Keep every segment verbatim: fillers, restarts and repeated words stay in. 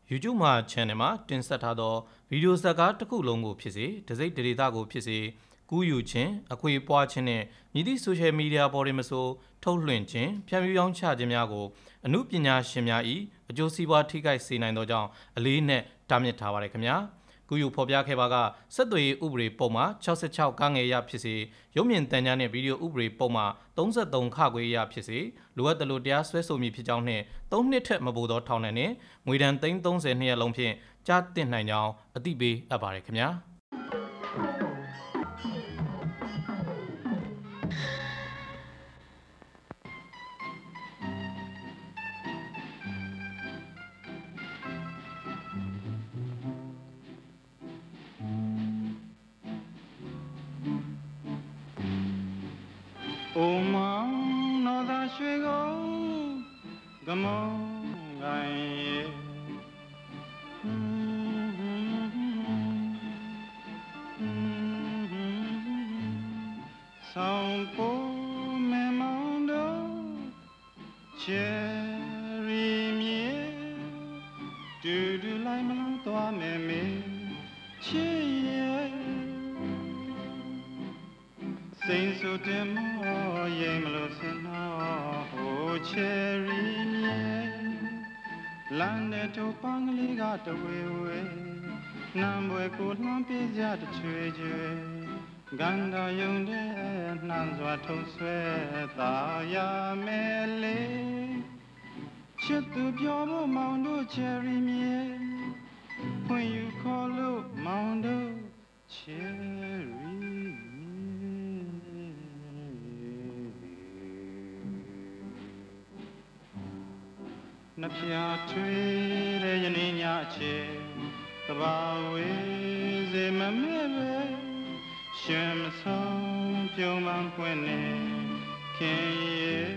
YouTube မှာ channel မှာတင်ဆက်ထားသောဗီဒီယိုဇာတ်ကားတစ်ခုလုံးကိုဖြစ်စေတစိမ့်ဒေတာကိုဖြစ်စေကူးယူခြင်းအခွေပွားခြင်းနဲ့မြည်သည့် social media ပေါ်တွင်မဆိုထုတ်လွှင့်ခြင်းဖြန့်ဖြူးရောင်းချခြင်းများကိုအမှုပညာရှင်များ၏အကျိုးစီးပွားထိခိုက်စေနိုင်သောကြောင့်အလေးနက်တားမြစ်ထားပါတယ်ခင်ဗျာကူးယူဖော်ပြခဲ့ပါကဆက်သွယ်ရေးဥပဒေပုံမှာ66ကငယ်ရဖြစ်စေရုပ်မြင်သံကြားနှင့်ဗီဒီယိုဥပဒေပုံမှာ33ခခွေရဖြစ်စေလိုအပ်သလိုတရားစွဲဆိုမည်ဖြစ်ကြောင်းနှင့်3နှစ်ထက်မပိုသောထောင်ဒဏ်နှင့်ငွေဒဏ်သိန်း30နှစ်ရက်လုံးဖြင့်ကြားသိနိုင်ကြောင်းအသိပေးအပ်ပါတယ်ခင်ဗျာအိုမောင်တော်သာရွှေကိုကမုံကိုင်းရဲ့ဆောင်ပိုးမဲမောင်တို့ချယ်ရီမြေတူတူလိုက်မလို့သွားမယ်မေချစ်ရဲ့စိန်ဆိုတဲ့မောရင်မလို့စင်တော့ဟိုချယ်ရီမြေလမ်းနဲ့တို့ပန်းကလေးကတဝေဝေနံဘွယ်ကိုလှမ်းပြကြတချွေချွေဂန္ဓာယုံတဲ့နှမ်းစွာထုံဆွဲသာရမယ်လေချစ်သူပြောဖို့မောင်တို့ချယ်ရီမြေဖွင့်ယူခေါ်လို့မောင်တို့ချယ်ရီနှပြထွေးတဲ့ယနေ့ညအချိန်ကဘာဝေးစေမမဲ့ပဲရှင်မဆုံးပြုံးပန်းပွင့်နေခင်ရဲ့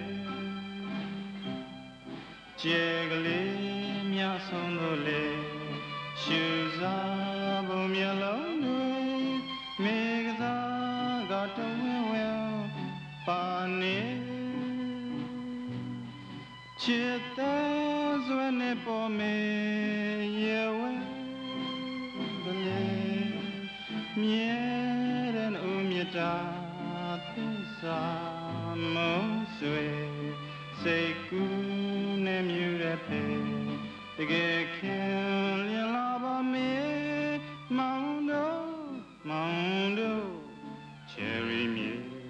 ကျေကလေးမြဆုံးလို့လေရှူစားဖို့မျက်လုံးတွေမိကစားကတဝဲဝဲပါနေချစ်တဲ့ဇွဲနဲ့ပေါ်မေရဲ့ဝဲကလေးမြဲတဲ့ဦးမြတ်တာသစ္စာမုံဆွေစိတ်ကူးနဲ့မြူတဲ့ဖေတကယ်ခင်လျင်လာပါမေမောင်တို့မောင်တို့ချယ်ရီမြေ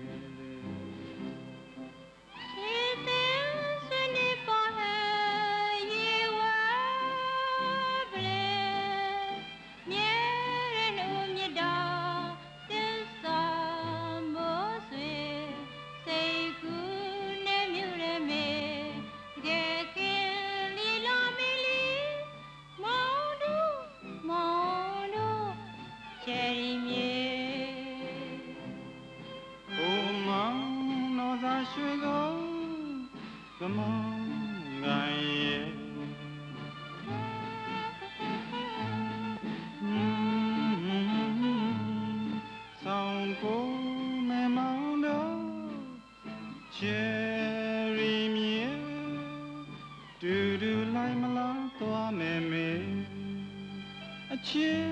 ရွှေကိုကမုံကိုင်းရဲ့ဆောင်ကိုမဲမောင်တို့ချယ်ရီမြေတူတူလိုက်မလားသွားမယ်မေအချစ်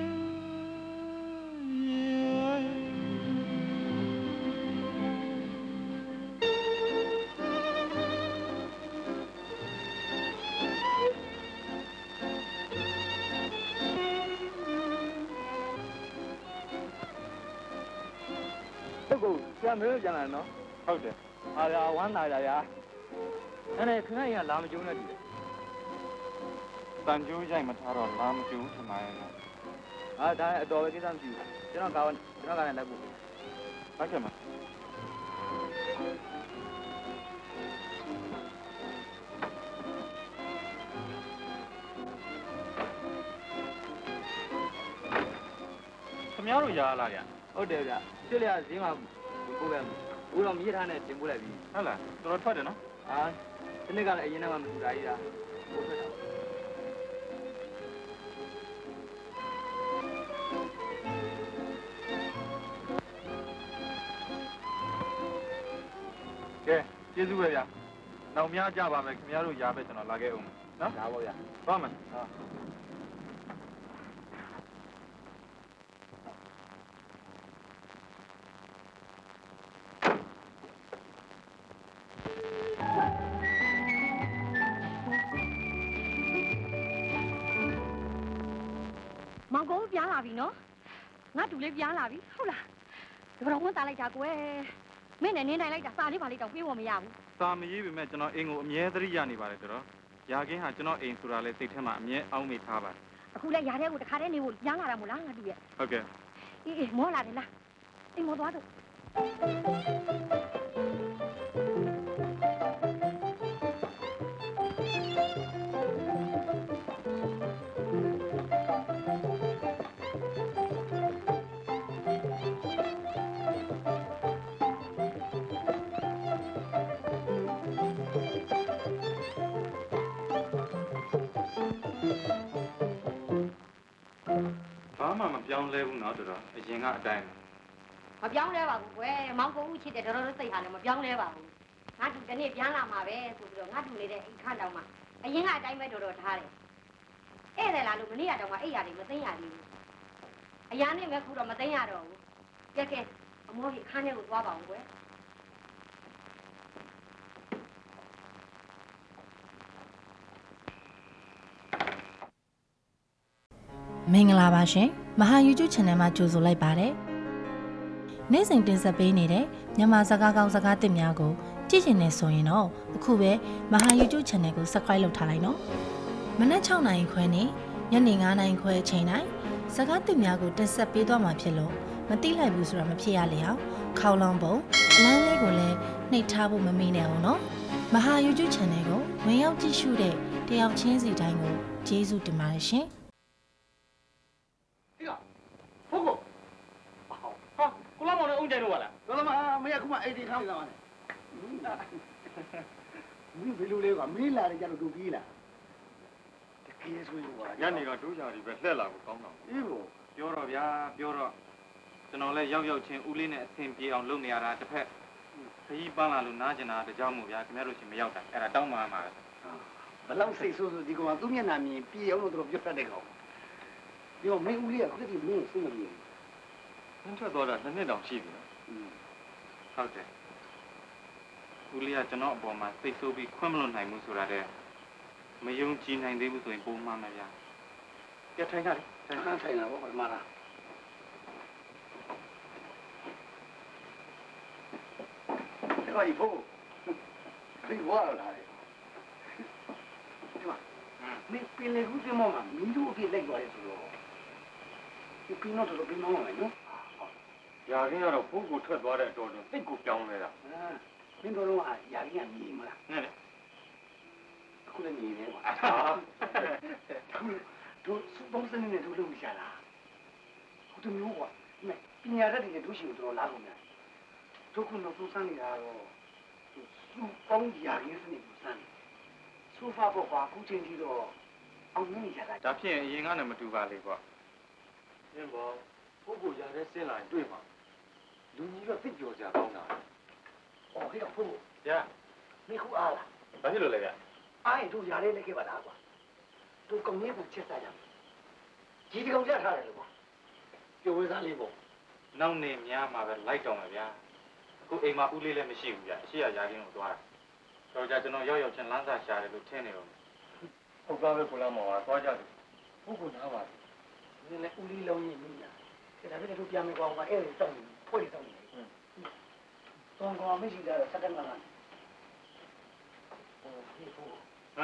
ကိုပြန်မလို့ပြန်လာနော်ဟုတ်တယ်အာရဝမ်းသာရရာအဲ့ဒါခဏရင်လာမကျုံနဲ့တူတယ်တန်ကျိုးရိုက်မထားတော့လာမကျုံထမရဲ့အာဒါအတော်ပဲကိစ္စမရှိဘူးကျွန်တော်ကားကျွန်တော်ကားနဲ့လိုက်ဖို့ဟုတ်ကဲ့မှာခင်ဗျားတို့ရားလာကြဟုတ်တယ်ဗျစစ်လျာဈေးမှာပို့ပဲဘူးတော့မြည်ထားနဲ့တင်ပို့လိုက်ပြီဟုတ်လားတော်တော်ထွက်တယ်နော်ဟာဒီနေ့ကလည်းအရင်ကမှမထူတာကြီးတာပို့ထွက်တာကဲကျေးဇူးပဲဗျာနောက်များကြပါမယ်ခင်ဗျားတို့ရားပဲကျွန်တော်လာခဲ့အောင်နော်ဒါပါဗျာသွားမယ်ဟာမောင်ကုန်းပြန်လာပြီနော်ငါတူလေးပြန်လာပြီဟုတ်လားဒီတော့ဝန်တာလိုက်တာကွယ်မင်းနဲ့နင်းတိုင်းလိုက်တာစာလေးပါလေးတော့ပြေးဖို့မရဘူးစာမရေးပေမဲ့ကျွန်တော်အိမ်ကိုအမြဲတမ်းရနေပါတယ်တော်ရာခင်းဟာကျွန်တော်အိမ်ဆိုတာလေစိတ်ထဲမှာအမြဲအောင်းမိထားပါတယ်အခုလည်းရာထဲကိုတခါတည်းနေဖို့ပြန်လာတာမို့လားငါတူရဲ့ဟုတ်ကဲ့အေးအေးမောလာတယ်လားအိမ်မောသွားတော့ပြောင်းလဲဘူးနော်တော်တော်အရင်ကအတိုင်းမပြောင်းလဲပါဘူးကွယ်မောင်ကုန်းဦးချစ်တဲ့တော်တော်စိတ်ဟာလည်းမပြောင်းလဲပါဘူးငါတူဒီနေ့ပြန်လာမှာပဲဆိုပြီးတော့ငါတူနေတဲ့အိမ်ခန့်တောင်မှအရင်ကအတိုင်းပဲတော်တော်ထားတယ်ဧည့်သည်လာလို့မနေ့ကတောင်မှအိမ်ရတယ်မသိရသေးဘူးအရာနဲ့ပဲခုတော့မသိရတော့ဘူးကဲကဲအမောကြီးခန်းထဲကိုသွားပါအောင်ကွယ်မင်္ဂလာပါရှင်မဟာ YouTube Channel မှာကြိုဆိုလိုက်ပါတယ်နေ့စဉ်တင်ဆက်ပေးနေတဲ့မြန်မာစကားကောင်းစကားသစ်များကိုကြည့်ချင်နေဆိုရင်တော့အခုပဲမဟာ YouTube Channel ကို Subscribe လုပ်ထားလိုက်နော်မနက်၆နာရီခွဲနဲ့ညနေ၅နာရီခွဲအချိန်တိုင်းစကားသစ်များကိုတင်ဆက်ပေးသွားမှာဖြစ်လို့မသိလိုက်ဘူးဆိုတာမဖြစ်ရလေအောင်ခေါလောင်ပုံအလန်းလေးကိုလည်းနှိပ်ထားဖို့မမေ့နဲ့အောင်နော်မဟာ YouTube Channel ကိုဝင်ရောက်ကြည့်ရှုတဲ့တယောက်ချင်းစီတိုင်းကိုကျေးဇူးတင်ပါတယ်ရှင်ကိုလာမောင်နဲ့အုံကြိုင်တော့ပါလားတော်တော်မမရခုမှအဲ့ဒီခါလာပါနဲ့မင်းဘယ်လိုလဲကွာမင်းလာတယ်ကြတော့ဒုကြီးလားတကယ်ဆိုရင်ကွာညနေတော့ဒုချာဒီပဲလှက်လာကိုကောင်းတော့အေးဘောပြောတော့ဗျာပြောတော့ကျွန်တော်လည်းရောက်ရောက်ချင်းဦးလေးနဲ့အဆင်ပြေအောင်လုပ်နေရတာတစ်ဖက်ခကြီးပန်းလာလို့နားကျင်တာတကြောင်မို့ဗျာခင်ဗျားတို့ရှင်မရောက်တာအဲ့ဒါတောင်းပါမှာဘလောက်စိတ်ဆိုးဆိုးဒီကောင်ကသူ့မျက်နှာမြင်ပြေအောင်လို့တို့ပြောတတ်တဲ့ကောင်ပြောမင်းဦးလေးကခုတည်းမင်းစိတ်မပြေနင်းထွက်သွားတာနှစ်နှစ်တောင်ရှိပြီနော်ဟုတ်တယ်ဦးလေးကကျွန်တော်အပေါ်မှာစိတ်ဆိုးပြီးခွင့်မလွတ်နိုင်ဘူးဆိုတာတဲ့မယုံကြည်နိုင်သေးဘူးဆိုရင်ပုံမှန်ပဲဗျာကြက်ထိုင်ကြတယ်ထိုင်ထိုင်တာပေါ့မလားဒီကဒီဖို့ဒီဝါလာတယ်ဒီမှာမင်းပင်လေကူးစမောမှာမင်းတို့အပြစ်လိုက်သွားရဲဆိုတော့ဒီပင်တော့တော့ပင်မောင်းမယ်နော်ရာခင်းကတော့ဘုတ်ကိုထွက်သွားတဲ့အတော်တွင်တိတ်ကိုပြောင်းလဲတာမင်းတို့တော့ရာခင်းကမြည်မလားနဲ့အခုလည်းမြည်နေပါအခုတို့စူပေါင်းစနေနဲ့တို့လုပ်ကြလားဟုတ်တယ်မျိုးကွာပညာတတ်တွေတို့ရှိလို့တို့လာကုန်တယ်တို့ကနောက်ဆုံးစနေတာတော့စူပေါင်းရာခင်းစနေကိုစမ်းဆိုဖာပေါ်ကအခုချင်းကြီးတော့အောင်နေကြတာဒါဖြစ်ရင်အရင်ကနဲ့မတူပါလေကွာရှင်းပါပုဂ္ဂိုလ်ရတဲ့ဆင်းလာရင်တွေ့မှာလူကြီးတော့သိကြော်ကြကောင်းတာ။အော်ဟဲ့ဖို့။ညာမင်းခုအားလား။ဘာဖြစ်လို့လဲဗျ။အားရင်တို့ຢာလေးလက်ခဲ့ပါလားကွာ။တို့ကောင်းလေးကိုချက်စားကြမယ်။ကြီးတကောင်ကြထားတယ်လို့ကွာ။ပြောဝဲစားလေးပေါ့။နောက်နေများမှာပဲလိုက်တော့မှာဗျာ။အခုအိမ်မှာဦးလေးလည်းမရှိဘူးဗျာ။အရှိရရာခင်းကိုသွားတာ။တော့ကြကျွန်တော်ရောက်ရောက်ချင်းလမ်းစာရှာတယ်လို့ထင်နေတော့။ဟုတ်ကားပဲကိုလာမောင်ကသွားကြတယ်။ပုဂ္ဂိုလ်နားပါလေ။ဒီလည်းဦးလေးလုံးကြီးမိလား။ဒါပေမဲ့တို့ပြန်မကောင်းပါအဲ့ဒီတောင်းနေဖွေးတောင်းနေ။တောင်းကောမရှိတာစက်တမ်းလား။ဟိုဒီဖို့ဟာ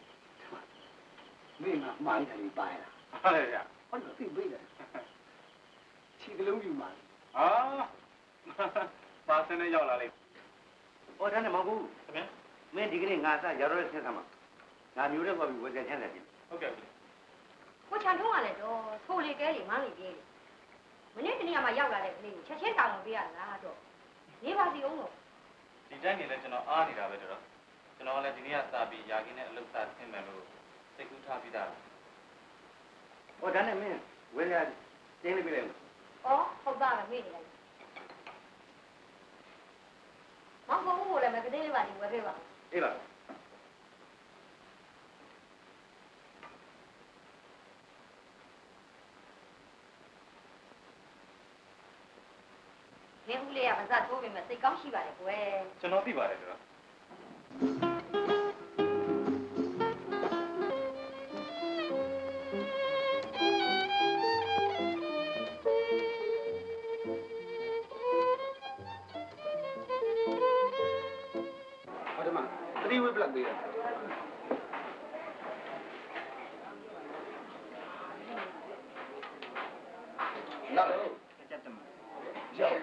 မင်းကမိုင်းတယ်ပါလား။ဟုတ်တယ်ဗျာ။ဟုတ်တယ်သိပြီလေ။ခြေကလုံးယူမှာ။ဟာပါစနေရောက်လာလိမ့်။ဟောတယ်မဟုတ်ဘူး။ခင်ဗျာ။မင်းဒီကနေ့ငါစရတော့ဆက်ဆံမှာ။ငါမျိုးတဲ့ကောပြီးဝယ်ချက်ချမ်းတယ်ပြင်။ဟုတ်ကဲ့ဗျာ။ကိုချန်ထုံးကလည်းတော့ထိုးလေကဲလေမန်းလေပြေးလေ။မနေ့တနေ့ကမှရောက်လာတဲ့ကလေးကိုချက်ချင်းတောင်းဝင်ပေးရလားတော့။နေပါစီအောင်လို့ဒီတိုင်းနေလဲကျွန်တော်အားနေတာပဲတော့ကျွန်တော်လည်းဒီနေ့ကစပြီးယာကင်းနဲ့အလုပ်စားဆင်းမယ်လို့စိတ်ကူးထားပြီးသား။ဟောဒါနဲ့မင်းဝယ်ရတင်းနေပြီလေ။အော်ဟုတ်ပါပဲမေ့နေလိုက်။မောင်ကဘူးလည်းမကတဲ့လေးပါဒီဝယ်ပေးပါ။အေးပါမင်းဦးလေးကမစားထိုးပေမဲ့စိတ်ကောင်းရှိပါတယ်ကွယ်ကျွန်တော်သိပါတယ်ကွာလာလို့ကြက်တမရောက်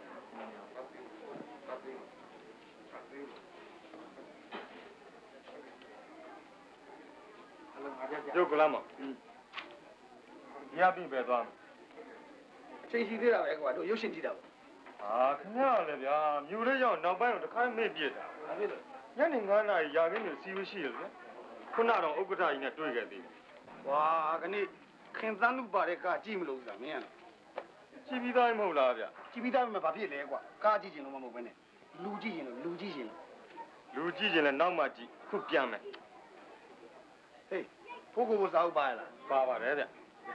ရုပ်ကလာမရပြီပဲသွားမယ်ချိန်ရှိသေးတာပဲကွာတို့ရုပ်ရှင်ကြည့်တာဟာခင်ဗျားလည်းဗျာမြူလေးရောက်နောက်ပိုင်းတော့တစ်ခါမေ့ပြစ်တာဘာဖြစ်လို့ညနေငါးနာရီရာခင်းတွေစီးမရှိရလေခုနတော့ဥက္ကဋ္ဌကြီးနဲ့တွေ့ခဲ့သေးတယ်ဝါခဏခင်သန်းလူပါတဲ့ကကြည့်မလို့ဆိုတာမင်းကကြည့်ပြီးသားမဟုတ်လားဗျကြည့်ပြီးသားမှဘာဖြစ်လဲကွာကားကြည့်ရင်တော့မဟုတ်ဘဲနဲ့လူကြည့်ရင်တော့လူကြည့်ရင်လူကြည့်ရင်လည်းနောက်မှကြည့်ခုပြန်မယ်ဟေးဖိုးကိုဘစားဥပါရလားပါပါတယ်ဗျ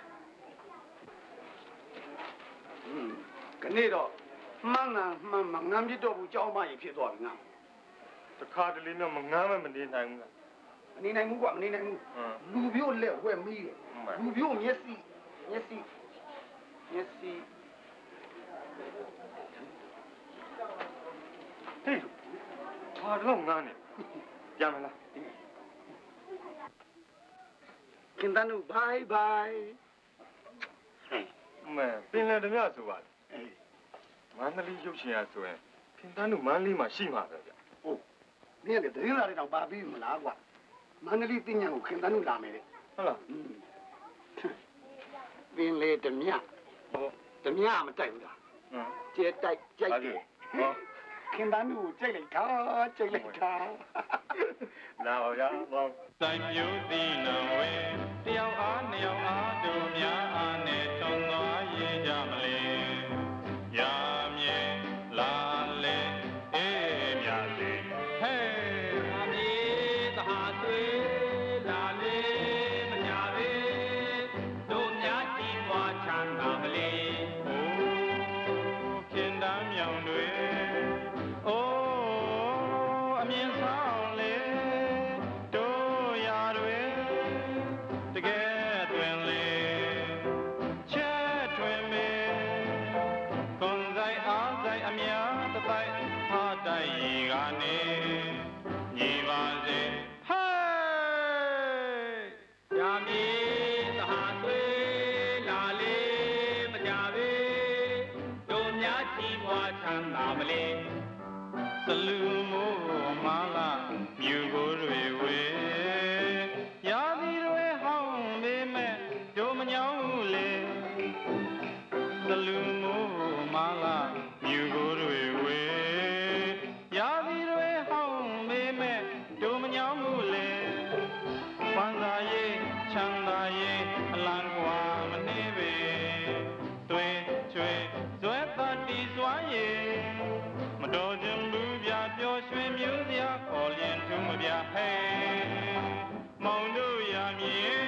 ဟင်းခဏတော့မှန်လားမှန်မငမ်းပြတော့ဘူးကြောင်းမကြီးဖြစ်သွားပြီငါတခါတလေတော့မငမ်းမမနေနိုင်ဘူးလားမနေနိုင်ဘူးကွာမနေနိုင်ဘူးလူပြို့လက်ဝဲမီးတယ်လူပြို့မျက်စိမျက်စိမျက်စိဟေးဘာတော့ငန်းနေပြန်မလားခင်တန်းတို့ဘိုင်ဘိုင်မဲပင်လယ်ဓမြဆိုပါလေမန္တလေးရုပ်ရှင်ရဆိုရင်ခင်တန်းတို့မန္တလေးမှာရှိမှာပဲဗျဟုတ်နင်းကတရင်လာတဲ့တော့ပါပြီးမလားကွာမန္တလေးတင်ညာကိုခင်တန်းတို့လာမယ်လေဟုတ်လားပင်လေဓမြဟုတ်ဓမြမတိုက်ဘူးလားဟမ်ကျဲတိုက်ကြိုက်တယ်ဟောခင်တန်းတို့ကြိုက်လိုက်တာကြိုက်လိုက်တာလာပါဗျာတော့တိုင်ပြိုးသည်နံဝဲတယောက်အားနှစ်ယောက်အားတို့များအားနဲ့ထုံသွားရေးကြမလဲရာမြဲလာလေအေးမြလေဟဲ့အမေတဟာသွေးလာလေမညာပဲတို့များကြည့်သွားချမ်းသာမလဲဟိုးခင်တမ်းမြောင်တွေအိုးအမြင်ဆောင်လေတို့ရတွေတကယ်တွင်လေချက်တွင်မေကွန်ဆိုင်အားဆိုင်အများတပိုက်ဟာတိုက်ရီကနေညီပါစေဟဲ့ရာမီသဟာသွေးလာလေမကြပဲတို့များကြည်ပွားချမ်းသာမလဲစလူမိုးမာလာမြူကိုတွေဝေရာသီတွေဟောင်းမေးမဲ့တို့မညောင်းလေစလူမိုးမာလာမြူကိုတွေဝေရာသီတွေဟောင်းမေးမဲ့တို့မညောင်းလေပန်းသာရေးချမ်းသာရေးအလံကွာမနေပဲတွေချွေဇွဲတတိစွာရေးမတော်ခြင်းဘူးပြပျော်ရွှင်မြူးစရာခေါ်လျင်ထုံးမပြဟဲ့မောင်တို့ရမည်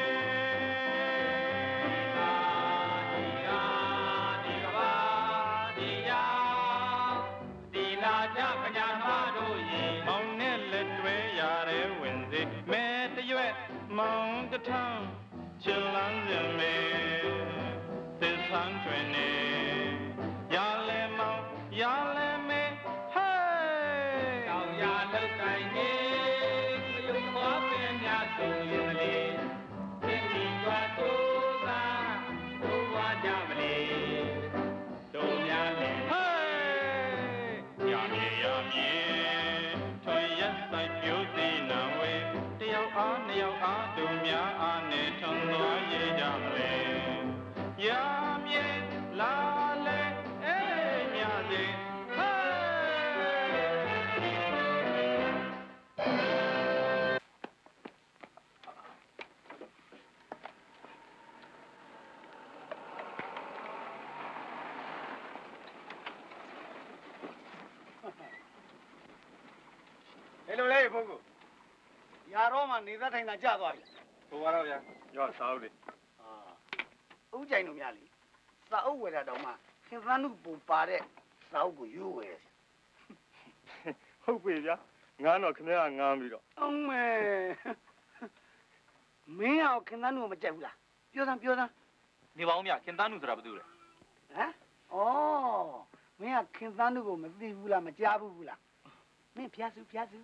အာဒီယာဒီကဘာဒီယာဒီလာကြခညာမတို့ရေမောင်နဲ့လက်တွဲရတဲ့ဝင်စေမဲတရွက်မောင်တထံချစ်လန်းစင်မေသစ္စာတွင်နေရလဲမောင်ရလဲမေဟဲ့ကောင်းရလောက်တိုင်းနေမယုံသွားပင်များဆိုရင်လေသိတိကြွားသူသာတို့ဝါကြမလေတို့များလေဟဲ့ရမည်ရမည်ထွေရက်ဆိုင်ပြိုးစီနံဝေတယောက်အားနှစ်ယောက်အားတို့များအားနဲ့ထုံသွားရေးကြမလဲရမည်လာလေအေးမြစေဟဲ့ဟဲ့လိုလေဘုကူရာတော့မှနေသက်ထိုင်တာကြာသွားပြီဟိုကတော့ဗျာရောစားဦးလေအာဥကြိုင်တို့များလေစာအုပ်ဝယ်တာတော့မှခင်သန်းတို့ပုံပါတဲ့စာအုပ်ကိုယူဝယ်ဟုတ်ပြီဗျာငန်းတော့ခင်ဗျားငန်းပြီးတော့အမေမင်းအောင်ခင်သန်းတို့မကြိုက်ဘူးလားပြောစမ်းပြောစမ်းနေပါဦးမြခင်သားနုဆိုတာဘာတူလဲဟမ်ဩမင်းကခင်သန်းတို့ကိုမသိဘူးလားမကြားဘူးလားမင်းဖျားစုဖျားစု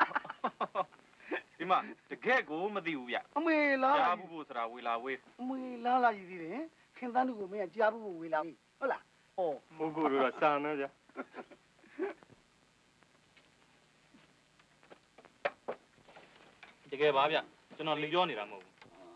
ဒီမှာတကယ်ကိုမသိဘူးဗျအမေလားကြားဘူးဖို့ဆိုတာဝေလာဝေးအမေလားလာရည်သေးတယ်ခခင်သန်းတို့ကိုမင်းကကြားဖို့ဝေလာပြီဟုတ်လားဩဘုကိုတို့ကစာမယ်ဗျာတကယ်ပါဗျကျွန်တော်လီပြောနေတာမဟုတ်ဘူး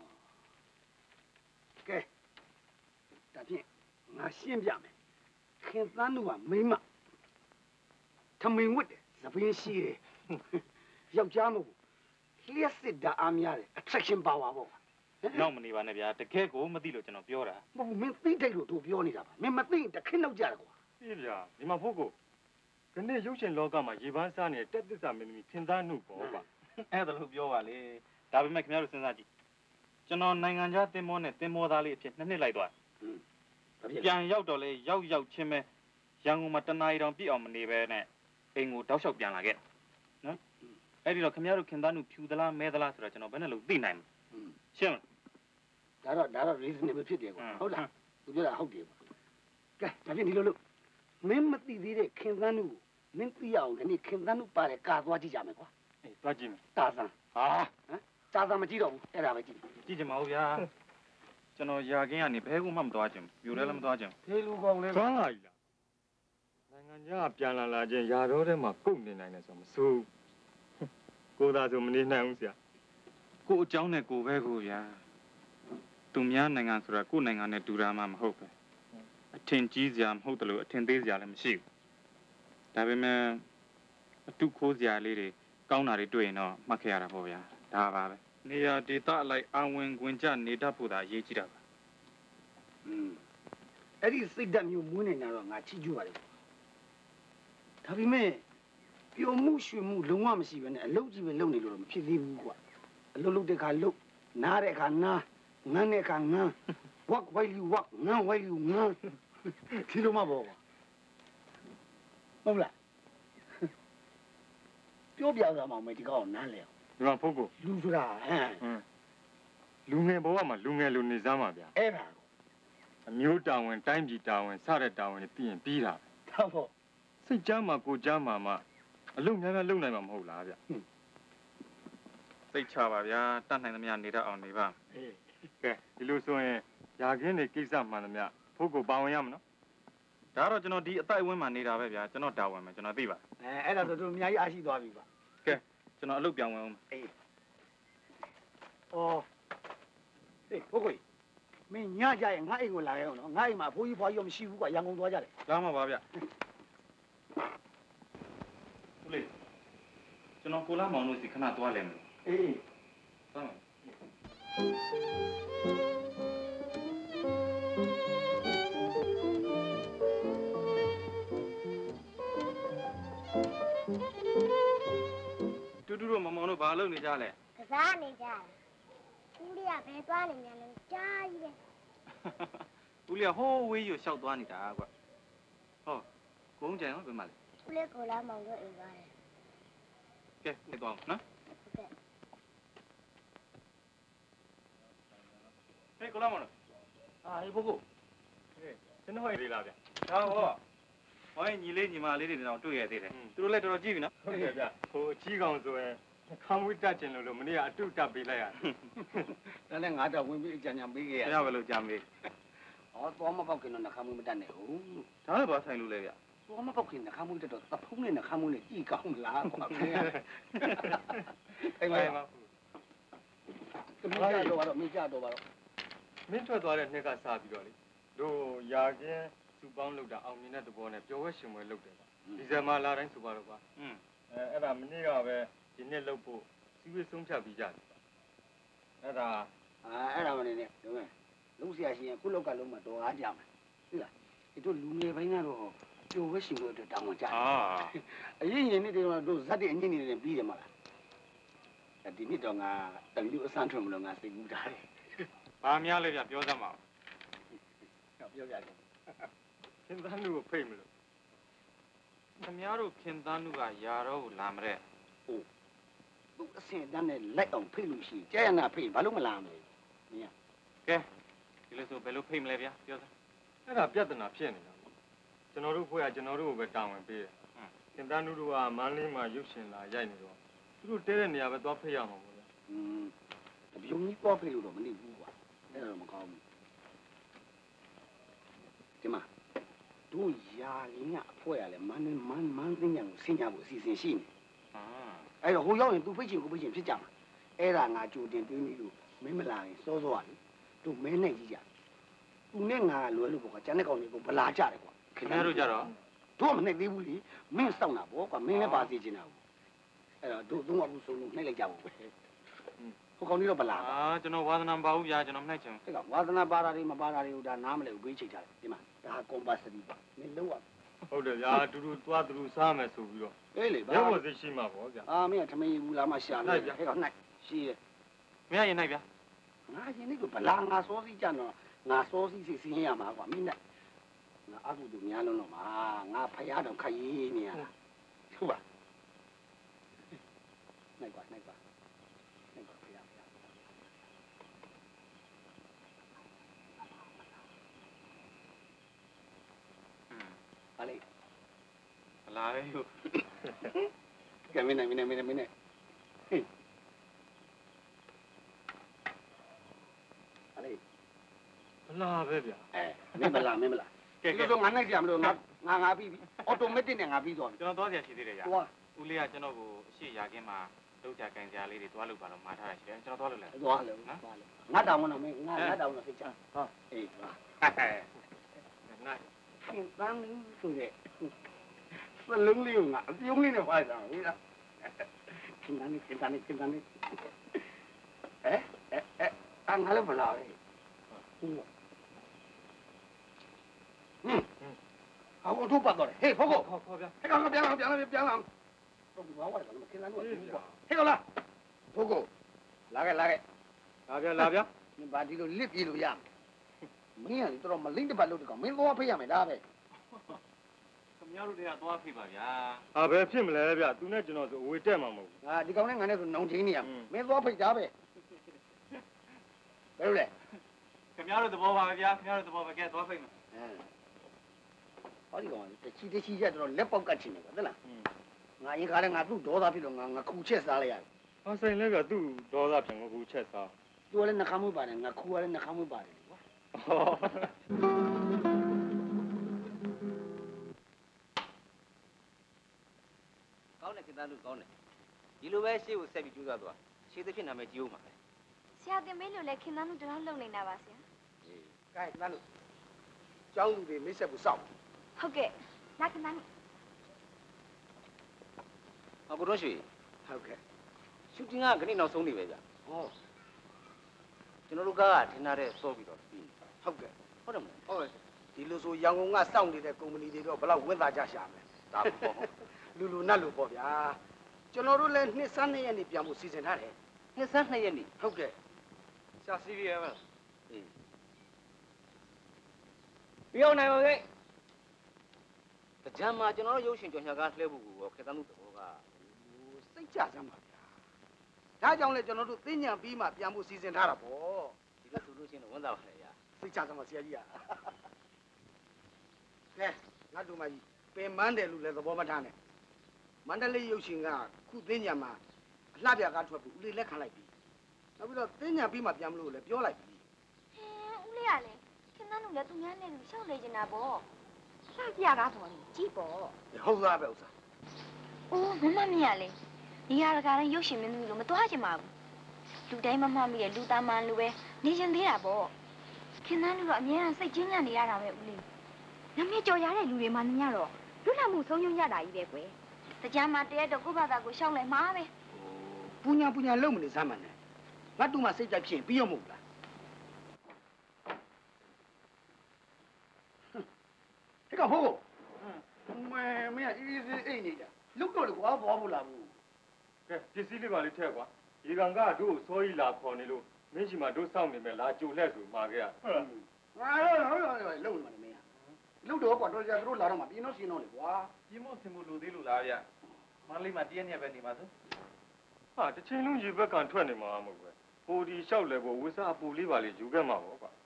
ကဲဒါဖြင့်ငါရှင်းပြမယ်ခင်သန်းတို့ကမိမထမင်းဝတ်တယ်သပင်းရှိတယ်ယောက်ျားမဟုတ်လျှက်စစ်တာအားများတယ် attraction power ပေါ့နောက်မနေပါနဲ့ဗျာတကယ်ကိုမသိလို့ကျွန်တော်ပြောတာမဟုတ်မင်းသိတဲ့လို့တို့ပြောနေတာပါမင်းမသိရင်တခင်းနောက်ကြတယ်ကွာပြဗျာဒီမှာဘုကိုခဏရုပ်ရှင်လောကမှာရေပန်းစားနေတဲ့တက်သစ္စာမင်းသမီးခင်သားနှုတ်ပေါ့ဗျာအဲ့ဒါလို့ပြောပါလေဒါပေမဲ့ခင်ဗျားတို့စဉ်းစားကြည့်ကျွန်တော်နိုင်ငံခြားတင်မောနဲ့တင်မောသားလေးအဖြစ်နှစ်နှစ်လိုက်သွားပြန်ရောက်တော့လေရောက်ရောက်ချင်းပဲရန်ကုန်မှာတနားရီတောင်ပြည့်အောင်မနေပဲနဲ့အိမ်ကိုတောက်လျှောက်ပြန်လာခဲ့နော်အဲ့ဒီတော့ခင်ဗျားတို့ခင်သားနှုတ်ဖြူသလားမဲသလားဆိုတော့ကျွန်တော်ဘယ်နဲ့လို့သိနိုင်မလဲရှင်းမလားဒါတော့ဒါတော့ reasonable ဖြစ်တယ်ကွာဟုတ်လားသူပြောတာဟုတ်တယ်ကွာကဲဒါဖြင့်ဒီလိုလို့မင်းမသိသေးတဲ့ခင်သန်းတို့မင်းသိရအောင်ဒီနေ့ခင်သန်းတို့ပါတယ်ကာသွားကြည့်ကြမယ်ကွာအေးသွားကြည့်မယ်တာသံဟာဟမ်တာသံမကြည့်တော့ဘူးအဲ့ဒါပဲကြည့်ကြည့်ကြမအောင်ဗျာကျွန်တော်ရာခင်းကနေဘဲကူမှမသွားချင်ဘူးပြိုလဲလည်းမသွားချင်ဖေးလူကောင်းလေးသွားလာကြီးလားနိုင်ငံခြားပြန်လာလာချင်းຢာတော်ထဲမှာကုတ်နေနိုင်တယ်ဆိုမစိုးကိုသာဆိုမနေနိုင်ဘူးဆရာကိုအကြောင်းနဲ့ကိုပဲကိုဗျာသူများနိုင်ငံဆိုတာကိုနိုင်ငံနဲ့တူတာမှမဟုတ်ပဲအထင်ကြီးစရာမဟုတ်တယ်လို့အထင်သေးစရာလည်းမရှိဘူးဒါပေမဲ့အတုခိုးစရာလေးတွေကောင်းတာတွေတွေ့ရင်တော့မှတ်ခဲ့ရတာပေါ့ဗျာဒါပါပဲနေရာဒေသအလိုက်အဝင်ခွင်ကြနေတတ်ဖို့သာအရေးကြီးတာပါอืมအဲ့ဒီစိတ်ဓာတ်မျိုးမွေးနေတာတော့ငါချီးကျူးပါတယ်ကွာဒါပေမဲ့ပျော်မှုရွှင်မှုလုံးဝမရှိဘဲနဲ့အလုပ်ကြီးပဲလုပ်နေလို့တော့မဖြစ်သေးဘူးကွာအလုပ်လုပ်တဲ့ခါလုပ်နားတဲ့ခါနားငန်းတဲ့ခါငန်း work while you work ငန်း while you ငန်းဒီလိုမှပေါ့ကွာဟုတ်လားပြောပြရမှာမယ်ဒီကောင်နားလဲဒီမှာဘုကိုလူဆိုတာဟမ်ဟမ်လူငယ်ဘဝမှာလူငယ်လူနေစားမှာဗျာအဲ့ဒါအမျိုးတာဝန်တိုင်းပြည်တာဝန်စတဲ့တာဝန်တွေပြီးရင်ပြီးတာတော့ပေါ့စိတ်ကြမ်းမှာကိုကြမ်းမှာမှအလုပ်များများလုပ်နိုင်မှာမဟုတ်လားဗျသိချပါဗျာတတ်နိုင်သမျှနေတတ်အောင်နေပါအေးကဲဒီလိုဆိုရင်ယာခင်းတွေကိစ္စမှန်သမျှဘုကိုပါဝင်ရမနော်ဒါတော့ကျွန်တော်ဒီအတိုက်အဝင်းမှာနေတာပဲဗျာကျွန်တော်တာဝန်မယ်ကျွန်တော်သိပါအဲအဲ့ဒါဆိုသူအများကြီးအားရှိသွားပြီပါကဲကျွန်တော်အလုပ်ပြောင်းဝင်အောင်အေးဩဟေးဘုတ်ကိုမင်းညကြရင်ငါအိမ်ကိုလာရအောင်နော်ငါအိမ်မှာဘိုးကြီးဖွားကြီးမရှိဘူးကွာရန်ကုန်သွားကြတယ်ဒါမှပါဗျာဦးလေးကျွန်တော်ကိုလာမောင်တို့စီခဏသွားလဲမလို့အေးသွားမယ်တူတူတို့မမောင်တို့ဘာလုပ်နေကြလဲကစားနေကြတယ်ဦးလေးကဘယ်သွားနေကြလဲကြားကြီးပဲဦးလေးကဟိုးဝေးယူလျှောက်သွားနေတာကွဟောကုန်းကြံရောဘယ်မှာလဲဦးလေးကိုလာမောင်တို့အိမ်သွားတယ်ကဲနေသွားအောင်နော်ဟုတ်ကဲ့ဟေးကိုလာမောင်တို့အာဟေးဘုတ်ကိုကျွန်တော်ဟဲ့လေလားဗျဒါဟောဟောညီလေးညီမလေးတွေတော့တွေ့ရသေးတယ်သူတို့လည်းတော်တော်ကြည့်ပြီနော်ဟုတ်ကဲ့ဗျဟိုအကြီးကောင်ဆိုရင်ခမ်းဝိတက်ကျင်လို့လို့မနေ့ကအတုတက်ပေးလိုက်ရတယ်ဒါနဲ့ငါတော့ဝင်ပြီးအကြံဉာဏ်ပေးခဲ့ရဆရာဘယ်လိုကြံမေးဩသွားမပေါက်ခင်တော့နှခမ်းမွေးမတတ်နဲ့ဟုတ်ဒါလည်းဘာဆိုင်လို့လဲဗျသွားမပေါက်ခင်နှခမ်းမွေးတက်တော့သဖုံးနဲ့နှခမ်းမွေးနဲ့ကြည်ကောင်းလားကွာခင်ဗျာအိမ်မှာတမီးကြတော့တော့မင်းကြတော့တော့မင်းထွက်သွားတဲ့နှစ်ကစပြီးတော့လေတို့ယာခင်းစုပေါင်းလုပ်တာအောင်မြင်တဲ့သဘောနဲ့ပျော်ဝဲရှင်ဝဲလုပ်တယ်ပါဒီဇင်ဘာလတိုင်းဆိုပါတော့ပါอืมအဲအဲ့ဒါမနေ့ကပဲဒီနှစ်လုပ်ဖို့စီးပွေးဆုံးဖြတ်ပြီးကြတယ်အဲ့ဒါအာအဲ့ဒါမနေနဲ့đúngမယ်လုံးဆရာရှင်ခုလောက်ကလုံးမှာတော်အားကြမယ်သိလားဒီတို့လူငယ်ပိုင်းကတော့ကြိုဝဲရှင်လို့အတွက်တောင်းကြတယ်အာအရင်ရင်နေ့တော့တို့ဇက်တဲ့အညစ်နေတယ်ပြီးတယ်မလားဒီနေ့တော့ငါတလူအစမ်းထွင်မလို့ငါစိတ်ကူးတာတယ်ဘာများလဲဗျပြောစမ်းပါဦးပြောပြတယ်ခင်သားလူကိုဖိတ်မလို့ခင်ဗျားတို့ခင်သားနုကယာတော့ကိုလာမတဲ့သူအစင်တန်းနဲ့လိုက်အောင်ဖိတ်လို့ရှိရင်ကျဲရနာဖိတ်ဘာလို့မလာမလဲမင်းကဲဒီလိုဆိုဘယ်လိုဖိတ်မလဲဗျပြောစမ်းအဲ့ဒါပြဿနာဖြစ်နေတာကျွန်တော်တို့ဖွဲ့ကကျွန်တော်တို့ကိုပဲတာဝန်ပေးတယ်ခင်သားလူတို့ကမန်းလေးမှာရုပ်ရှင်လာရိုက်နေတော့သူတို့တဲတဲ့နေရာပဲသွားဖိတ်ရမှာပေါ့ဗျာอืมတပြုံကြီးပေါ့ဖိတ်လို့တော့မနေဘူးကွာအဲ့ဒါတော့မကောင်းဘူး对嘛？都压力啊，破下来，慢慢慢怎样，新加坡是新鲜。啊。哎呦，好要人都不行，都不行，别讲了。哎呀，俺酒店对面有没没拉的，少少的，都没那几家。都那俺路路不好，讲那个那个不拉家的过。 ခင်ဗျားတို့ကြတော့တို့မနဲ့သေးဘူးလေမင်းစောင့်တာဗောကွာမင်းလည်းပါသေးချင်တာဘူးအဲ့တော့တို့သုံးအခုဆုံးလုံးနှိပ်လိုက်ကြပါဦးဟိုကောင်ကြီးတော့ဗလာအာကျွန်တော်ဝါသနာမပါဘူးဗျာကျွန်တော်နှိပ်ချင်အဲ့ကောင်ဝါသနာပါတာတွေမပါတာတွေကိုဒါနားမလဲဘူးဘေးချိတ်ထားတယ်ဒီမှာဒါကွန်ပါစတီပါမင်းလုံးဝဟုတ်တယ်ဗျာတူတူသွားတူတူစားမယ်ဆိုပြီးတော့အေးလေဗျာရုပ်ဝစီရှိမှာဗောဗျာအာမင်းကထမင်းဘူးလားမရှာလိုက်ဟဲ့ကောင်နှိုက်ရှိတယ်မင်းကရင်နှိုက်ဗျာငါရင်นี่ก็ဗလာငါစောစီကြတော့ငါစောစီစိတ်စင်းရမှာကွာမင်းနဲ့ငါအခုတို့များလုံးတော့မှာငါဖယားတော့ခရေးနေရတာဟုတ်ပါနိုင်ပါနိုင်ပါနိုင်ပါဖယားဖယားဟာလေဗလာပဲဟုတ်ကဲမင်းနိုင်မင်းနိုင်မင်းနိုင်မင်းနိုင်ဟေးဟာလေဗလာပဲဗျာအဲမင်းဗလာမင်းဗလာကဲကဲတော့ငါနိုင်ကြမလို့ငါငါငါပြီးပြီအော်တိုမက်တစ်နဲ့ငါပြီးသွားပြီကျွန်တော်သွားပြန်ရှိသေးတယ်ကြာသွားဦးလေးကကျွန်တော်ကိုအရှိရာခင်းမှာတုတ်ကြကန်ကြလေးတွေသွားလို့ပါတော့မားထားတာရှိတယ်ကျွန်တော်သွားလို့လဲသွားလို့နော်သွားလို့ငါတောင်းမနော်မင်းငါငါတောင်းတော့စိတ်ချဟုတ်အေးသွားနိုင်ခင်တန်းဆိုတဲ့စလုံးလေးငါအပြုံးလေးနဲ့ပါကြဟုတ်လားခင်တန်းခင်တန်းခင်တန်းအဲအဲအဲအငါလည်းဗလာပဲဟုတ်好，我都搬到了。嘿，婆婆， 好好别， 嘿，刚刚别浪，别浪，别浪。都不往外头，那么天南路听过。嘿，好了，婆婆，拉开拉开， 拉边拉边， 你把这个立地路样，没呀，你知道吗？领着把路这个，没多少培养没打呗。 咁樣路哋多少培吧呀？啊，別偏唔嚟啦，別，都呢就攞做會正嘛冇。 啊，你講呢，我呢是農村的呀，沒多少培養呗。對不對？ 咁樣路就冇話嘅，咁樣路就冇話嘅，多少培嘛？嗯。 好啲講，這起啲起隻都လက်ပေါက်ကချင်းနေတာ，對လား？ငါရင်ခါလည်းငါသူ့ဒေါသဖြစ်တော့ငါငါခုချက်စားလိုက်ရတယ်။ဟာဆိုင်လည်းကသူ့ဒေါသဖြစ်ငါခုချက်စား။သူကလည်းနှခမ်းမွေးပါတယ်ငါခူကလည်းနှခမ်းမွေးပါတယ်ကွာ။ကောင်းတယ်ခင်ဗျားတို့ကောင်းတယ်။ဒီလိုပဲရှေ့ကိုဆက်ပြီးကြိုးစားသွား။ရှေ့တစ်ဖြစ်နာမည်ကြီးဦးမှာပဲ။ဆရာတင်မေးလို့လည်းခင်ဗျားတို့တော့လုံနေတာပါဆရာ။အေး။ကဲခင်ဗျားတို့ကျောင်းလူတွေမိတ်ဆက်ဖို့စောင့်။ဟုတ်ကဲ့။နောက်ခင်ဗျားတို့အခုတော့ရွှေဟုတ်ကဲ့ရှူတင်ကခဏနောက်ဆုံးနေပဲဗျဟောကျွန်တော်တို့ကထင်ထားတဲ့စောပြီးတော့ဟုတ်ကဲ့ဟုတ်တယ်မလားဟုတ်ကဲ့ဒီလိုဆိုရန်ကုန်ကစောင့်နေတဲ့ကုမ္ပဏီတွေတော့ဘယ်လောက်ဝင့်သားကြရှာမလဲဒါပေါ့လူလူနတ်လူပေါ့ဗျာကျွန်တော်တို့လည်းနှစ်ဆန်းနှစ်ရက်နေပြန်ဖို့စီစဉ်ထားတယ်နှစ်ဆန်းနှစ်ရက်နေဟုတ်ကဲ့ရှာစီးရပါအေးပြောနိုင်ပါရဲ့ကြမ်းမှာကျွန်တော်တို့ရုပ်ရှင်ကြော်ညာကားလှည့်ဖို့ကိုခေတ္တမှုသဘောကစိတ်ကြစမ်းပါဗျာဒါကြောင့်လေကျွန်တော်တို့သိဉာဏ်ပြီးမှပြန်ဖို့စီစဉ်ထားတာပေါ့ဒီလိုဆိုလို့ရှိရင်ဝန်သားပါလေဗျာစိတ်ကြစမ်းပါဆရာကြီးကကဲငါတို့မကြီးပင်မန်းတယ်လို့လည်းသဘောမထားနဲ့မန္တလေးရုပ်ရှင်ကခုသိဉာဏ်မှာအလှပြကားထွက်ပြီးဦးလေးလက်ခံလိုက်ပြီနောက်ပြီးတော့သိဉာဏ်ပြီးမှပြန်မလို့လည်းပြောလိုက်ပြီဟဲဦးလေးကလည်းခင်ဗျားတို့လည်းသူများနဲ့လူရှောက်နေနေတာပေါ့လှပြကားပေါ်နေကြည့်ပေါ့ဟုတ်သားပဲဥစ္စာအိုးမမမရလေဒီဟာကလည်းရုပ်ရှင်မင်းသမီးလို့မသွားချင်ပါဘူးလူတိုင်းမမှမိရဲ့လူသားမှန်လူပဲနေရှင်သေးတာပေါ့ခင်ဗျားတို့ကအများအားစိတ်ချင်းညံ့နေရတာပဲဦးလေးနမည်ကြော်ရတဲ့လူတွေမှညတော့လွတ်လပ်မှုဆုံးယုံရတာကြီးပဲကွယ်တရားမှတရက်တော့ကိုယ့်ဘာသာကိုရှောက်လိုက်မှာပဲပူညာပူညာလုံးမနေစမ်းမှန်းနဲ့ငါတူမှစိတ်ကြိုက်ဖြစ်ပြီးရမို့လား这个好，没没呀，一直哎你的，路过了我跑不了不。 ကဲပစ္စည်းလေးပါလေးထည့်ကွာဒီကောင်ကတို့စောကြီးလာခေါ်နေလို့မင်းရှိမှတို့စောင့်နေမယ်လာကြိုလက်ဆိုမှာခဲ့ရဟုတ်လားဟုတ်လားဟုတ်လားလုံနေမှာမင်းလုတော့ကွာတော့ကြတို့လာတော့မှာပြင်းတော့ရှင်းတော့လေကွာပြင်းမစင်မှုလူသေးလို့လားဗျမန္တလေးမှာတရက်ရက်ပဲနေမှာဆိုဟာတစ်ချိန်လုံးရေဘက်ကန်ထွက်နေမှာမဟုတ်ပဲဟိုဒီလျှောက်လဲဖို့ဝစ်စားအပူလေးပါလေးယူခဲ့မှာပေါ့ကွာ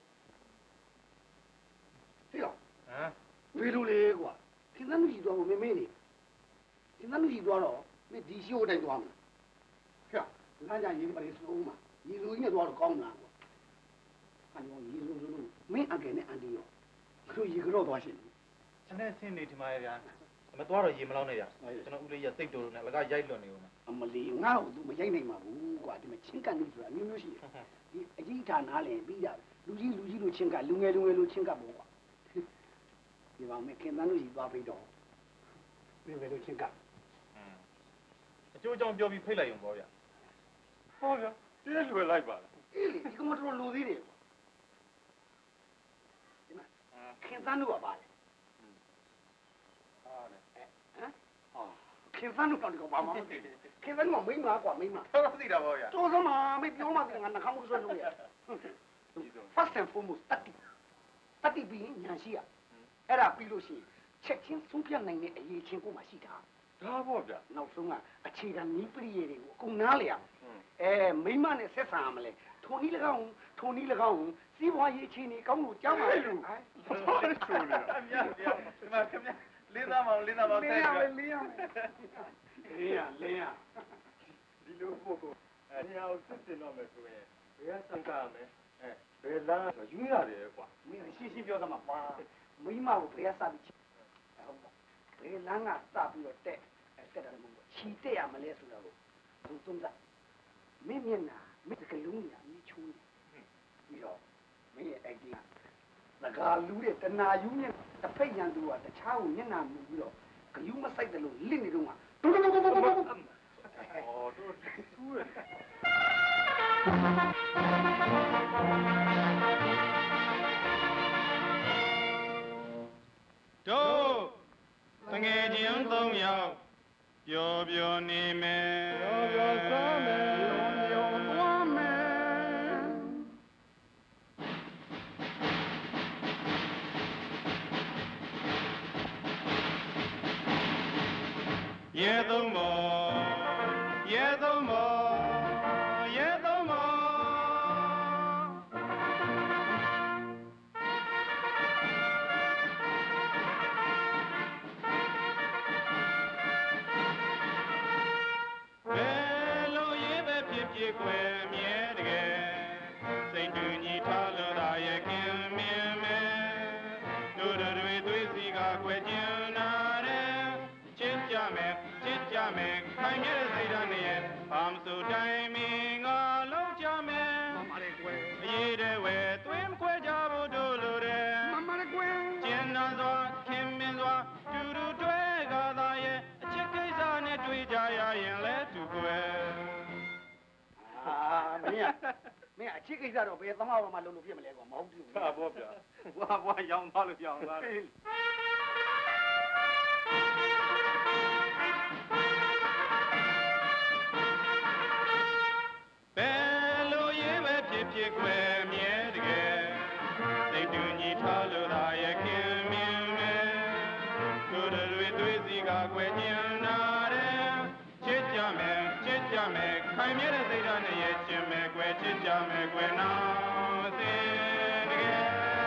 ဟေ့ဟမ်ဝေလို့လေကွာခင်ဗျားတို့ကြီးသွားဖို့မင်းမင်းနေခင်ဗျားတို့ကြီးသွားတော့မင်းဒီရှိုးတိုင်းသွားမှာဟဲ့လမ်းကြရေးပါလေစိုးမှာရေလူကြီးနဲ့သွားတော့ကောင်းမလားကွာအဲ့တော့ရေလူလူမင်းအကယ်နဲ့အန်တီရောငတို့ရေကြောသွားရှင်ကျွန်တော်ဆင်းနေဒီမှာဗျာမသွားတော့ရေမလောက်နဲ့ဗျာကျွန်တော်ဦးလေးရစိတ်တူလို့နဲ့လကရိုက်လွန်နေဦးမှာအမလီငါ့ကို तू မရိုက်နိုင်ပါဘူးကွာဒီမှာချင်းကန်လို့ဆိုတာမျိုးမျိုးရှိတယ်ဒီအကြီးဌာနလည်းပြီးတာလူကြီးလူကြီးလို့ချင်းကလူငယ်လူငယ်လို့ချင်းကပေါ့ကွာဒီပါမယ်ခင်တန်းလို့ရှိသွားပြီးတော့ဘယ်လိုချင်းကအကျိုးကြောင့်ပြောပြီးဖိတ်လိုက်ရုံပေါ့ဗျာဟောဗျာတဲလွယ်လိုက်ပါလားအေးလေဒီကမတော်လိုသေးတယ်ဒီမှာခင်တန်းလို့ပါပါတယ်ဟာလေဟမ်ဟောခင်တန်းလို့တော့ဘာမှမသိဘူးခင်တန်းကမိန်းမကွာမိန်းမတော့သိတာပေါ့ဗျာတော်စမ်းမမေပြောမှငါနှာခေါင်းမဆွဲလို့ရ first and foremost တတိတတိပြီးညာရှိရအဲ့ဒါပြီးလို့ရှိရင်ချက်ချင်းဆုံးဖြတ်နိုင်တဲ့အရေးချင်းကိုမှရှိတာဒါပေါ့ဗျာနောက်ဆုံးကအခြေခံနည်းပရိယေတွေကိုအကုန်နားလေအောင်အဲမိမနဲ့ဆက်ဆံရမလဲထုံနည်း၎င်းထုံနည်း၎င်းစီးပွားရေးချင်းတွေကောင်းလို့ကြောက်ပါလို့ဟုတ်တယ်ဆိုလို့အများကြီးဒီမှာခင်ဗျလင်းသားမောင်လင်းသားမောင်တိုက်ရလင်းရလင်းရလင်းရဒီလိုပို့ကိုအဲညောင်စစ်တင်တော့မယ်ဆိုရင်ဘယ်ကစံကားမယ်အဲဘယ်လားဆိုယူရတယ်ကွာမင်းရှင်းရှင်းပြောသမှာပါမိမကိုဘယ်ကစပြီးဟုတ်ပါဘယ်လမ်းကစပြီးတော့တက်တက်တယ်မဟုတ်ဘူးချီတက်ရမလဲဆိုတာကိုသူသုံးသပ်မင်းမျက်နှာမင်းကလုံးညာမင်းချိုးနေပြီးတော့မင်းရဲ့ idea လကားလူတဲ့တနာယူမျက်တစ်ဖက်ရန်သူကတခြားကိုမျက်နှာမူပြီးတော့ဂယုမဆိုင်တယ်လို့လစ်နေတော့ကတူတူတူတူတူအော်တူတူရတို့တငယ်ချင်းသုံးယောက်ပျော်ပျော်နေမယ်ပျော်ပျော်စားမယ်ပျော်ပျော်သွားမယ်ရဲသုံးမောရဲသုံးမောရဲသုံးမောပြေကွယ်မြဲတကယ်စိတ်တူညီထားလို့သာရဲ့ကင်းမြင်မယ်တို့တွေသွေးစီကကွယ်ကျင်နာတယ်ချစ်ကြမယ်ချစ်ကြမယ်ခိုင်မြဲတဲ့စိတ်ဓာတ်နဲ့ရဲ့ဘာမဆိုတိုင်းမင်းငါလုံးကြမယ်မမလေးကွယ်အရေးတဲ့ဝဲသွေးမခွဲကြဖို့တို့လိုတယ်မမလေးကွယ်ကျင်နာစွာခင်မင်စွာတူတူတွဲကားသာရဲ့အချစ်ကိစ္စနဲ့တွေ့ကြရရင်လဲတူကွယ်အာမင်းမင်းအချစ်ကိစ္စတော့ဘယ်သမားဘာမှလုပ်လို့ဖြစ်မလဲကွာမဟုတ်ဘူးဟာပေါ့ဗျာဘွားဘွားရောင်းသွားလို့ပြောင်းသွားတယ်ဘယ်လိုရေးပဲဖြစ်ဖြစ်ကွယ်မြဲတကယ်စိတ်တူညီထားလို့သာရဲ့ခင်မြင်မယ်တို့တွေသွေးစီကကွယ်ကျင်နာတယ်ချစ်ကြမယ်ချစ်ကြမယ်ခိုင်မြဲတဲ့စိတ်ဓာတ်နဲ့ရဲ့ကျင်မယ်ကွယ်ချစ်ကြမယ်ကွယ်နာစေတကယ်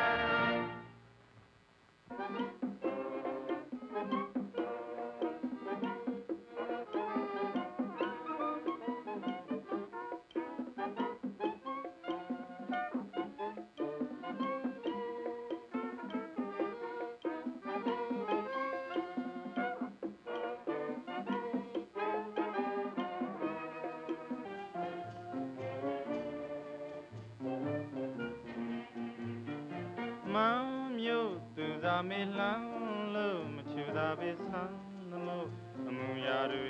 မောင်မြို့သူစားမေလန်းလို့မချူတာပဲဆန်းသမို့အမှုရာတွေ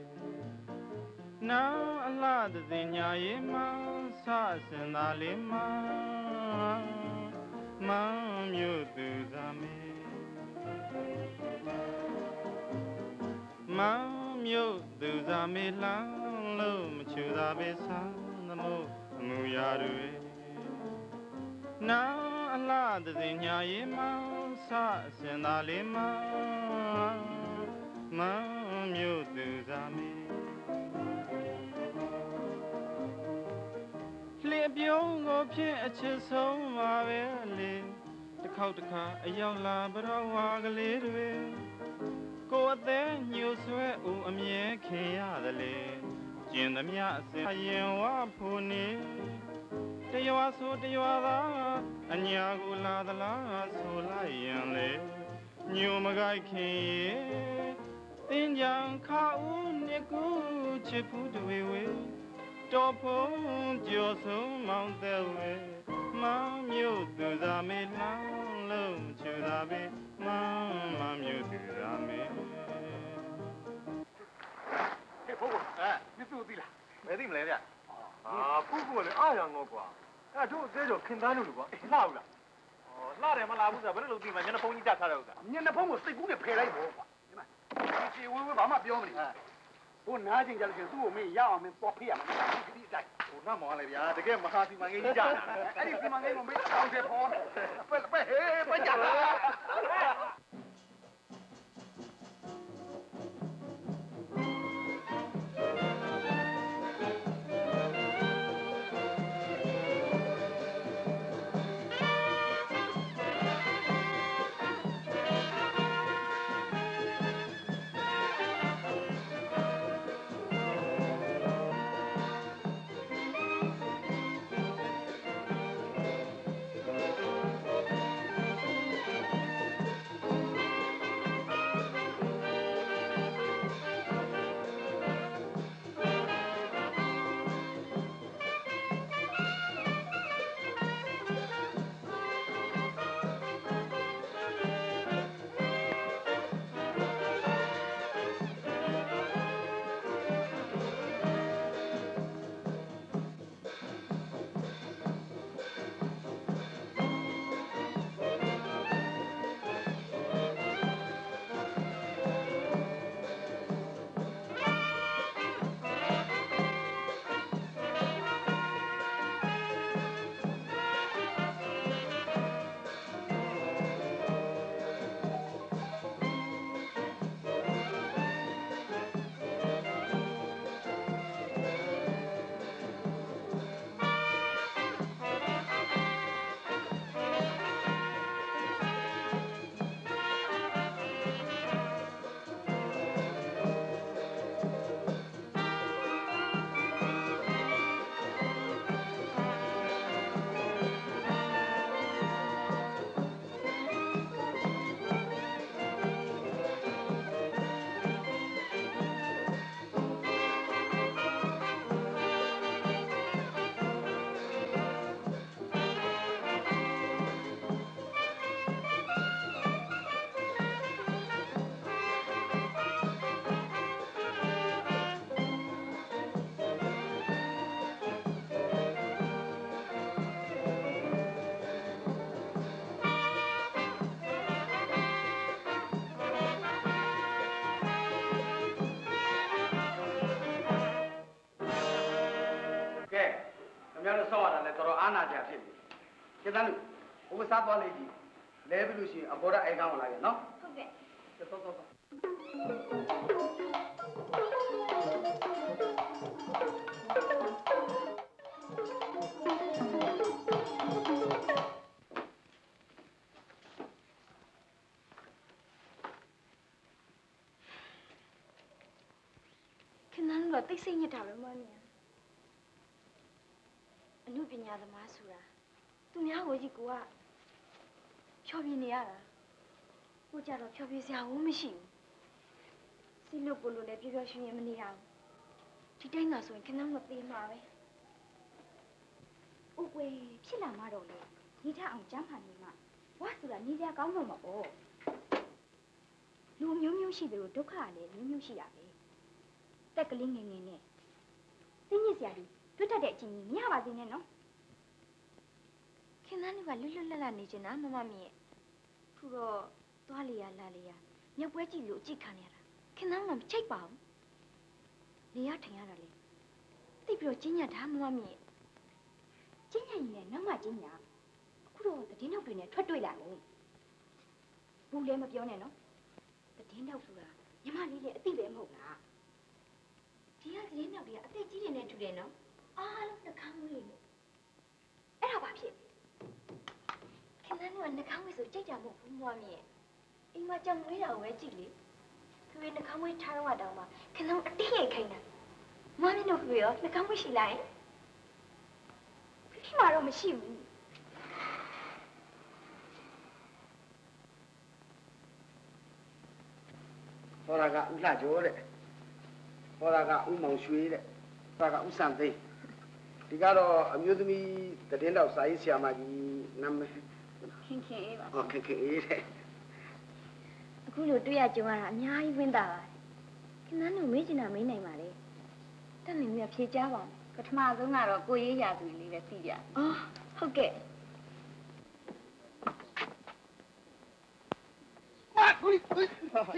နောင်အလားတသိညာရင်မဆစင်သာလေးမမောင်မြို့သူစားမေမောင်မြို့သူစားမေလန်းလို့မချူတာပဲဆန်းသမို့အမှုရာတွေနောင်အလားတသိညာရင်မဆစင်သာလေးမမောင်မြို့သူစားမေလျှက်ပြုံးကိုဖြင့်အချစ်ဆုံးပါပဲလေတစ်ခေါက်တစ်ခါအရောက်လာဘရောဝါကလေးတွေကိုအသေးညှို့ဆွဲဦးအမြဲခင်ရတယ်လေကျင်သမျှအစင်ရင်ဝဖို့နေတရွာဆိုတရွာသာအညာကိုလာသလားဆိုလိုက်ရင်လေညိုမကိုက်ခင်ရေတင်းကြံခါဦးနှစ်ကူချစ်ဖူးတွေဝေတော်ဖုံးကြော်ဆုံးမောင်တဲ့ဝေမမျိုးသူစားမေလှမ်းလုံးချူတာပဲမမမျိုးသူစားမေဟဲ့ဖို့အဲမစ်သူသိလားမသိမလဲဗျအာပုဂ္ဂိုလ်လေအားရငေါကွာအဲ့တို့အသေးကြောခင်သားလို့လို့ကွာလှဘူးလားဩလှတယ်မလားဘူးဆိုဘယ်လိုလုပ်သိမှာညနေဖုန်းကြီးတက်ထားတဲ့ဥစ္စာညနေဖုန်းကိုစိတ်ကူးနဲ့ဖယ်လိုက်ပေါ့ကွာဒီမှာဒီချီဝေးဝေးဘာမှပြောမနေဟိုနားချင်းကြလို့ရှိရင်သူ့ကိုမင်းရအောင်မင်းပေါ်ဖေးရမှာဒီဒီအတိုင်းဟိုနှမောင်းလေဗျာတကယ်မဟာစီမံကိန်းကြီးကြတာအဲ့ဒီစီမံကိန်းကိုမင်းတောင်းတယ်ဖော်ပဲပဲဟေးပဲကြတာများလို့ဆောက်ရတာလဲတော်တော်အားနာကြဖြစ်နေကျေတန်းလူဘုမစားသွားလေးကြီးလဲပြီလို့ရှိရင်အပေါ်ဓာတ်အိုင်ကောင်းလာရဲ့နော်ဟုတ်ကဲ့တော်တော်တော်ခင်ဗျားတို့တိတ်ဆိတ်ညစ်တာပဲမဟုတ်လားအမှုပညာသမားဆိုတာသူများကိုကြီးကိုကဖြောပြနေရတာကိုကြတော့ဖြောပြစရာဘူးမရှိဘူးစိတ်လို့ကိုလို့လည်းပြပြရွှင်ရင်မနေရဘူးဒီတိုင်းသာဆိုရင်ခဏမသေးမှာပဲဥကွေဖြစ်လာမှတော့လေနေထအောင်ကြမ်းပါနေမှဝါဆိုတာနေကြကောင်းတော့မှာပေါ့လူမျိုးမျိုးရှိတယ်လို့ဒုက္ခလည်းမျိုးမျိုးရှိတာပဲတက်ကလေးငယ်ငယ်နဲ့စိတ်ညစ်စရာတွေတွေ့တတ်တဲ့အချိန်ကြီးမရပါသေးနဲ့နော်ခင်ဗျားတို့ကလွတ်လွတ်လပ်လပ်နေချင်တာမမမြင့်ခုတော့သွားလေရလာလေရမြောက်ပွဲကြည့်လို့အကြည့်ခံရတာခင်ဗျားကမချိတ်ပါဘူးနေရထိုင်ရတာလေသိပြီးတော့ကျင်းညတ်တာမမမြင့်ကျင်းညတ်ရင်လည်းနောက်မှကျင်းညတ်အခုတော့တည်င်းနောက်တွေနဲ့ထွက်တွေ့လာတယ်ဘူးလည်းမပြောနဲ့နော်တည်င်းနောက်ဆိုတာညီမလေးလည်းအသိပဲမဟုတ်လားဒီကတည်င်းနောက်တွေကအသိကြီးတွေနဲ့တူတယ်နော်အားလုံးနှကောင်းလေးနဲ့အဲ့ဒါဘာဖြစ်ခင်ဗျားတို့ကနှကောင်းဝဲဆိုကြိတ်ကြမဟုတ်ဘူးမွားမြင့်အိမ်မှာကြောင်မွေးတာကိုပဲကြည့်လေသူရဲ့နှကောင်းဝဲထားတော့တောင်မှခင်ဗျားတို့အတိတ်ခိုင်းတာမွားမြင့်တို့ကရောနှကောင်းဝဲရှိလိုက်ဖတော့မရှိဘူးဟောတာကဥလှကျော်တဲ့ဟောတာကဥမောင်ရွှေတဲ့ဟောတာကဥစံသိန်းဒီကတော့အမျိုးသမီးသတင်းတော်စာရေးဆရာမကြီးနာမည်ခင်ခင်အေးပါဟောခင်ခင်အေးတဲ့အခုလိုတွေ့ရကြုံရတာအများကြီးဝင်းတာပါခင်ဗျားတို့မေးချင်တာမေးနိုင်ပါလေတက်နေမြဖြေကြပါဦးပထမဆုံးကတော့ကိုရေးရာသူလေးပဲသိကြအော်ဟုတ်ကဲ့哇，我你我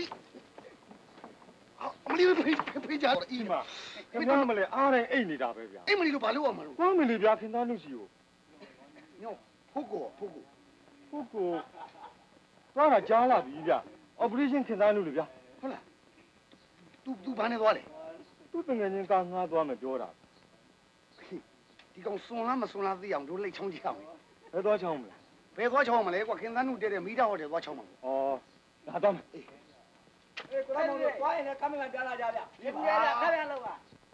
好，我们这个陪陪家的姨嘛， ခင်ဗျားမလဲအားတိုင်းအိတ်နေတာပဲဗျာ哎，我们这把路啊嘛路， ဘာမလဲဗျာခင်သားလူစီကို喏，扑过扑过， ဟုတ်ကိုသွားတာကြားလာပြီဗျာ operation ခင်သားလူလေဗျာ好了，都都办得多嘞， သူ့တငယ်ချင်းကငှားသွားမယ်ပြောတာ嘿，你讲送啦么送啦，这样都来抢抢的， ဘယ်သွားချောင်းမလဲ别多抢嘛嘞，我看咱弄这这没得好的多抢嘛， ဩဒါတော့哎， အေးကိုတော်တို့သွားရင်လည်းကမ်းမကန်ပြလာကြဗျဒီပြရခက်ရလောက်ပါ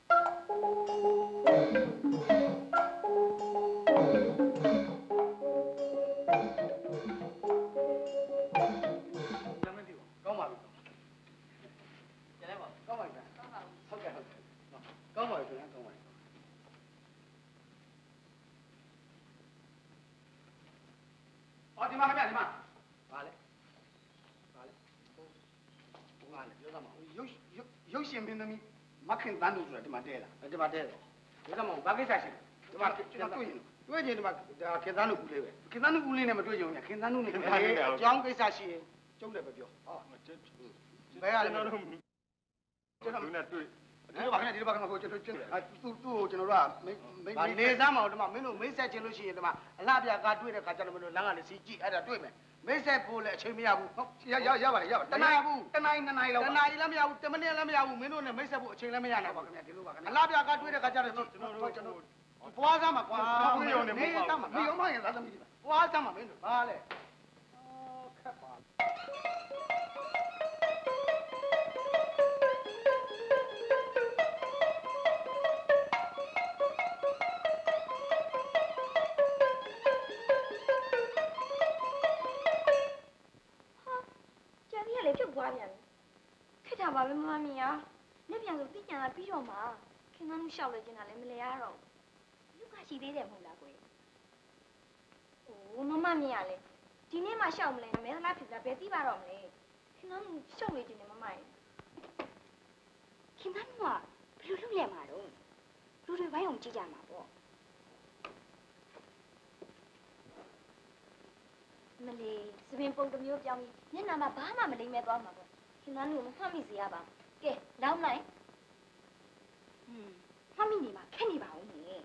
高嘛路，进来吧，高嘛路，好嘅好嘅，高嘛路先高嘛路。 哦，你妈看咩？你妈，嘛嘞？嘛嘞？我嘛嘞，有啥嘛？有有有些民的咪，没看单独出来，他妈带了，他妈带了。有啥嘛？把给啥去？他妈就那对应，对应他妈啊，看单独过来呗，看单独过来呢嘛对应呢，看单独呢，哎，讲给啥去？讲来不表啊？没啊，那都，这他们对。 ဒီလိုပါခင်ဗျာဒီလိုပါခင်ဗျာကိုကျွန်တော်ကျင်းသူ့သူ့ကိုကျွန်တော်တို့ကမင်းမင်းနေစမ်းမအောင်ဒီမှာမင်းတို့မိတ်ဆက်ခြင်းလို့ရှိရင်ဒီမှာအလှပြကတွေ့တဲ့ခါကျတော့မင်းတို့လမ်းကလည်းစီကြည့်အဲ့ဒါတွေ့မယ်မိတ်ဆက်ဖို့လည်းအချိန်မရဘူးဟုတ်ရရရပါလေရပါတနာဘူးတနာနှစ်နာရီလောက်တနာရီလည်းမရဘူးတမိနစ်လည်းမရဘူးမင်းတို့နဲ့မိတ်ဆက်ဖို့အချိန်လည်းမရနိုင်ပါခင်ဗျာဒီလိုပါခင်ဗျာအလှပြကတွေ့တဲ့ခါကျတော့ကျွန်တော်တို့ကျွန်တော်ပွားစမ်းမှာကွာနေစမ်းမှာနေအောင်မရင်သာသမီးပွားစမ်းမှာမင်းတို့ဘာလဲအော်ခက်ပါသွားပြန်ပြီခက်တာပါပဲမမမီယာလက်ပြန်ဆိုသိကြတာပြီးတော့မှခင်ဗျားတို့ရှောက်လဲကျင်တာလည်းမလဲရတော့လူကရှိသေးတယ်မဟုတ်လားကိုယ်။အိုးမမမီယာလေဒီနေ့မှရှောက်မလဲမဲသလားဖြစ်လားဘယ်သိပါတော့မလဲခင်ဗျားတို့ရှောက်နေကျင်တယ်မမရဲ့ခင်ဗျားတို့ကဘယ်လိုလုပ်ရမှာတော့လူတွေဘိုင်းအောင်ကြည့်ကြမှာပေါ့မလေးစပင်ပုံတစ်မျိုးပြောင်းပြီးမျက်နှာမှာဘာမှမလိမ့်မဲသွားမှာပေါ့ခင်ဗျားတို့မမှတ်မိစေရပါကဲလောင်းလိုက်ဟွန်းမှတ်မိနေမှာခက်နေပါဦးမေ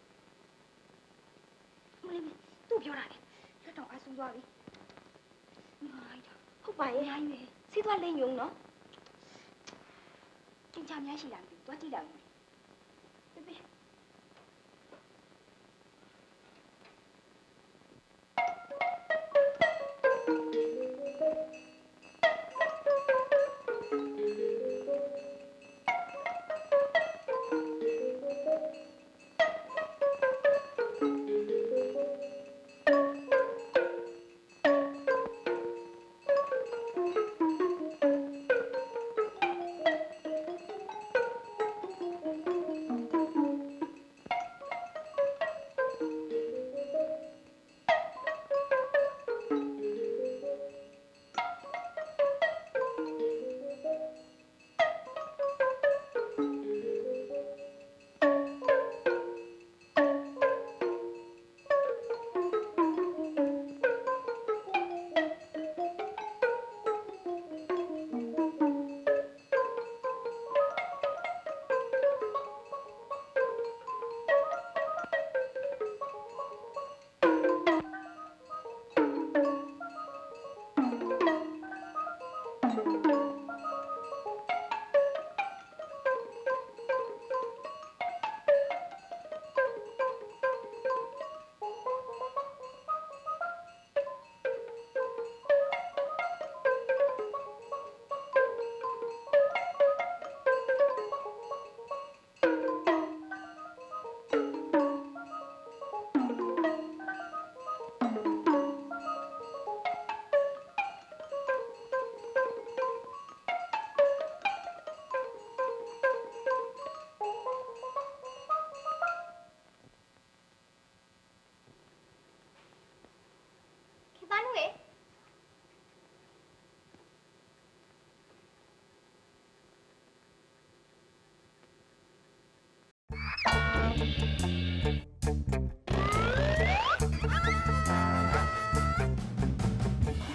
မလေးသူ့ပြောတာလေလက်တော့အဆူသွားပြီမိုင်းဟုတ်ပါရဲ့ရိုင်းပဲစီးသွားလိမ့်ယုံနော်ကျင်ချာများရှိလားမသိဘူးသွားကြည့်လိုက်ဦးပေး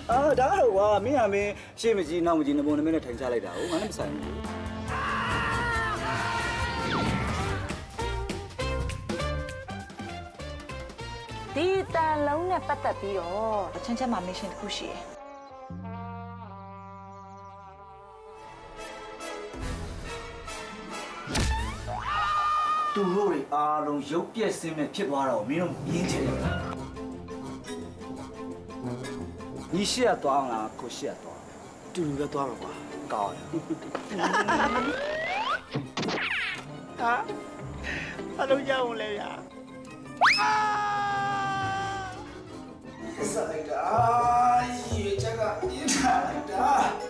啊，大家话没阿没，谁没记，那没记，那不能没那停下来的，我俺们三个。 ဒီတန်လုံးနဲ့ပတ်သက်ပြီးတော့အချင်းချင်းမှာမရှင်တစ်ခုရှိတယ်သူတို့တွေအားလုံးရုပ်ပြက်စင်းမဲ့ဖြစ်သွားတော့မင်းတို့မြင်ချင်တယ်ညီရှိရသွားအောင်လားကိုရှိရသွားတူတူပဲသွားမှာကွာကောင်းတယ်ဟာအလုံးရအောင်လေဗျာဆက်လိုက်တာရေချက်ကပြင်းထန်လိုက်တာ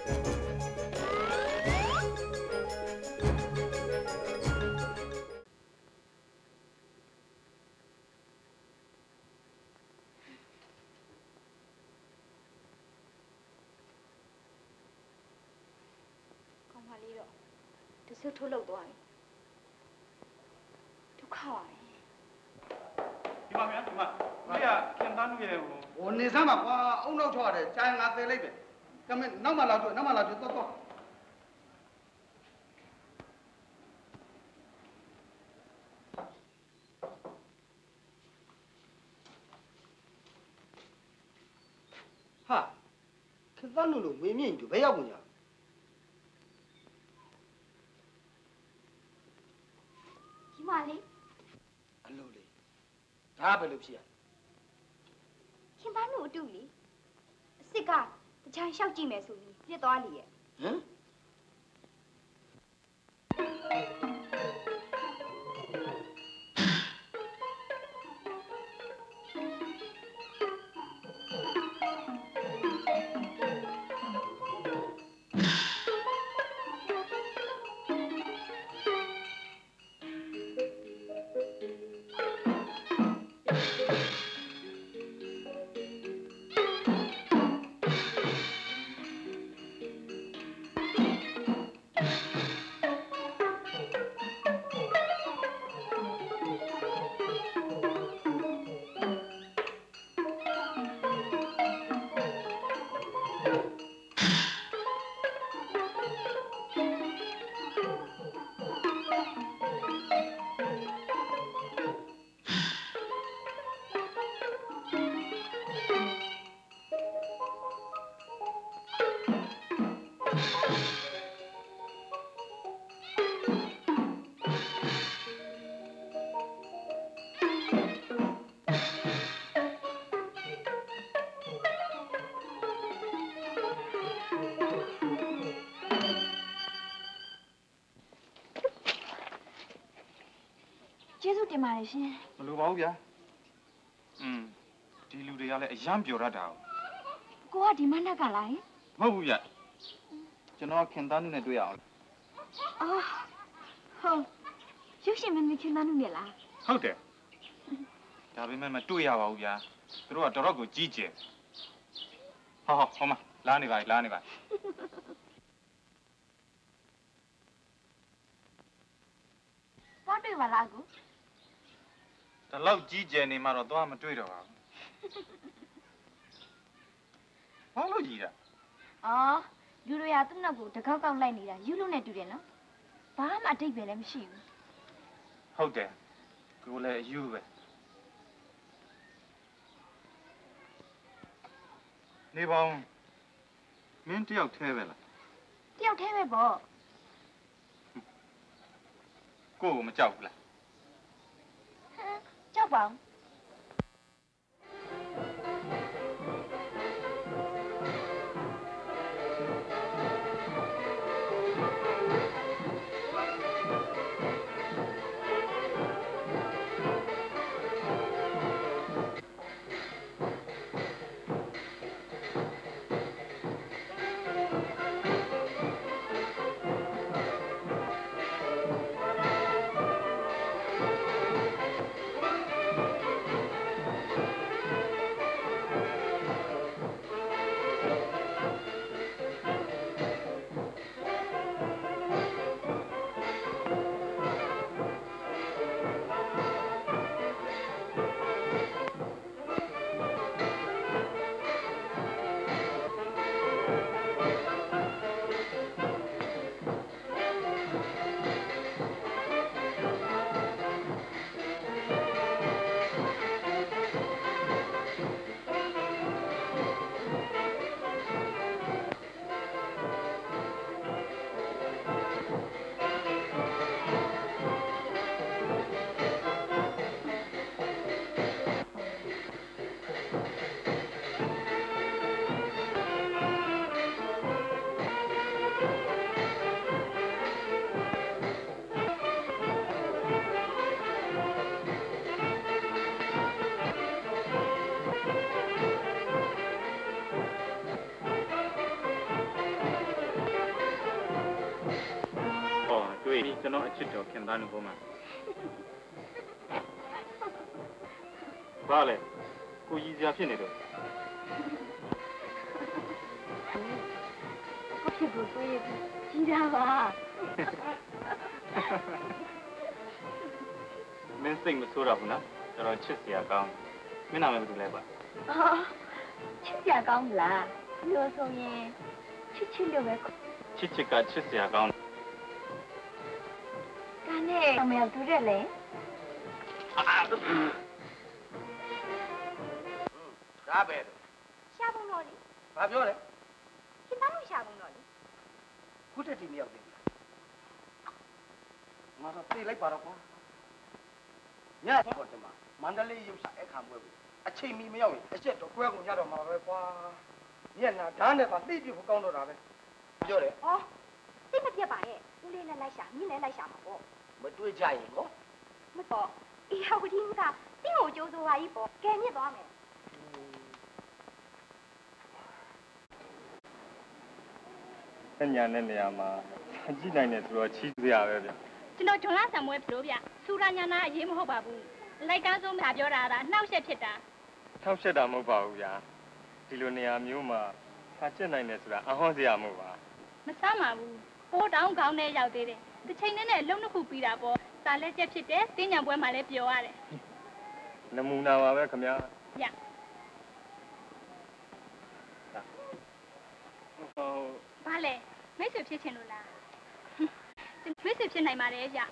သူထုတ်လုပ်သွားတယ်ဒုက္ခပါပဲဒီမှာဗျာဒီမှာဒီကခင်သားလူရဲ့ဟိုဟိုနေစမ်းပါကွာအုံနောက်ထွက်ရတယ်ကြာရင်ငါသေလိုက်ပဲကမဲနောက်မှလာတွေ့နောက်မှလာတွေ့တော့တော့ဟာခင်သားလူလို့ဝင်းမြင့်တူဘယ်ရောက်ကုန်ကြဒီမလေးအလိုလေးဒါပဲလို့ဖြစ်ရခင်ဗျားတို့အတူလေအစ်စ်ကတခြားလျှောက်ကြည့်မယ်ဆိုပြီးပြစ်သွားလေရဲ့ဟမ်ကျေးဇူးတင်ပါတယ်ရှင်မလိုပါဘူးဗျာอืมဒီလူတွေကလည်းအယံပျော်တတ်တာကိုကဒီမနက်ကလာရင်မဟုတ်ဘူးဗျကျွန်တော်ခင်သားနုနဲ့တွေ့ရအောင်အော်ဟုတ်ရုပ်ရှင်မင်းမခင်သားနုနဲ့လားဟုတ်တယ်ဒါပေမဲ့မတွေ့ရပါဘူးဗျာသူတို့ကတော်တော့ကိုကြီးကျယ်ဟောဟောဟောမလာနေပါလာနေပါဘာတွေ့ပါလားကိုဒါလောက်ကြီးကျယ်နေမှတော့သွားမတွေ့တော့ပါဘူးဘာလို့ကြီးတာအော်လူတို့ရသူ့နောက်ကိုတကောက်ကောက်လိုက်နေတာယူလို့နဲ့တူတယ်နော်ဘာမှအတိတ်ပဲလည်းမရှိဘူးဟုတ်တယ်ကိုလည်းအယူပဲနေပါဦးမင်းတယောက်ထဲပဲလားတယောက်ထဲပဲပေါ့ကိုကိုမကြောက်ဘူးလားဟမ်ကြောက်ပါဦးခင်သားနေပေါ်မှာဘာလဲကိုကြီးစရာဖြစ်နေတော့ကိုဖြစ်ကိုကိုရဲ့ကြီးတာပါမင်းစိတ်မဆိုးတော့ဘူးနော်တော်တော်ချစ်စရာကောင်းမင်းနာမည်ဘယ်လိုလဲပါအော်ချစ်စရာကောင်းလားလို့ဆိုရင်ချစ်ချစ်လို့ပဲချစ်ချစ်ကချစ်စရာကောင်းကနဲ့အမေတူတယ်လေဒါပဲရှာပုံတော်လေဘာပြောလဲခင်ဗျားတို့ရှာပုံတော်လေခုတက်တီမရောက်သေးဘူးငါတော့ပြေးလိုက်ပါတော့ကွာညတော့ဒီမှာမန္တလေးရုပ်ရှာအခါမွဲဘူးအချိန်မီမရောက်ရင်အချက်တော့ကွဲကုန်ကြတော့မှာပဲကွာညနာဓာတ်နဲ့ပါသိပြဖို့ကောင်းတော့တာပဲပြောတယ်အော်သိမပြတ်ပါရဲ့ဦးလေးနဲ့လိုက်ရှာမြင်းနဲ့လိုက်ရှာမှာပေါ့မတွေ့ကြရင်နော်မတော့အေးဟိုဒီကတင်းကိုကြိုးစိုးပါကြီးပေါ့ကဲမြစ်သွားမယ်အညာနဲ့နေရာမှာကြည့်နိုင်တယ်ဆိုတော့ချီးစရာပဲဗျကျွန်တော်ဂျွန်လာဆံမွဲပြောဗျစူရာညာနာအရေးမဟုတ်ပါဘူးလိုက်ကားဆုံးမှာပြောတာကနှောက်ရက်ဖြစ်တာနှောက်ရက်တာမဟုတ်ပါဘူးဗျာဒီလိုနေရာမျိုးမှာစာကျက်နိုင်တယ်ဆိုတာအဟောစရာမဟုတ်ပါမဆမ်းပါဘူးပိုးတောင်းကောင်းနဲ့ရောက်သေးတယ်တစ်ချိန်နဲ့အလုံးတစ်ခုပြီးတာပေါ့စာလက်ကျက်ဖြစ်တယ်တင်းညံပွဲမှာလည်းပြောရတယ်နမူနာပါပဲခင်ဗျာရဘာလဲမိတ်ဆွေဖြစ်ချင်လို့လားမိတ်ဆွေဖြစ်နိုင်ပါတယ်ဗျ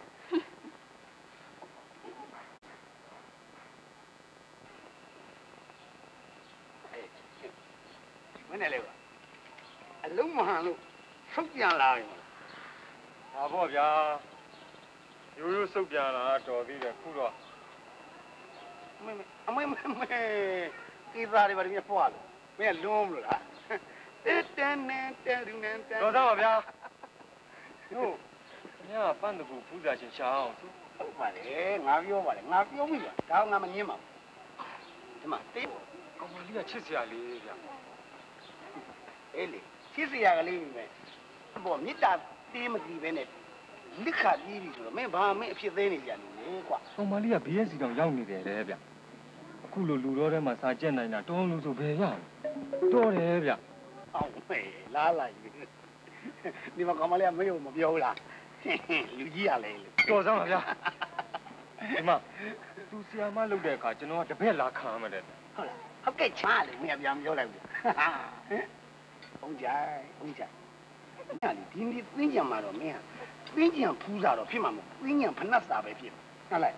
မင်းလည်းပါအလုံးမဟန်လို့ဆုတ်ပြန်လာပြီဟာပေါ့ဗျာရိုးရိုးဆုတ်ပြန်လာတော်သေးတယ်ခုတော့မင်းအမေမမေဒီသားတွေဘာတွေဖွာလို့မင်းလွန်းမလို့လားတဲတန်နဲ့တဲရူနဲ့တဲတော်သားပါဗျာတို့ညပန်းတကူဖူးစားချင်းရှာအောင်သူဟုတ်ပါလေငါပြောပါလေငါပြောပြီလားဒါကငါမငင်းပါဘူးဒီမှာတေးကောင်မလေးကချစ်စရာလေးဗျာအေးလေချစ်စရာကလေးပဲဘောမြစ်တာတေးမကြည့်ပဲနဲ့လိခါပြီးပြီဆိုတော့မင်းဘာမင်းအဖြစ်သေးနေကြလို့လေကွာကောင်မလေးကဘေးရစီတောင်ရောက်နေတယ်လေဗျအခုလိုလူတော်ထဲမှာစာကျက်နိုင်တာတောင်းလို့ဆိုဘယ်ရတော်တယ်ဗျအောင်မေးလာလာယူဒီမှာကောင်မလေးကမင်းကိုမပြောဘူးလားလူကြီးရလေတော်စမ်းပါဗျာဒီမှာသူဆီယာမလုပ်တဲ့အခါကျွန်တော်ကတပည့်လာခံရမှာတဲ့ဟုတ်လားဟုတ်ကဲ့ချားလေမင်းပြန်ပြောလိုက်ဘူးဘုံကြိုင်ဘုံကြိုင်ညလေဒီနေ့သင်ကြံမှာတော့မင်းကသင်ကြံဖူးစားတော့ဖြစ်မှာမဟုတ်သင်ကြံဖနတ်စာပဲဖြစ်ဟုတ်လား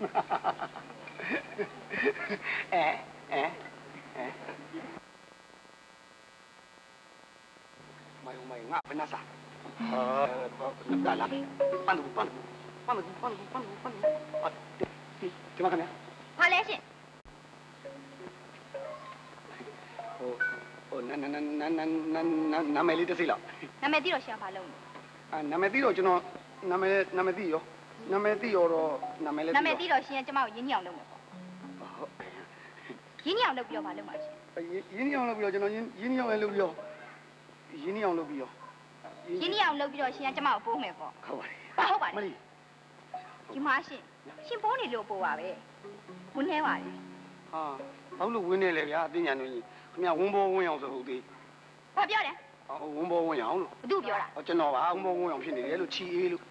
အဲအဲအဲမိုင်မိုင်ငါဖနတ်စာအာဒါလာပန်းပန်းပန်းပန်းပန်းပန်းပန်းဒီမှာခင်ဗျာဘာလဲရှင်ဟိုဟိုနာနာနာနာနာနာနာမည်လေးတစ်စိလောက်နာမည်သိတော့ရှင်ဘာလုပ်လဲအာနာမည်သိတော့ကျွန်တော်နာမည်နာမည်သိရောနာမည်သိရောတော့နာမည်လေးနာမည်သိတော့ရှင်ကျမကိုရင်းနှီးအောင်လုပ်မယ်ပေါ့ဟုတ်ရင်းနှီးအောင်လုပ်ပြီးတော့ဘာလုပ်မှာရှင်ရင်းနှီးအောင်လုပ်ပြီးတော့ကျွန်တော်ရင်းရင်းနှီးအောင်လုပ်ပြီးတော့ရင်းနှီးအောင်လုပ်ပြီးတော့ရင်းနှီးအောင်လုပ်ပြီးတော့ရှင်ကကျမကိုပိုးမယ်ပေါ့ဟုတ်ပါတယ်ဘာဟုတ်ပါလဲမလီဒီမှာရှင်ရှင်ပိုးနေလို့ပိုးပါပဲဝင်းနေပါလေဟာဘာလို့ဝင်းနေလဲဗျာအသိဉာဏ်တွေခင်ဗျာဝင်းဘောဝင်းအောင်ဆိုဟုတ်သေးဘာပြောလဲဟောဝင်းဘောဝင်းအောင်လို့ဘသူပြောတာဟောကျွန်တော်ပါဝင်းဘောဝင်းအောင်ဖြစ်နေတယ်လို့ချီအေးလို့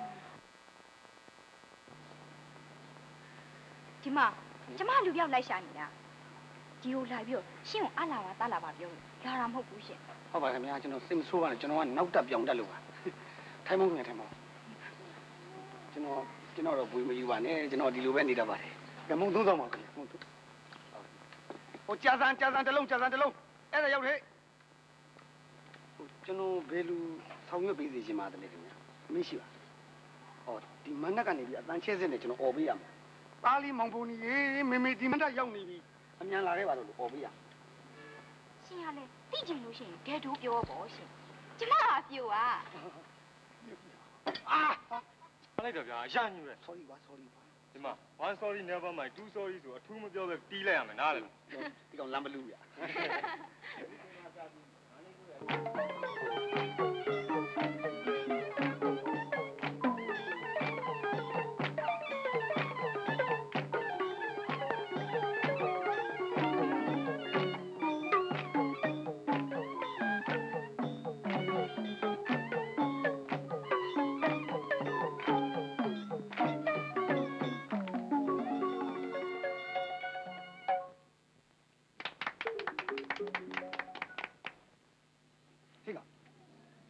ဒီမှာကျမလူပြောက်လိုက်ရှာနေတာဒီကိုလာပြီးတော့ရှင်းကိုအလာပါတလာပါပြောလာတာမဟုတ်ဘူးရှင်ဟုတ်ပါခင်ဗျာကျွန်တော်စိတ်မဆိုးပါနဲ့ကျွန်တော်ကနောက်တက်ပြောင်းတက်လို့ပါထိုင်မုန်းနေထိုင်မုန်းကျွန်တော်ကျွန်တော်တော့ဘွေမယူပါနဲ့ကျွန်တော်ဒီလိုပဲနေတတ်ပါတယ်ကမုန်းသုံးဆောင်ပါခင်ဗျာဟိုကြာစံကြာစံတစ်လုံးကြာစံတစ်လုံးအဲ့ဒါရောက်တယ်ဟိုကျွန်တော်ဘယ်လိုဆောင်ရွက်ပေးစီရှင်ပါတယ်လေခင်ဗျာမရှိပါဟောဒီမနက်ကနေပြီးအတန်းချဲစင်းနဲ့ကျွန်တော်អော်ပေးရမှာသားလေးမောင်ပုံကြီးရေမေမေဒီမနက်ရောက်နေပြီအမြန်လာခဲ့ပါတော့လို့អော်ပေးရရှင်ရလေသိချင်လို့ရှိရင်ဂဲတိုးပြောပေါ့ရှင်ကျမကပြို့อ่ะအာမလိုက်တော့ဗျာအရညူပဲ sorry ပါ sorry ပါဒီမှာ one sorry never mind two sorry ဆိုအထူးမပြောပဲတီးလိုက်ရမယ်နားလေဒီကောင်လမ်းမလူဗျာ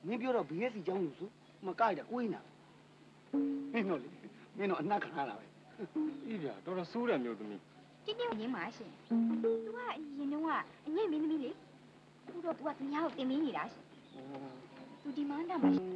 မင်းပြောတော့ B S C ကျောင်းလို့ဆိုမကြိုက်တာကိုင်းနာမင်းတို့လေမင်းတို့အနှက်ခံရတာပဲအေးဗျာတော်တော်ဆိုးတယ်မျိုးသမီးတင်းတင်းရင်းပါရှင်သူကအရင်တော့ကအငိမ့်မင်းသမီးလေသူတော့သူကသူများကိုတင်မင်းနေတာရှင်သူဒီမန်းတာမှာရှင်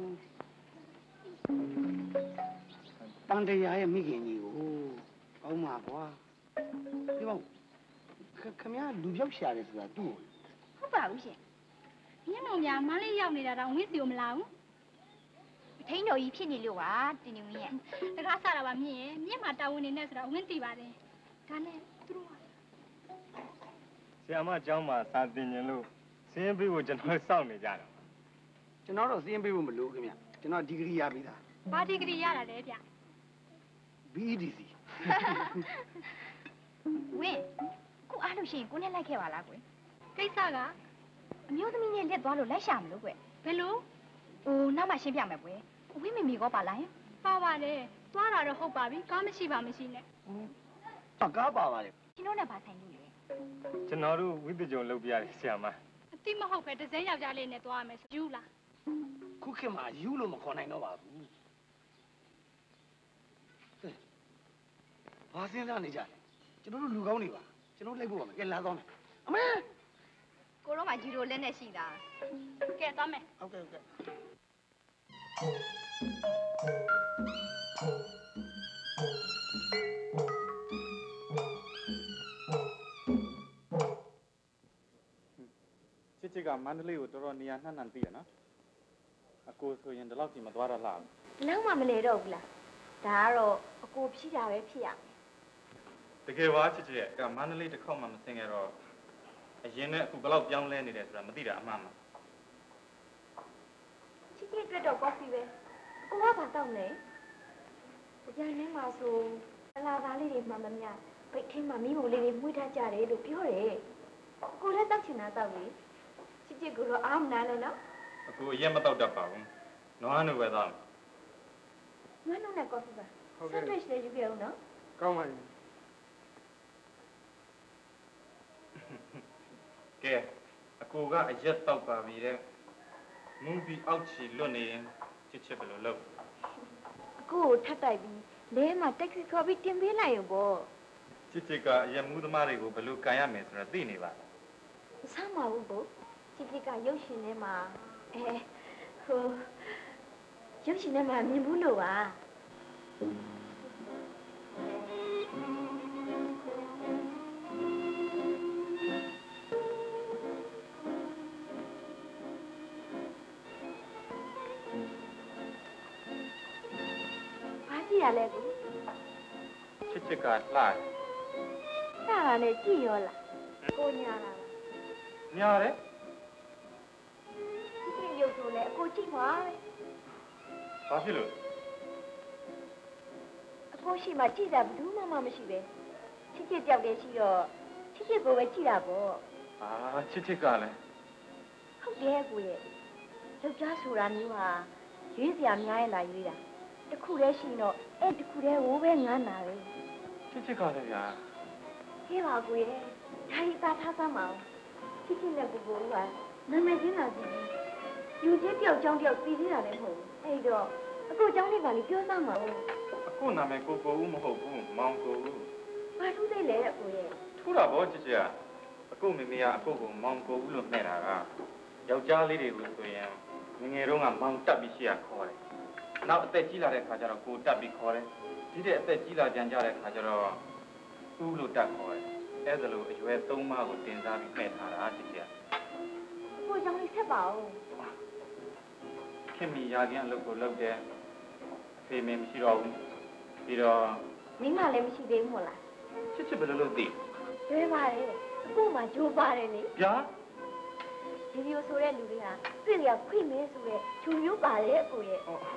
တန်တရားရဲ့မိခင်ကြီးကိုကောင်းပါကွာဒီမောင်ခမရလူပြောက်ရှာတယ်ဆိုတာသူ့ကိုဟုတ်ပါဘူးရှင်မြင်းမောင်များမလေးရောက်နေတာတော့ဝင်းစီကိုမလာဘူးအထိန်တော်ကြီးဖြစ်နေလို့ပါတင်းတင်းဝင်းရဲ့တကားဆတာပါမြင်းရဲ့မြင်းမှာတာဝန်နေနဲ့ဆိုတော့ဝင်းသိပါတယ်ဒါနဲ့သူတို့ကဆရာမအကြောင်းမှာစာသင်ခြင်းလို့စင်းပေးဖို့ကျွန်တော်စောင့်နေကြတာကျွန်တော်တော့စင်းပေးဖို့မလိုခင်ဗျကျွန်တော်ဒီဂရီရပြီးသားဘာဒီဂရီရတာလဲဗျ B E D C ဝင်းကိုအားလို့ရှိရင်ကိုနဲ့လိုက်ခဲ့ပါလားကွယ်ကိစ္စကအမျိုးသမီးနဲ့လက်သွားလို့လိုက်ရှာမလို့ကွယ်ဘယ်လိုဟိုနောက်မှရှင်းပြမယ်ကွယ်ဝင်းမမီကောပါလားပါပါတယ်သွားတာတော့ဟုတ်ပါပြီကားမရှိပါမရှိနဲ့ဟုတ်ကားပါပါလေကျွန်တော်နဲ့ပါဆိုင်လို့လေကျွန်တော်တို့ဝိသကြုံလုပ်ပြရတယ်ဆရာမအတိမဟုတ်ပဲဒဇင်းယောက်ျားလေးနဲ့သွားရမယ်ဆိုယူလားခုခေတ်မှာယူလို့မခေါ်နိုင်တော့ပါဘူးဘာစဉ်းစားနေကြလဲကျွန်တော်တို့လူကောင်းတွေပါကျွန်တော်လိုက်ဖို့ပါမယ်ကဲလာသွားမယ်အမေကိုတော့မှဂျီရိုလက်နဲ့ရှိတာကဲသွားမယ်ဟုတ်ကဲ့ဟုတ်ကဲ့ချစ်ချစ်ကမန္တလေးကိုတော်တော်နေရာနှံ့နှံ့သိရနော်အကိုဆိုရင်ဒီလောက်ကြီးမသွားရလားနောက်မှမလဲတော့ဘူးလားဒါကတော့အကိုဖြီးတာပဲဖြစ်ရမယ်တကယ်ပါချစ်ချစ်ရဲ့ကမန္တလေးတစ်ခေါက်မှမဆင်းခဲ့တော့အရင်နဲ့အခုဘယ်လောက်ပြောင်းလဲနေတယ်ဆိုတာမသိတာအမှန်ပါချစ်ချစ်အတွက်တော့ကော်ဖီပဲအကိုကဘာတောက်လဲကြံနေမှာဆိုအလားသားလေးတွေမှမမြပိတ်ထင်းမှမိမို့လေးတွေမှုထားကြတယ်လို့ပြောတယ်ကိုလည်းတောက်ချင်တာတောက်လေချစ်ချစ်ကတော့အားမနာနဲ့နော်အခုအရင်မတောက်တတ်ပါဘူးနွားနုပဲသားနွားနုနဲ့ကော်ဖီပါဟုတ်ကဲ့ဆန်ဒွစ်လေးယူပြအောင်နော်ကောင်းပါပြီကဲအကိုကအရက်တောက်ပါပြီတဲ့မူပြီးအောက်ချီလွတ်နေရင်ချစ်ချစ်ဘယ်လိုလုပ်အကိုကိုထပ်တိုက်ပြီးလဲမှာတက္ကစီခေါ်ပြီးတင်ပေးလိုက်ရုံပေါ့ချစ်ချစ်ကအရက်မူးသမားတွေကိုဘယ်လိုကန်ရမယ်ဆိုတာသိနေပါမဆမ်းပါဘူးပေါ့ချစ်ချစ်ကရုပ်ရှင်ထဲမှာအဲဟိုရုပ်ရှင်ထဲမှာမြင်ဘူးလို့ပါရလဲကိုချစ်ချစ်ကလှတယ်လှတာနဲ့ကြည့်ရောလားကိုညာလာညာတယ်ချစ်ချစ်ရုပ်ဆိုလဲအကိုကြည့်ပါပဲဘာဖြစ်လို့အကိုရှိမှကြည့်တာဘယ်သူမှမရှိပဲချစ်ချစ်ကြောက်တယ်ရှိတော့ချစ်ချစ်ကိုပဲကြည့်တာပေါ့အာချစ်ချစ်ကလည်းဟုတ်တယ်ကိုရဲ့ယောက်ျားဆိုတာမျိုးဟာရွေးစရာများရဲ့လားရွေးတာတခုတည်းရှိတော့အဲ့တခုတည်းဝိုးပဲငန်းနာပဲချစ်ချစ်ကလည်းဗျာခေပါကိုရဲ့ဒါရီသားထားစမ်းပါဦးချစ်ချစ်နဲ့ကိုကိုကနာမည်ချင်းလာကြည့်ယူချင်းတယောက်ကြောင်းတယောက်သိသေးတာလည်းမဟုတ်ဘူးအဲ့တော့အခုကြောင်းလေးပါလေပြောစမ်းပါဦးအခုနာမည်ကိုကိုဦးမဟုတ်ဘူးမောင်ကိုဦးဘာထူးသေးလဲကိုရဲ့ထူးတာပေါ့ချစ်ချစ်ကအခုမိမိကအကိုကိုမောင်ကိုဦးလို့နှဲ့တာကယောက်ျားလေးတွေကိုဆိုရင်ငငယ်တုန်းကမောင်တက်ပြီးရှိရခေါ်တယ်နောက်အသက်ကြီးလာတဲ့ခါကျတော့ကိုတက်ပြီးခေါ်တယ်ဒီတဲ့အသက်ကြီးလာကြံကြတဲ့ခါကျတော့ဦးလို့တက်ခေါ်တယ်အဲ့ဒါလိုအရွယ်သုံးပါးကိုတင်စားပြီးနှဲ့ထားတာချစ်ချစ်ကိုကြောင့်လေးဆက်ပါဦးခင်မီရာခင်အလုပ်ကိုလုပ်တယ်အဖေမင်းမရှိတော့ဘူးပြီးတော့မိမလည်းမရှိသေးဘူးမို့လားချစ်ချစ်ဘယ်လိုလုပ်သိကျွေးပါတယ်အခုမှကြိုးပါတယ်လေဗျာဒီလိုဆိုတဲ့လူတွေကတွေ့ရခွင့်မဲဆိုတဲ့ခြုံမျိုးပါတယ်အကိုရဲ့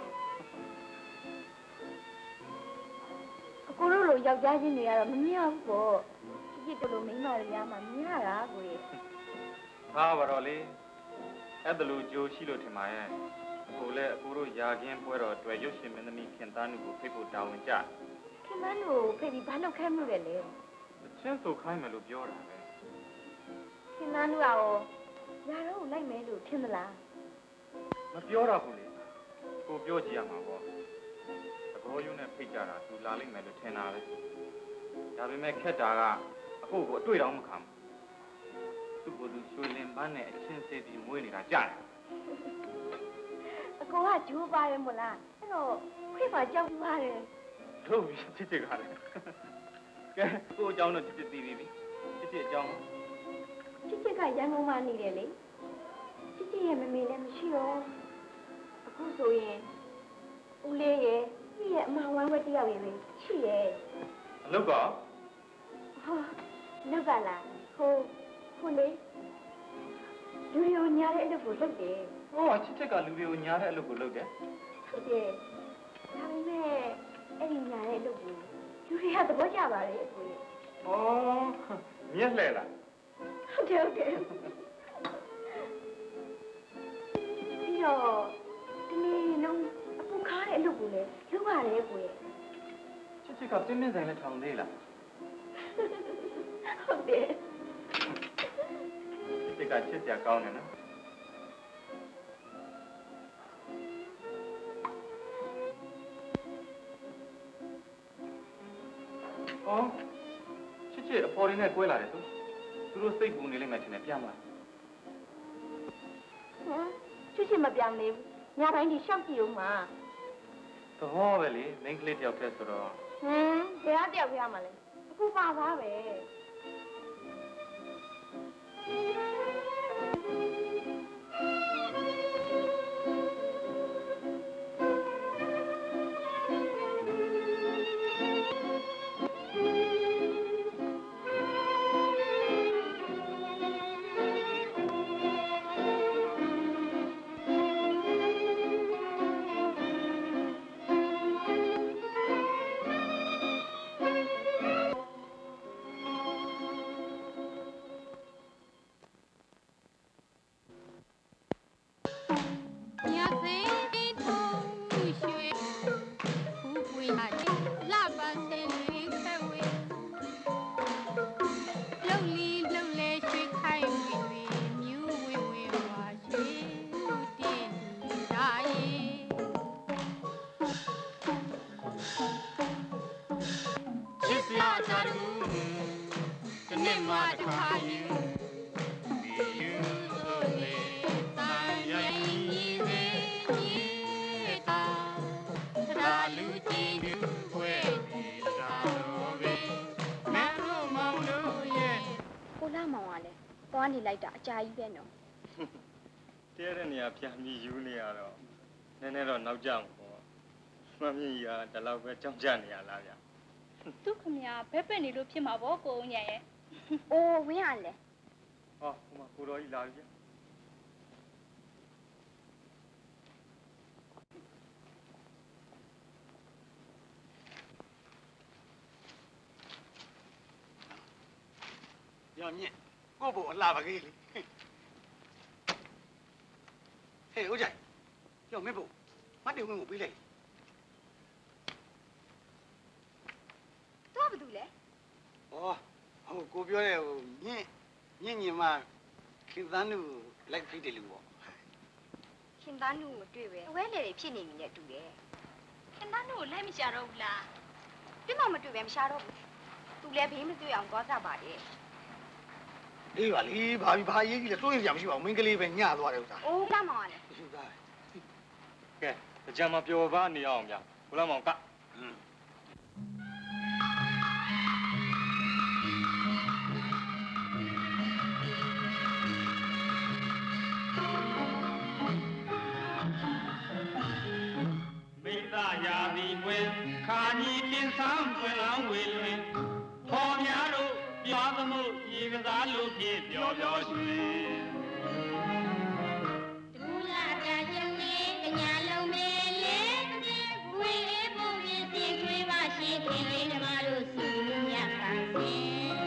အကိုတို့လိုယောက်ျားချင်းတွေကတော့မမြင်ဘူးပေါ့ကြည့်ကြည့်တို့လိုမိန်းမတွေများမှမြင်ရတာကိုရဲ့ဟာပါတော့လေအဲ့ဒါလိုကြိုးရှိလို့ထင်ပါရဲ့အကိုလည်းအကိုတို့ယာခင်းပွဲတော်အတွက်ရုပ်ရှင်မင်းသမီးခင်သားနုကိုဖိတ်ဖို့တာဝန်ကျခင်သားနုကိုဖိတ်ပြီးဘာလုပ်ခိုင်းမှုလဲလဲချင်းဆိုခိုင်းမယ်လို့ပြောတာပဲခင်သားနုကရောညာတော့လိုက်မယ်လို့ထင်သလားမမပြောတော့ဘူးလေကိုပြောကြည့်ရမှာပေါ့သဘောယုံနဲ့ဖိတ်ကြတာသူလာလိမ့်မယ်လို့ထင်တာပဲဒါပေမဲ့ခက်တာကအဖို့ကိုအတွေ့တော့မခံဘူးသူ့ကိုယ်သူရွှေလင်ပန်းနဲ့အချင်းစေးပြီးမွေးနေတာကြားတယ်အကိုကဂျိုးပါတယ်မို့လားအဲ့တော့ခွေးပါကြောက်ပါတယ်လို့ချစ်ချစ်ကလည်းကဲကိုအကြောင်းတော့ချစ်ချစ်သိပြီချစ်ချစ်အကြောင်းချစ်ချစ်ကရန်ကုန်မှာနေတယ်လေချစ်ချစ်ရဲ့မမေလည်းမရှိတော့အခုဆိုရင်ဦးလေးရဲ့พี่ရဲ့အမဝမ်းဝဲတယောက်ရဲ့ပဲရှိရဲ့အလုပ်ကဟာလောက်ကလားဟိုဟိုလေလူတွေကိုညားတဲ့အလုပ်ကိုလုပ်တယ်ဟောချစ်ချစ်ကလူတွေကိုညားတဲ့အလုပ်ကိုလုပ်တယ်ဟုတ်တယ်ဒါပေမဲ့အဲ့ဒီညားတဲ့အလုပ်ကိုလူတွေကသဘောကျပါတယ်အကိုရဲ့ဩမြက်လှဲ့လားဟုတ်တယ်ဟုတ်တယ်ပြီးတော့ဒီနေ့လုံးအပူခါတဲ့အလုပ်ကိုလည်းလုပ်ရတယ်ကိုရဲ့ချစ်ချစ်ကပြင်းပြင်းဆိုင်နဲ့ထောင်သေးလားဟုတ်တယ်ချစ်ကချစ်စရာကောင်းတယ်နော်အော်ချစ်ချစ်အဖော်ရင်းနဲ့ကွဲလာတယ်သူသူတို့စိတ်ပူနေလိမ့်မယ်ထင်တယ်ပြန်မလားဟမ်ချစ်ချစ်မပြန်သေးဘူးညပိုင်းဒီရှောက်ကြည့်ဦးမှာသဘောပဲလေမိန်းကလေးတယောက်တည်းဆိုတော့ဟမ်ဘယ်ကတယောက်ပြရမှာလဲအခုပါသားပဲနေလိုက်တာအကြာကြီးပဲနော်တဲတဲ့နေရာပြန်ပြီးယူနေရတော့နည်းနည်းတော့နောက်ကျမှာပေါ့မမကြီးကဒီလောက်ပဲကြောက်ကြနေရလားဗျသူခမရဘက်ပက်နေလို့ဖြစ်မှာပေါ့ကိုဦးညံရဲ့အိုးဝင်းရလေဟောဟိုမှာကိုတော်ကြီးလာပြီဗျညမြင့်ကိုဘို့အလှပါကြီးလေဟေးဦးကြိုင်ကျော်မင်းဘို့မတ်တေဝင်းကိုပြီးလိုက်တော့ဘာတူလဲဩဟိုကိုပြောတဲ့ဟိုမြင့်မြင့်ညင်မခင်သန်းတို့လိုက်ဖိတ်တယ်လို့ပေါ့ခင်သန်းတို့မတွေ့ပဲအဝဲလေတွေဖြစ်နေပြီနဲ့တူတယ်ခင်သန်းတို့လည်းမရှာတော့ဘူးလားတွေ့မှမတွေ့ပဲမရှာတော့ဘူးသူလည်းဘေးမတွေ့အောင်သွားကြပါလေအေးပါလေဘာပြီးဘာရေးကြီးလဲစိုးရင်စရာမရှိပါဘူးမင်းကလေးပဲညသွားတယ်ဥစ္စာအိုးကမောင်ကလည်းရှိသားကဲကြံမပျော်ပါနေအောင်ဗျဘုလားမောင်ကမိသားရာဒီွယ်ခါကြီးတင်ဆန်းပွင့်လောင်းဝေလွင်ဖော်များတို့ပြောသမှုရေကစားလို့ဖြင့်ပျော်ပျော်ရွှင်ဒူလာပြချင်းလေးကညာလုံးမေးလေးဝေးလေးပုံပြင်းစင်ထွေးပါရှင်ခင်လေးဓမ္မတို့စုမြတ်ပါစေ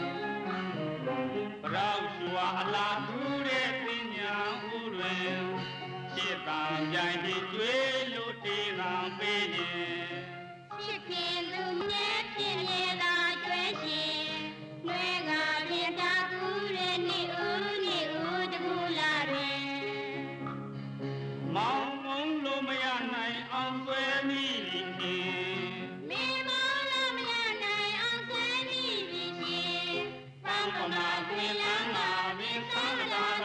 ပရောက်ရှူဝါအလားထူးတဲ့ပညာဥတွင်ရှစ်တန်ပြိုင်ပြီးကျွေးလို့တေကံပေးရင်ရှစ်ခင်သူမြဲဖြစ်နေသာကျွဲရှင်နှွဲကပြတာကူတဲ့နေဦးနေဦးတကူလာတွင်မောင်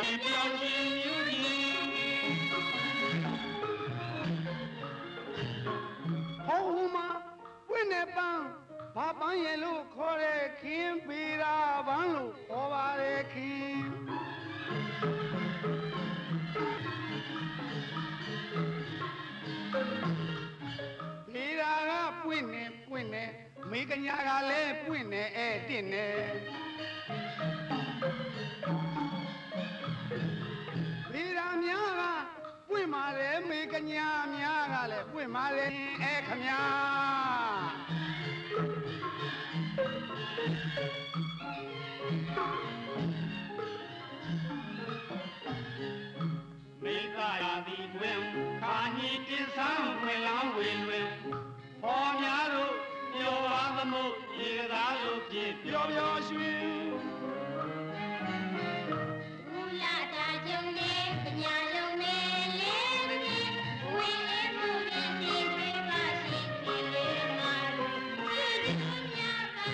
ဘာပန်းရဲ့လို့ခေါ်တဲ့ခင်းပေတာပန်းလို့ခေါ်ပါတယ်ခင်းပေတာကပွင့်နေပွင့်နေမေကညာကလည်းပွင့်နေအဲ့တင့်နေပေတာများကပွင့်ပါလေမေကညာများကလည်းပွင့်ပါလေအဲ့ခမညာမိသားရာသီတွင်ခါညစ်တင်ဆန်းဝင်လောင်းဝင်တွင်ဖော်များတို့ပျော်ပါသမို့ရေကစားလို့ပြည့်ပျော်ပျော်ရွှင်ဦးလာတာကျုံနေပညာလုံးနေလေးမနေဝင်းလေးမှုနဲ့ဒီပြပါစီဒီလေးငါတို့ဒီလိုများပါ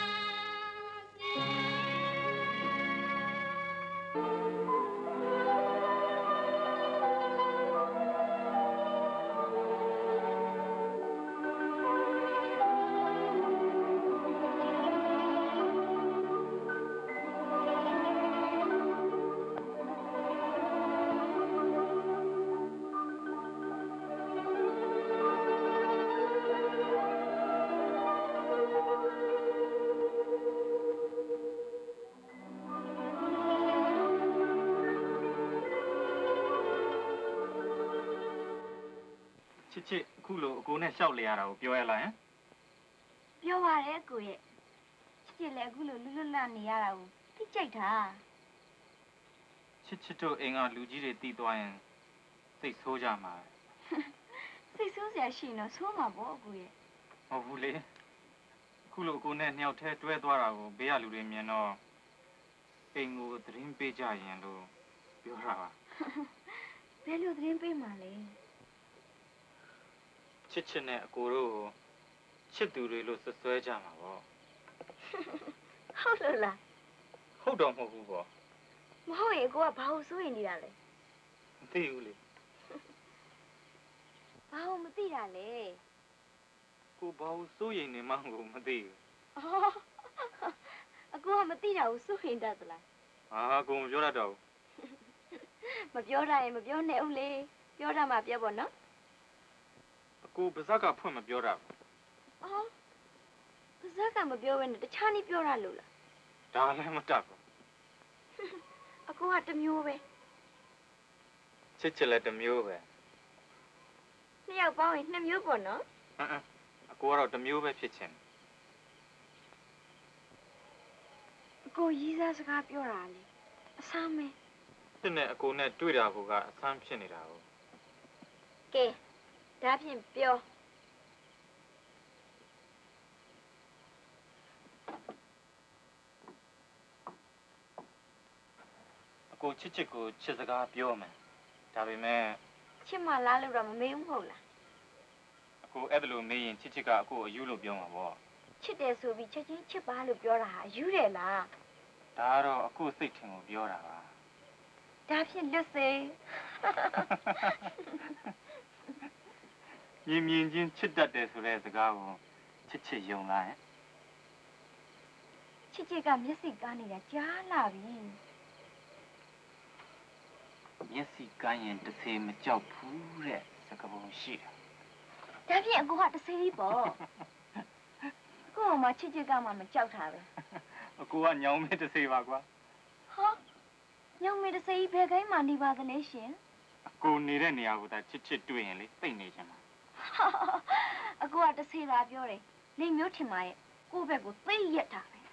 ချစ်ချစ်အခုလိုအကိုနဲ့ရှောက်လေရတာကိုပြောရလားဟမ်ပြောပါတယ်ကိုရဲ့ချစ်ချစ်လည်းအခုလိုလွတ်လွတ်လပ်နေရတာကိုသိကြိုက်တာချစ်ချစ်တို့အိမ်ကလူကြီးတွေတီးသွားရင်စိတ်ဆိုးကြမှာစိတ်ဆိုးစရာရှိရင်တော့ဆိုးမှာပေါ့ကိုရဲ့မဟုတ်ဘူးလေအခုလိုအကိုနဲ့နှစ်ယောက်တည်းတွဲသွားတာကိုဘေးကလူတွေမြင်တော့အိမ်ကိုသတင်းပေးကြရင်လို့ပြောတာပါဘယ်လိုသတင်းပေးမှာလဲချစ်ချစ်နဲ့အကိုတို့ချစ်သူတွေလို့ဆွဆွဲကြမှာပေါ့ဟုတ်လို့လားဟုတ်တော့မဟုတ်ဘူးပေါ့မဟုတ်ရင်အကိုကဘာလို့စိုးရင်နေတာလဲမသိဘူးလေဘာလို့မသိတာလဲကိုဘာလို့စိုးရင်နေမှကိုမသိဘူးအော်အကိုကမသိတာကိုစိုးရင်တတ်သလားအာကိုမပြောတတ်တော့ဘူးမပြောတာရင်မပြောနဲ့ဦးလေပြောတာမှပြောပေါ့နော်ကိုပါဇက်ကဖွင့်မပြောတာဘူးအော်ပါဇက်ကမပြောဘဲနဲ့တခြားနည်းပြောတာလို့လားဒါလည်းမတတ်ဘူးအကိုကတစ်မျိုးပဲချစ်ချစ်လည်းတစ်မျိုးပဲနှစ်ယောက်ပေါင်းရင်နှစ်မျိုးပေါ့နော်အင်းအကိုကတော့တစ်မျိုးပဲဖြစ်ချင်အကိုရီးစားစကားပြောတာလေအဆမ်းမဲတဲ့နဲ့အကိုနဲ့တွေ့တာကိုကအဆမ်းဖြစ်နေတာကိုကဲဒါဖြင့်ပြောအကိုချစ်ချစ်ကိုချစ်စကားပြောမယ်ဒါပေမဲ့ချစ်မလားလို့တော့မမေးဘူးမဟုတ်လားအကိုအဲ့ဒါလိုမေးရင်ချစ်ချစ်ကအကိုအယူလို့ပြောမှာပေါ့ချစ်တယ်ဆိုပြီးချက်ချင်းချစ်ပါလို့ပြောတာဟာအယူတယ်လားဒါကတော့အကိုစိတ်ထင်ကိုပြောတာပါဒါဖြင့်လွတ်စေမြင်မြင်ချင်းချစ်တတ်တယ်ဆိုတဲ့စကားကိုချစ်ချစ်ယုံလားဟင်ချစ်ချစ်ကမျက်စိကားနေတာကြားလာပြီမျက်စိကားရင်တစ်စေမကြောက်ဘူးတဲ့စကားပုံရှိတာဒါဖြင့်အကိုကတစ်စေကြီးပေါ့ကို့မှာချစ်ချစ်ကမှမကြောက်တာပဲအကိုကညောင်မဲတစ်စေပါကွာဟာညောင်မဲတစ်စေကြီးဘယ်ကိုင်းမှနေပါသလဲရှင်အကိုနေတဲ့နေရာကိုသာချစ်ချစ်တွေ့ရင်လေသိနေချင်မှာအကူကတဆေးသာပြောတယ်နေမျိုးထင်ပါရဲ့ကိုယ့်ဘက်ကိုသိရက်တာပဲ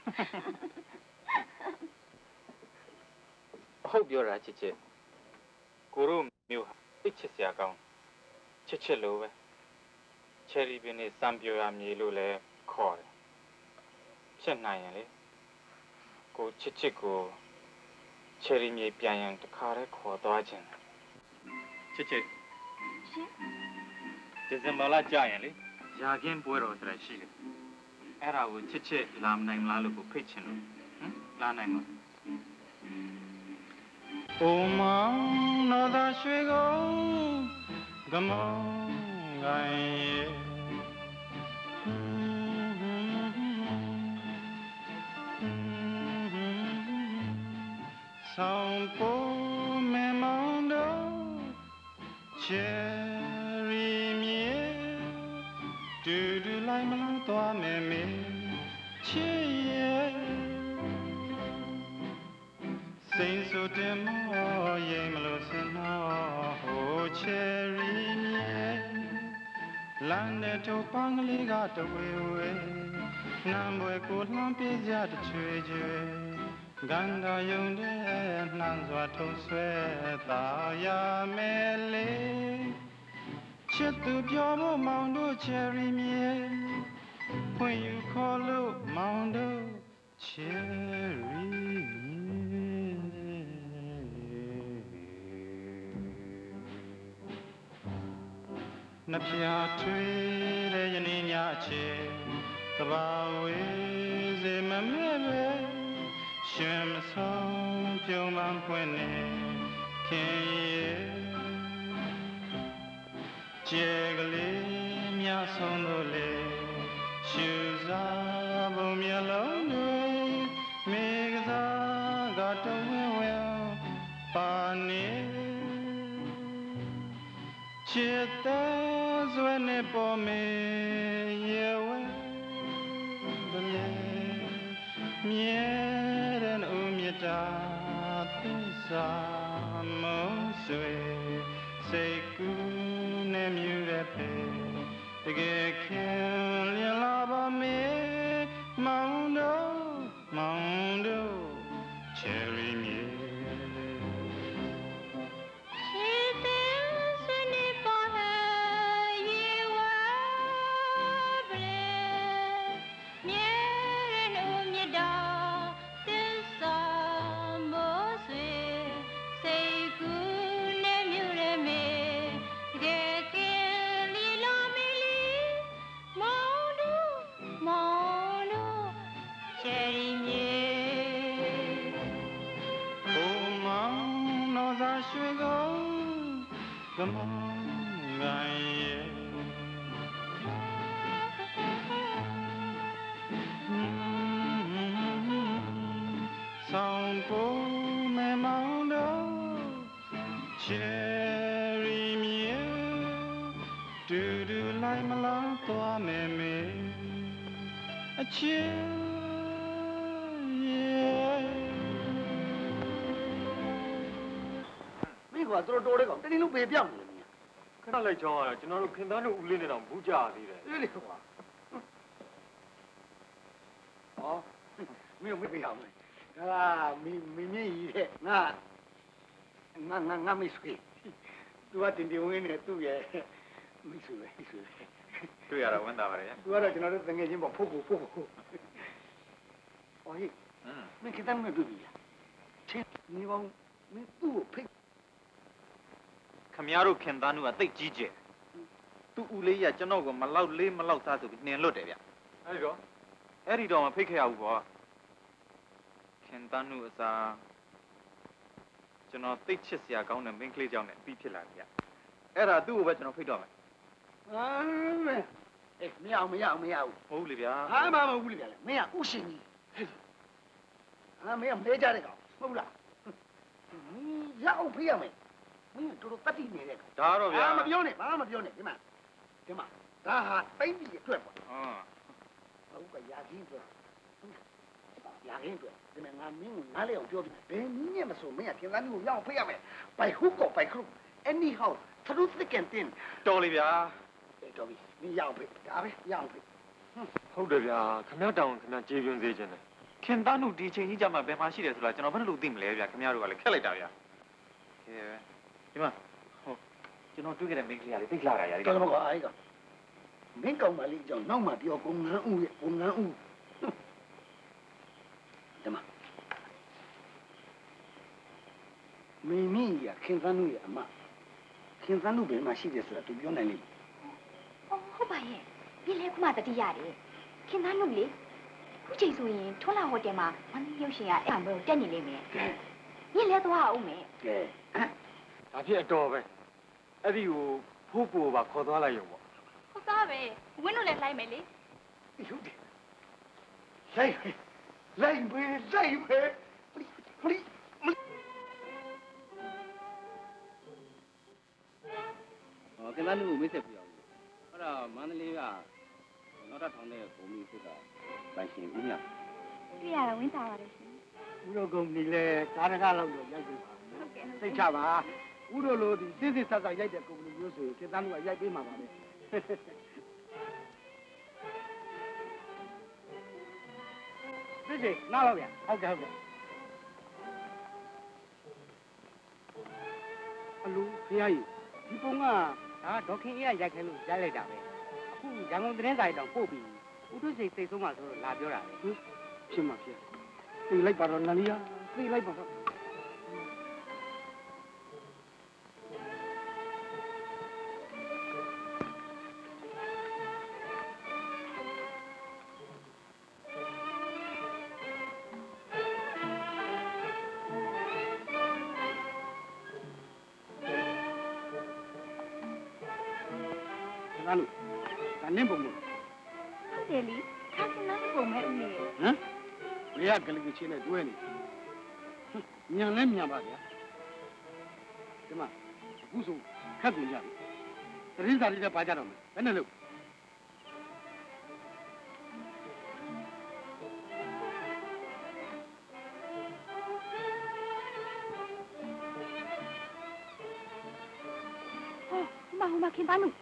ဟုတ်ပြောတာချစ်ချစ်ကိုတို့မျိုးဟာသိချစ်စရာကောင်းချစ်ချစ်လို့ပဲချယ်ရီပင်နဲ့စံပြိုရမြေလို့လည်းခေါ်တယ်ဖြစ်နိုင်ရင်လေကိုချစ်ချစ်ကိုချယ်ရီမြေပြန်ရင်တခါတည်းခေါ်သွားခြင်းချစ်ချစ်ရှင်ဒီဇင်ဘာလကြာရင်လေရာခင်းပွဲတော်ဆိုတာရှိတယ်အဲ့ဒါကိုချစ်ချစ်လာမနိုင်လားလို့ကိုဖိတ်ချင်လို့ဟမ်လာနိုင်မလားအိုမောင်တော်သာရွှေကုန်ကမောင်ကိုင်းရဲ့ဆောင်ပိုးမဲမောင်တော်ချယ်ရီမြေတူတူလိုက်မလို့သွားမယ်မေချစ်ရဲ့စိန်ဆိုတင်မောရင်မလို့စင်တော့ဟိုချယ်ရီမြေလမ်းနဲ့ထိုပန်းကလေးကတဝေဝေနံဘွယ်ကိုလှမ်းပေးကြတချွေချွေဂန္ဓာယုံတဲ့နှမ်းစွာထုံဆွဲသာရမယ်လေချစ်သူပြောဖို့မောင်တို့ချယ်ရီမြေဖွင့်ယူခေါ်လို့မောင်တို့ချယ်ရီနှပြထွေးတဲ့ယနေ့ညချေကဘာဝေးစေမမဲ့ပဲရှင်မဆုံးပြုံးမှဖွင့်နေခင်ရဲ့ကျေကလေးမြဆုံးလို့လေရှူစားပုံမျက်လုံးတွေမိကစားကတဝဲဝဲပါနေချစ်တဲ့ဇွဲနဲ့ပေါ်မေရေဝဲဘလေမြဲတဲ့ဦးမြတ်တာသစ္စာမုံဆွေစိတ်ကူးနဲ့မြူတဲ့ဖေတကယ်ခင်လျလာပါမေမောင်တို့မောင်တို့ချယ်ရီမြေကမောင်ကိုင်းရဲ့ဆောင်ပိုးမဲမောင်တော်ချယ်ရီမြေတူတူလိုက်မလားသွားမယ်မေအချစ်ကတော်တော်လေးကောင်တတိလုံးပေပြောင်းနေတယ်မြင်ခဏလိုက်ချောင်းရတာကျွန်တော်တို့ခင်သားတို့ဦးလေးနဲ့တော့ဘူးကြသေးတယ်အေးလေကွာဟောမင်းမပြရမယ်ဟာမင်းမင်းကြီးတဲ့ငါငါငါငါမဆွေသူကတင်တင်ဝင်းနေသူ့ရဲ့မိဆွေပဲမိဆွေတွေ့ရတာဝမ်းသာပါတယ်သူကတော့ကျွန်တော်တို့တငယ်ချင်းပေါ့ဖို့ဖို့ဖို့ဖို့ဟောဟိမင်းခင်သားမတွေ့ပြီလားချင်းနေပေါင်းမင်းသူ့ကိုဖိတ်ခမရတို့ခင်သားနုကတိတ်ကြီးကျယ်သူ့ဦးလေးရကျွန်တော်ကမလောက်လေးမလောက်သားဆိုပြီးနှင်လွတ်တယ်ဗျအဲ့ဒီတော့အဲ့ဒီတော့မဖိတ်ခဲ့ရဘူးပေါ့ခင်သားနုအစားကျွန်တော်တိတ်ချစ်စရာကောင်းတဲ့မိန်းကလေးကြောင့်လည်းပြီးဖြစ်လာတယ်ဗျအဲ့ဒါသူ့ကိုပဲကျွန်တော်ဖိတ်တော့မယ်အာမေအေးမရအောင်မရအောင်မရဘူးဟုတ်လေဗျာဟာမမဟုတ်လေဗျာမင်းကဥရှင်ကြီးဟာမင်းကမဲကြတဲ့ကောင်ဟုတ်လားမင်းရအောင်ဖိရမယ်မင်းတို့တို့တတိနေတဲ့ကောင်ဒါတော့ဗျာမပြောနဲ့ဘာမှမပြောနဲ့ဒီမှာဒီမှာဒါဟာတိုင်းပြည်အတွက်ပေါ့ဟုတ်ဟုတ်ကရာကြီးအတွက်ရာကြီးအတွက်ဒီမှာငါမင်းကိုနားလေအောင်ပြောပြီးဘယ်နည်းနဲ့မဆိုမင်းကခင်သားမျိုးကိုရအောင်ဖိရမယ် by hook or by crook anyhow through thick and thin တော်လေဗျာတော်ပြီမင်းရအောင်ဖိဒါပဲရအောင်ဖိဟုတ်တယ်ဗျာခင်ဗျားတောင်းခင်ဗျားကြေးပြင်းစေခြင်းတယ်ခင်သားနုဒီချိန်ကြီးကြမှာဘယ်မှာရှိတယ်ဆိုတာကျွန်တော်ဘယ်လိုသိမလဲဗျာခင်ဗျားတို့ကလည်းခက်လိုက်တာဗျာကဲဒီမှာဟိုကျွန်တော်တွေ့ခဲ့တဲ့မိန်းကလေးကလေသိလာတာရတယ်တော်တော့အားကြီးကမင်းကောင်မလေးကြောင့်နောက်မှပြောကုန်းငန်းဦးရဲ့ကုန်းငန်းဦးဒီမှာမင်းမင်းရခင်သားနုရဲ့အမခင်သားနုဘယ်မှာရှိတယ်ဆိုတာသူပြောနိုင်လိမ့်မယ်ဟုတ်ပါရဲ့ဒီလေကမှတတိရတယ်ခင်သားနုလေခုချိန်ဆိုရင်ထွန်းလာဟိုတယ်မှာမင်းရုပ်ရှင်ကအဲ့အမေကိုတက်နေလိမ့်မယ်你来多少没？ 哎，大片多呗，那里有瀑布吧，可多了有不？ 好啥呗？我弄来来没哩？ 有的，来回，来回，来回，不哩不哩。 哦，跟咱路没得不一样。好了，马德里啊，老大厂的公民这个关心一样。 对呀，问啥话的是？ 乌罗公你嘞，家人家老多要求吧，谁吃吧？乌罗罗的，谁谁啥啥要点公民有时候，跟咱路要点麻烦的。这是哪老边？好嘅好嘅。阿卢，ဖေးကြီးဒီပုံကဒါဒေါခင်အေးကရိုက်ခိုင်းလို့ရိုက်လိုက်တာပဲအခုရန်ကုန်သတင်းစာကြီးတောင်ပို့ပြီးဦးထွန်းစိတ်စိတ်ဆုံးမှဆိုတော့လာပြောတာလေဖြစ်မှာဖြစ်သိလိုက်ပါတော့နန္ဒီယာသိလိုက်ပါတော့哪路？咱恁不么？ ဟုတ်တယ်လေခါစနာပုံမဲ့ဦးလေးဟမ်လေရကလေးချင်းနဲ့တွဲနေမြန်လဲမြန်ပါဗျာဒီမှာအခုဆိုခက်ကုန်ကြပြီသတင်းစာတွေလည်းပါကြတော့မယ်ဘယ်နဲ့လို့ဟောဟိုမှာဟိုမှာခင်ပါနု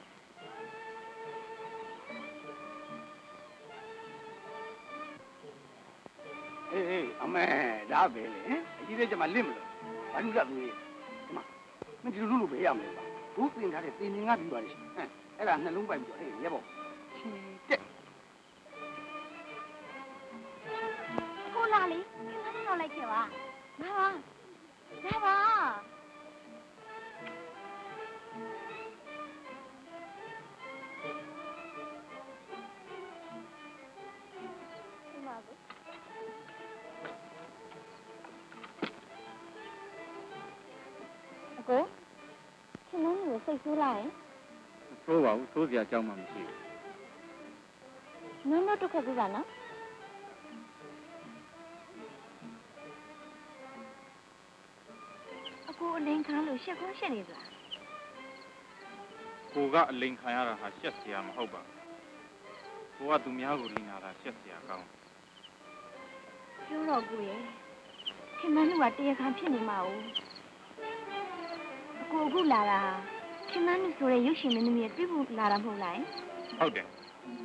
အေးအေးအမေဒါပဲလေအကြီးလေးကျမလင့်မလို့ဘာလို့ကြပြီဒီမှာမင်းဒီလိုလုပ်လို့ပဲရမယ်ပါဘူးပြင်ထားတဲ့တင်ငါပြီးပါလေဟမ်အဲ့ဒါနှလုံးပိုက်ပြီးတော့ဟဲ့ရဲပေါ့ချီတက်ကိုလာလေခဏတော့လိုက်ခဲ့ပါလာပါလာပါကိုခင်ဗျားတို့စိတ်ဆိုးလာရင်ဆိုးပါဘူးဆိုးစရာအကြောင်းမှမရှိဘူးနန်းတော့တစ်ခါပြပါနော်အကိုအလင်းခါလို့ရှက်ခွန်းရှက်နေသလားကိုကအလိန်ခံရတာဟာရှက်စရာမဟုတ်ပါကိုကသူများကိုလိန်လာတာရှက်စရာကောင်းပြောတော့ကိုရဲ့ခင်ဗျားတို့ကတရားခံဖြစ်နေမှာ哦ကိုအခုလာတာခင်ဗျားတို့ဆိုရဲရုပ်ရှင်မင်းသမီးရဲ့တွေ့ဖို့လာတာမဟုတ်လားဟုတ်တယ်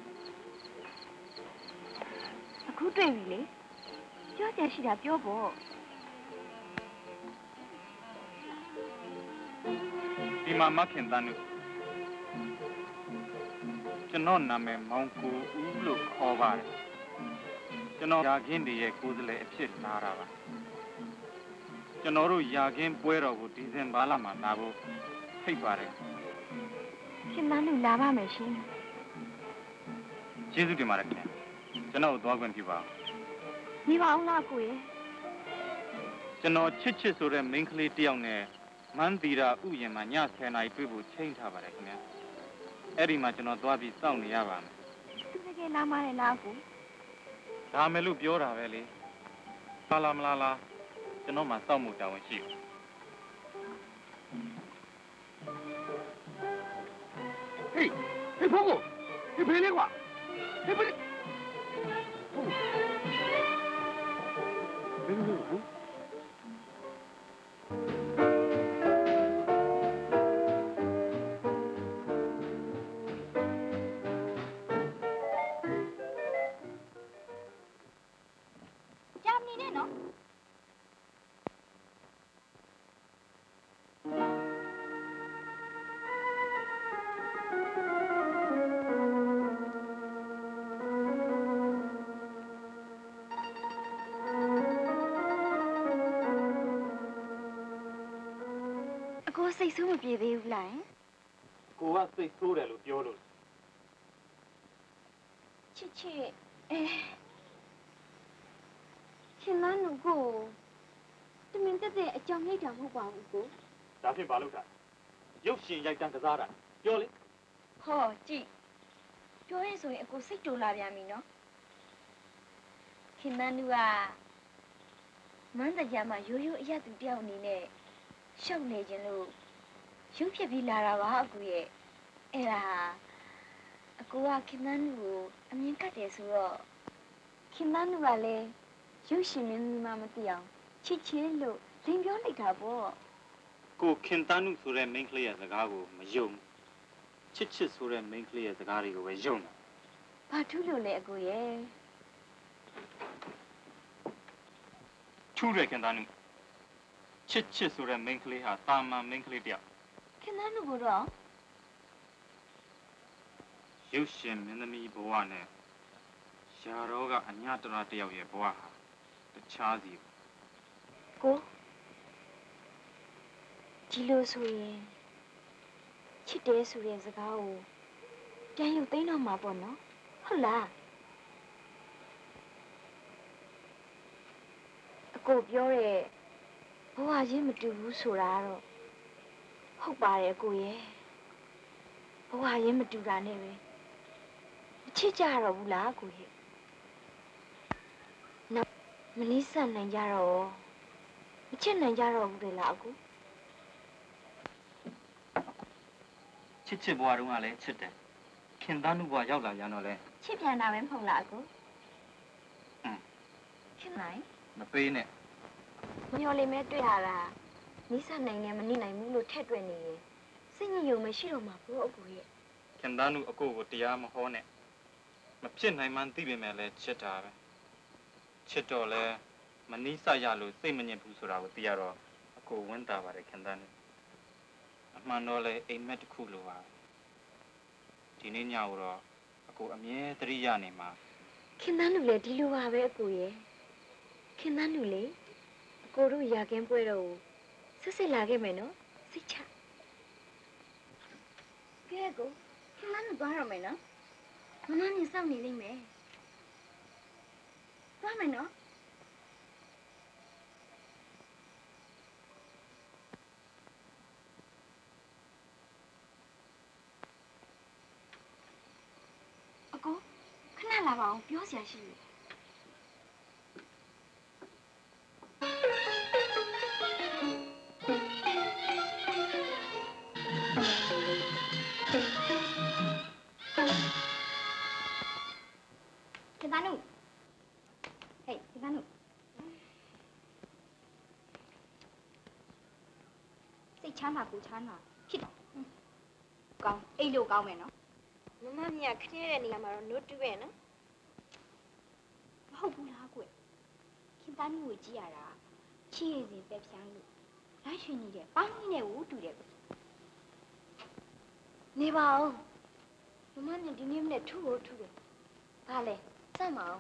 အခုတွေ့ပြီလေပြောကြရှိတာပြောပေါ့ဒီမှာမခင်တန်းတို့ကျွန်တော်နာမည်မောင်ကိုဦးလို့ခေါ်ပါတယ်ကျွန်တော်ရာခင်းတွေရဲ့ကိုယ်စားလှယ်အဖြစ်လာတာပါကျွန်တော်တို့ရာခင်းပွဲတော်ကိုဒီဇင်ဘာလမှာလာဖို့ဖိတ်ပါတယ်ရှင်မလူလာပါမယ်ရှင်ကျေးဇူးတင်ပါတယ်ခင်ကျွန်တော်သွားခွင့်ပြုပါနေပါအောင်လားကိုရဲ့ကျွန်တော်ချစ်ချစ်ဆိုတဲ့မိန်းကလေးတယောက်နဲ့မန်းတီရာဥယျာဉ်မှာညဆယ်နာရီတွေ့ဖို့ချိန်ထားပါတယ်ခင်ဗျာအဲ့ဒီမှာကျွန်တော်သွားပြီးစောင့်နေရပါမယ်သူတကယ်လာမလဲလားကိုဒါမယ်လို့ပြောတာပဲလေလာလာမလာလာကျွန်တော်မှစောင့်မှုတာဝန်ရှိဟေးဟေးဖိုးကိုဟေးဖေးလေးကွာဟေးဖေးဘယ်လိုလဲစိတ်ဆိုးမပြေသေးဘူးလားကိုကစိတ်ဆိုးတယ်လို့ပြောလို့ချစ်ချစ်အဲရှင်လန်းကိုတမင်တက်တဲ့အကြောင်းလိုက်တာမဟုတ်ပါဘူးကိုဒါဖြင့်ဘာလုပ်တာရုပ်ရှင်ရိုက်တန်းကစားတာပြောလေဟောကြည့်ပြောရင်ဆိုရင်အကိုစိတ်တူလာပြန်ပြီနော်ခင်မန်းတို့ကမန်းတရားမှာရိုးရိုးအရက်သူတယောက်အနေနဲ့ရှောက်နေခြင်းလို့ရုပ်ဖြစ်ပြီးလာတာပါအကူရဲ့အဲ့ဒါအကူကခင်မန်းတို့ကိုအမြင်ကတ်တယ်ဆိုတော့ခင်မန်းတို့ကလည်းရုပ်ရှင်မင်းမမသိအောင်ချစ်ချင်းလို့လင်ပြောလိုက်တာပေါ့ကိုခင်တန်းနုဆိုတဲ့ main ကလေးရဲ့စကားကိုမယုံချစ်ချစ်ဆိုတဲ့ main ကလေးရဲ့စကားတွေကိုပဲယုံတာဘာထူးလို့လဲအကူရဲ့ထူးတယ်ခင်တန်းနုချစ်ချစ်ဆိုတဲ့ main ကလေးဟာတာမန် main ကလေးတယောက်ခင်မန်းတို့ကတော့ရုပ်ရှင်မင်းသမီးဘဝနဲ့ရာတော့ကအညတရာတယောက်ရဲ့ဘဝဟာတခြားစီကိုဒီလိုဆိုရင်ချစ်တယ်ဆိုတဲ့စကားကိုပြန်ရုပ်သိမ်းတော့မှာပေါ့နော်ဟုတ်လားအကိုပြောတဲ့ဘဝချင်းမတူဘူးဆိုတာတော့ဟုတ်ပါတယ်အကိုရဲ့ဘဝချင်းမတူတာနဲ့ပဲမချစ်ကြတော့ဘူးလားအကိုရဲ့နောက်မလေးဆက်နိုင်ကြတော့မချစ်နိုင်ကြတော့ဘူးလေလားအကူချစ်ချစ်ဘဝတုန်းကလည်းချစ်တယ်ခင်သားနုဘဝရောက်လာရတော့လဲချစ်ပြန်တာပဲမဟုတ်လားအကူอืมချစ်နိုင်မပေးနဲ့မျောလေးမဲတွေ့ရတာနိစ္စနိုင်နဲ့မနိနိုင်ဘူးလို့ထက်တွေ့နေရင်စိတ်ညစ်ရုံမရှိတော့မှာပေါ့အကူရဲ့ခင်သားနုအကိုကိုတရားမဟောနဲ့မဖြစ်နိုင်မှန်းသိပေမဲ့လည်းချစ်တာပဲချစ်တော့လဲမနီးစရလို့စိတ်မညစ်ဘူးဆိုတာကိုသိရတော့အကိုဝမ်းသာပါတယ်ခင်သားနုအမှန်တော့လဲအိမ်မက်တစ်ခုလိုပါဒီနေ့ညတော့အကိုအမြဲတရိရနေမှာခင်သားလူလည်းဒီလိုပါပဲအကူရဲ့ခင်သားလူလေအကိုတို့ရာကင်းပွဲတော့ဆက်ဆက်လာခဲ့မယ်နော်စိတ်ချကဲကိုခင်သားလူသွားရမယ်နော်မမမြင်စောင့်နေလိမ့်မယ်သွားမယ်နော် အကိုခဏလာပါအောင်ပြောစရာရှိတယ်ခင်ဗျားတို့ဟေးခင်ဗျားတို့စိတ်ချမ်းသာကိုချမ်းသာဖြစ်တော့ကောင်းအိတ်လို့ကောင်းမယ်နော် မမမြတ်ခင်းတဲ့နေရာမှာတော့ note တူပဲနော်မဟုတ်ဘူးလားကွခင်သားမျိုးကိုကြည့်ရတာချစ်ရစဉ်ပဲဖြန်းလို့လိုက်ရှင်နေတဲ့ပေါင်းကြီးနဲ့ဝူတူတယ်နေပါဦးမမမြတ်ဒီနေ့နဲ့ထူဖို့ထူတယ်ဘာလဲစမ်းမအောင်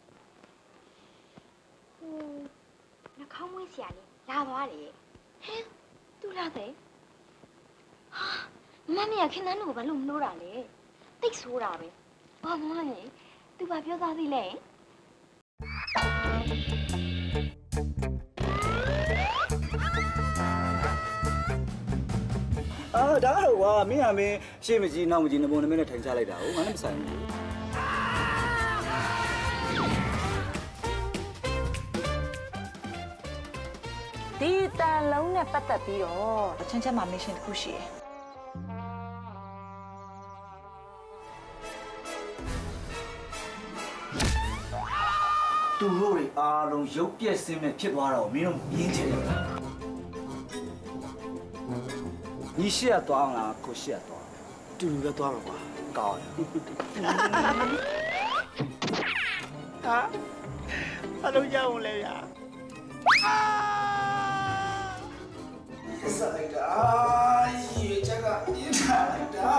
ဟိုနှာခေါင်းမွေးဆရာလေးလာသွားတယ်ဟဲသူလာတယ်ဟာမမမြတ်ခင်သားမျိုးကိုဘာလို့မနှိုးတာလဲ တိတ်ဆိုးတာပဲဘာမှမလဲသူဘာပြောသားသေးလဲအာဒါတော့ကွာမင်းကမင်းရှေ့မကြီးနောက်မကြီးနဘုံနမင်းနဲ့ထိုင်ချလိုက်တာဟုတ်ငါလည်းမဆိုင်ဘူးဒီတန်လုံးနဲ့ပတ်သက်ပြီးတော့တချင်ချက်မှာမစ်ရှင်တစ်ခုရှိတယ်သူတို့တွေအားလုံးရုပ်ပြက်စင်းမဲ့ဖြစ်သွားတော့မင်းတို့မြင်ချင်တယ်ညီရှိရသွားအောင်လားကိုရှိရသွားတူတူပဲသွားမှာကွာကောင်းဟာဘာလို့ကြောက်လဲဗျာဆက်လိုက်တာရေချက်ကပြင်းထန်လိုက်တာ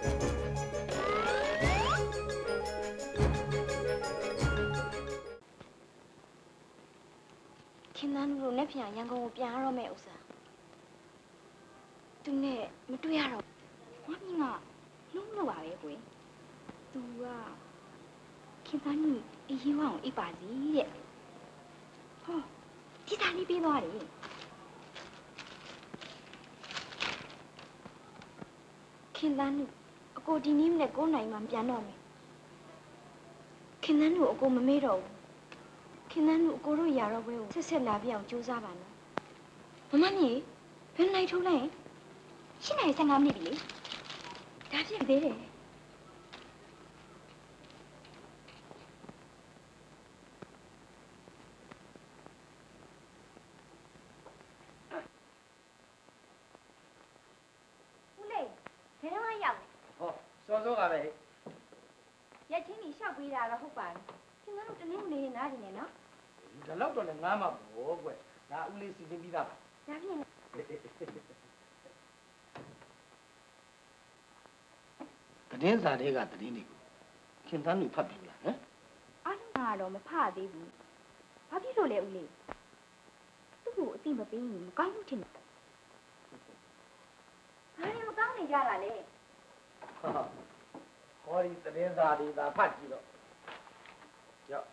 ခင်သားတို့နဲ့ပြန်ရန်ကုန်ကိုပြန်ရတော့မယ့်ဥစ္စာသူနဲ့မတွေ့ရတော့မမင်းကလုံးလို့ပါပဲကွယ်သူကခင်သားတို့အေးဝအောင်အိပ်ပါစီတဲ့ဟောဒီကြီးစားလေးပေးသွားတယ်ခင်သန်းတို့အကိုဒီနေ့မနေ့ကိုနိုင်မှပြန်တော့မယ်ခင်သန်းတို့အကိုမမေ့တော့ဘူးခင်သန်းတို့အကိုတို့ရာတော့ဘဲကိုဆက်ဆက်လာပြအောင်ကြိုးစားပါနော်မမမြေဘယ်နိုင်ထိုးလိုက်ရင်ရှင်းနိုင်ဆယ်ငါးမိနစ်ပြီလေဒါဖြစ်သေးတယ်စောစောကပဲရက်ချင်းကြီးရှောက်ပေးတာတော့ဟုတ်ပါဘူးခင်ဗျားတို့တနင်္ဂနွေနေ့နားနေနေနော်ဒါတော့တော့လည်းငားမှာပေါ့ကွဒါဦးလေးစီစဉ်ပြီးသားပါဒါဖြင့်တည်င်းစာတွေကတည်င်းတွေကိုခင်သန်းလူဖတ်ပြီလားဟမ်အားလုံးကတော့မဖတ်သေးဘူးဘာဖြစ်လို့လဲဦးလေးသူ့ကိုအတိမပေးရင်မကောင်းဘူးထင်တယ်ဘာလဲမကောင်းနေကြတာလဲဟောဒီတည်င်းစာတွေဒါဖတ်ကြည့်တော့ကြောက်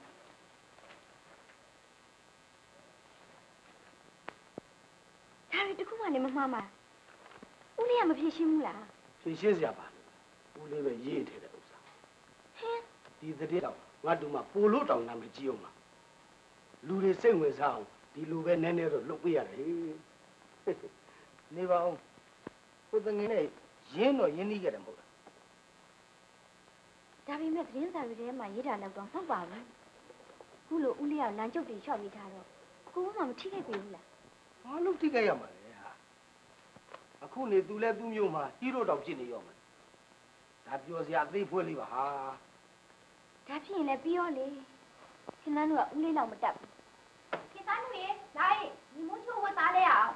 ဒါရီတခုမှလည်းမမှားမှာဦးလေးကမဖြေရှင်းဘူးလားဖြေရှင်းစရာပါဦးလေးပဲရေးထည့်တဲ့ဥစ္စာဟင်းဒီတည်းတော့ငါတို့မှပိုလို့တောင်နာမကြည့်အောင်ပါလူတွေစိတ်ဝင်စားအောင်ဒီလိုပဲနည်းနည်းတော့လှုပ်ပေးရတယ်နေပါအောင်ကိုတငယ်နဲ့ရင်းတော့ရင်းနှီးခဲ့တယ်မဟုတ်လားဒါပေမဲ့သတင်းစာတွေထဲမှာရေးတာတော့တော့ဟုတ်ပါဘူးခုလိုဦးလေးကလမ်းကျုပ်တွေလျှောက်ရေးထားတော့ကိုကမှမထိခိုက်ပြီဘူးလားဘာလို့ထိခိုက်ရမှာလဲဟာအခုနေသူလဲသူ့မျိုးမှာကြီးတော့တော့ဖြစ်နေရောမှာဒါပြောစရာအသေးဖွဲလေးပါဟာဒါဖြစ်ရင်လည်းပြီးရောလေခင်ဗျားတို့ကဦးလေးလောက်မတက်ဘူးခင်ဗျားတို့ရေလာရေညီမချိုးဝတ်သားလဲအောင်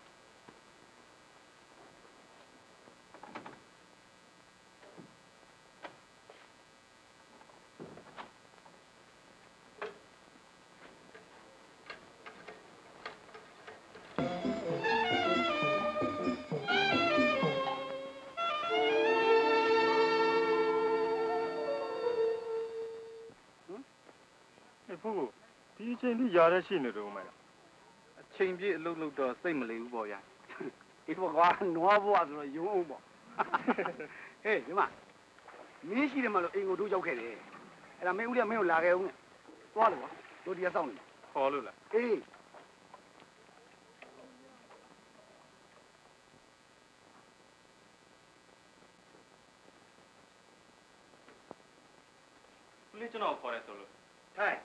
ဒီအချိန်ကြီးရတဲ့ရှိနေတော့မယ်အချိန်ပြည့်အလုပ်လုပ်တော့စိတ်မလေးဘူးပေါ့ဗျာဒီဘောကနွားဘွားဆိုတော့ယုံအောင်ပေါ့ဟေးဒီမှာမင်းရှိတယ်မလို့အိမ်ကိုတို့ရောက်ခဲ့တယ်အဲ့ဒါမင်းဦးလေးမင်းကိုလာခဲ့ဦးနဲ့သွားလို့ကွာတို့ဒီကစောင့်နေခေါ်လို့လားအေးဦးလေးကျွန်တော်ခေါ်တယ်ဆိုလို့ဟဲ့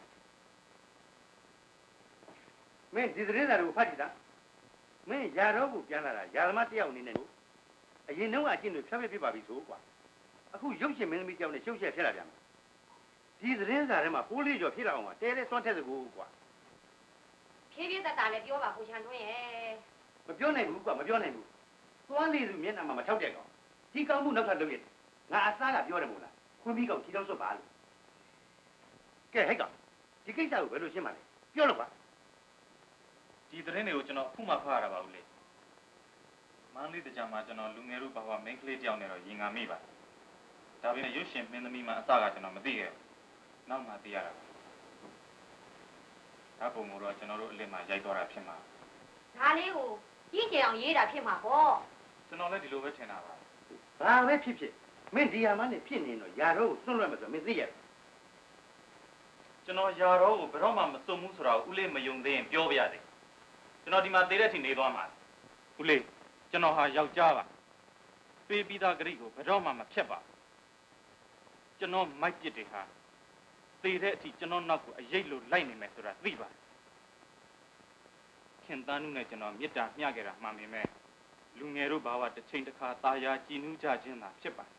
မင်းဒီသတင်းစာတွေကိုဖတ်ကြည့်တာမင်းရာတော့ကိုပြန်လာတာရာသမားတယောက်အနေနဲ့အရင်တော့အကျင့်တွေဖြတ်ဖြတ်ဖြစ်ပါပြီဆိုကွာအခုရုပ်ရှင်မင်းသမီးတယောက်နဲ့ရှုပ်ရှက်ဖြစ်လာပြန်တယ်ဒီသတင်းစာထဲမှာပိုးလေးကျော်ဖြစ်လာအောင်ပါတဲတဲစွန့်ထက်စကူကွာဖြည်းဖြည်းတတ်တာလည်းပြောပါကိုချန်တွင်းရဲ့မပြောနိုင်ဘူးကွာမပြောနိုင်ဘူးသွားလေစုမျက်နှာမှာမထောက်တဲ့ကောင်ဒီကောင်းမှုနောက်ထပ်လုပ်ရတယ်ငါအသားကပြောတယ်မို့လားခွန်းပြီးကောင်ထီတော့စွတ်ပါလို့ကဲဟဲ့ကောင်ဒီကိစ္စကိုဘယ်လိုရှင်းမှာလဲပြောလို့ကွာဒီသတင်းတွေကိုကျွန်တော်အခုမှဖတ်ရတာပါဦးလေမန္တလေးတကြမှာကျွန်တော်လူငယ်တို့ဘာဝမိန်းကလေးတယောက်နဲ့တော့ရင်ငါမိပါဒါပေမဲ့ရုပ်ရှင်မင်းသမီးမှအစကကျွန်တော်မသိခဲ့ဘူးနောက်မှသိရတာဒါပုံကိုတော့ကျွန်တော်တို့အလစ်မှာရိုက်တော့တာဖြစ်မှာဒါလေးကိုကြီးကျယ်အောင်ရေးတာဖြစ်မှာပေါ့ကျွန်တော်လည်းဒီလိုပဲထင်တာပါဘာပဲဖြစ်ဖြစ်မင်းဒီဟာမှနဲ့ဖြစ်နေတော့ယာတော့ကိုစွန့်လွတ်မယ်ဆိုမင်းသိရတယ်ကျွန်တော်ယာတော့ကိုဘယ်တော့မှမစွန့်ဘူးဆိုတော့ဦးလေးမယုံသေးရင်ပြောပြရစေကျွန်တော်ဒီမှာသေးတဲ့အထိနေသွားမှာဦးလေးကျွန်တော်ဟာယောက်ျားပါပေးပြီးသားဂရိကိုဘယ်တော့မှမဖြတ်ပါကျွန်တော်မိုက်ပစ်တွေဟာသေတဲ့အထိကျွန်တော်နောက်ကိုအရိပ်လိုလိုက်နေမယ်ဆိုတာသိပါခင်သန်းနုနဲ့ကျွန်တော်မေတ္တာမျှခဲ့တာမှန်ပေမဲ့လူငယ်တို့ဘာဝတစ်ချိန်တစ်ခါตาယာကြည်နူးကြခြင်းသာဖြစ်ပါ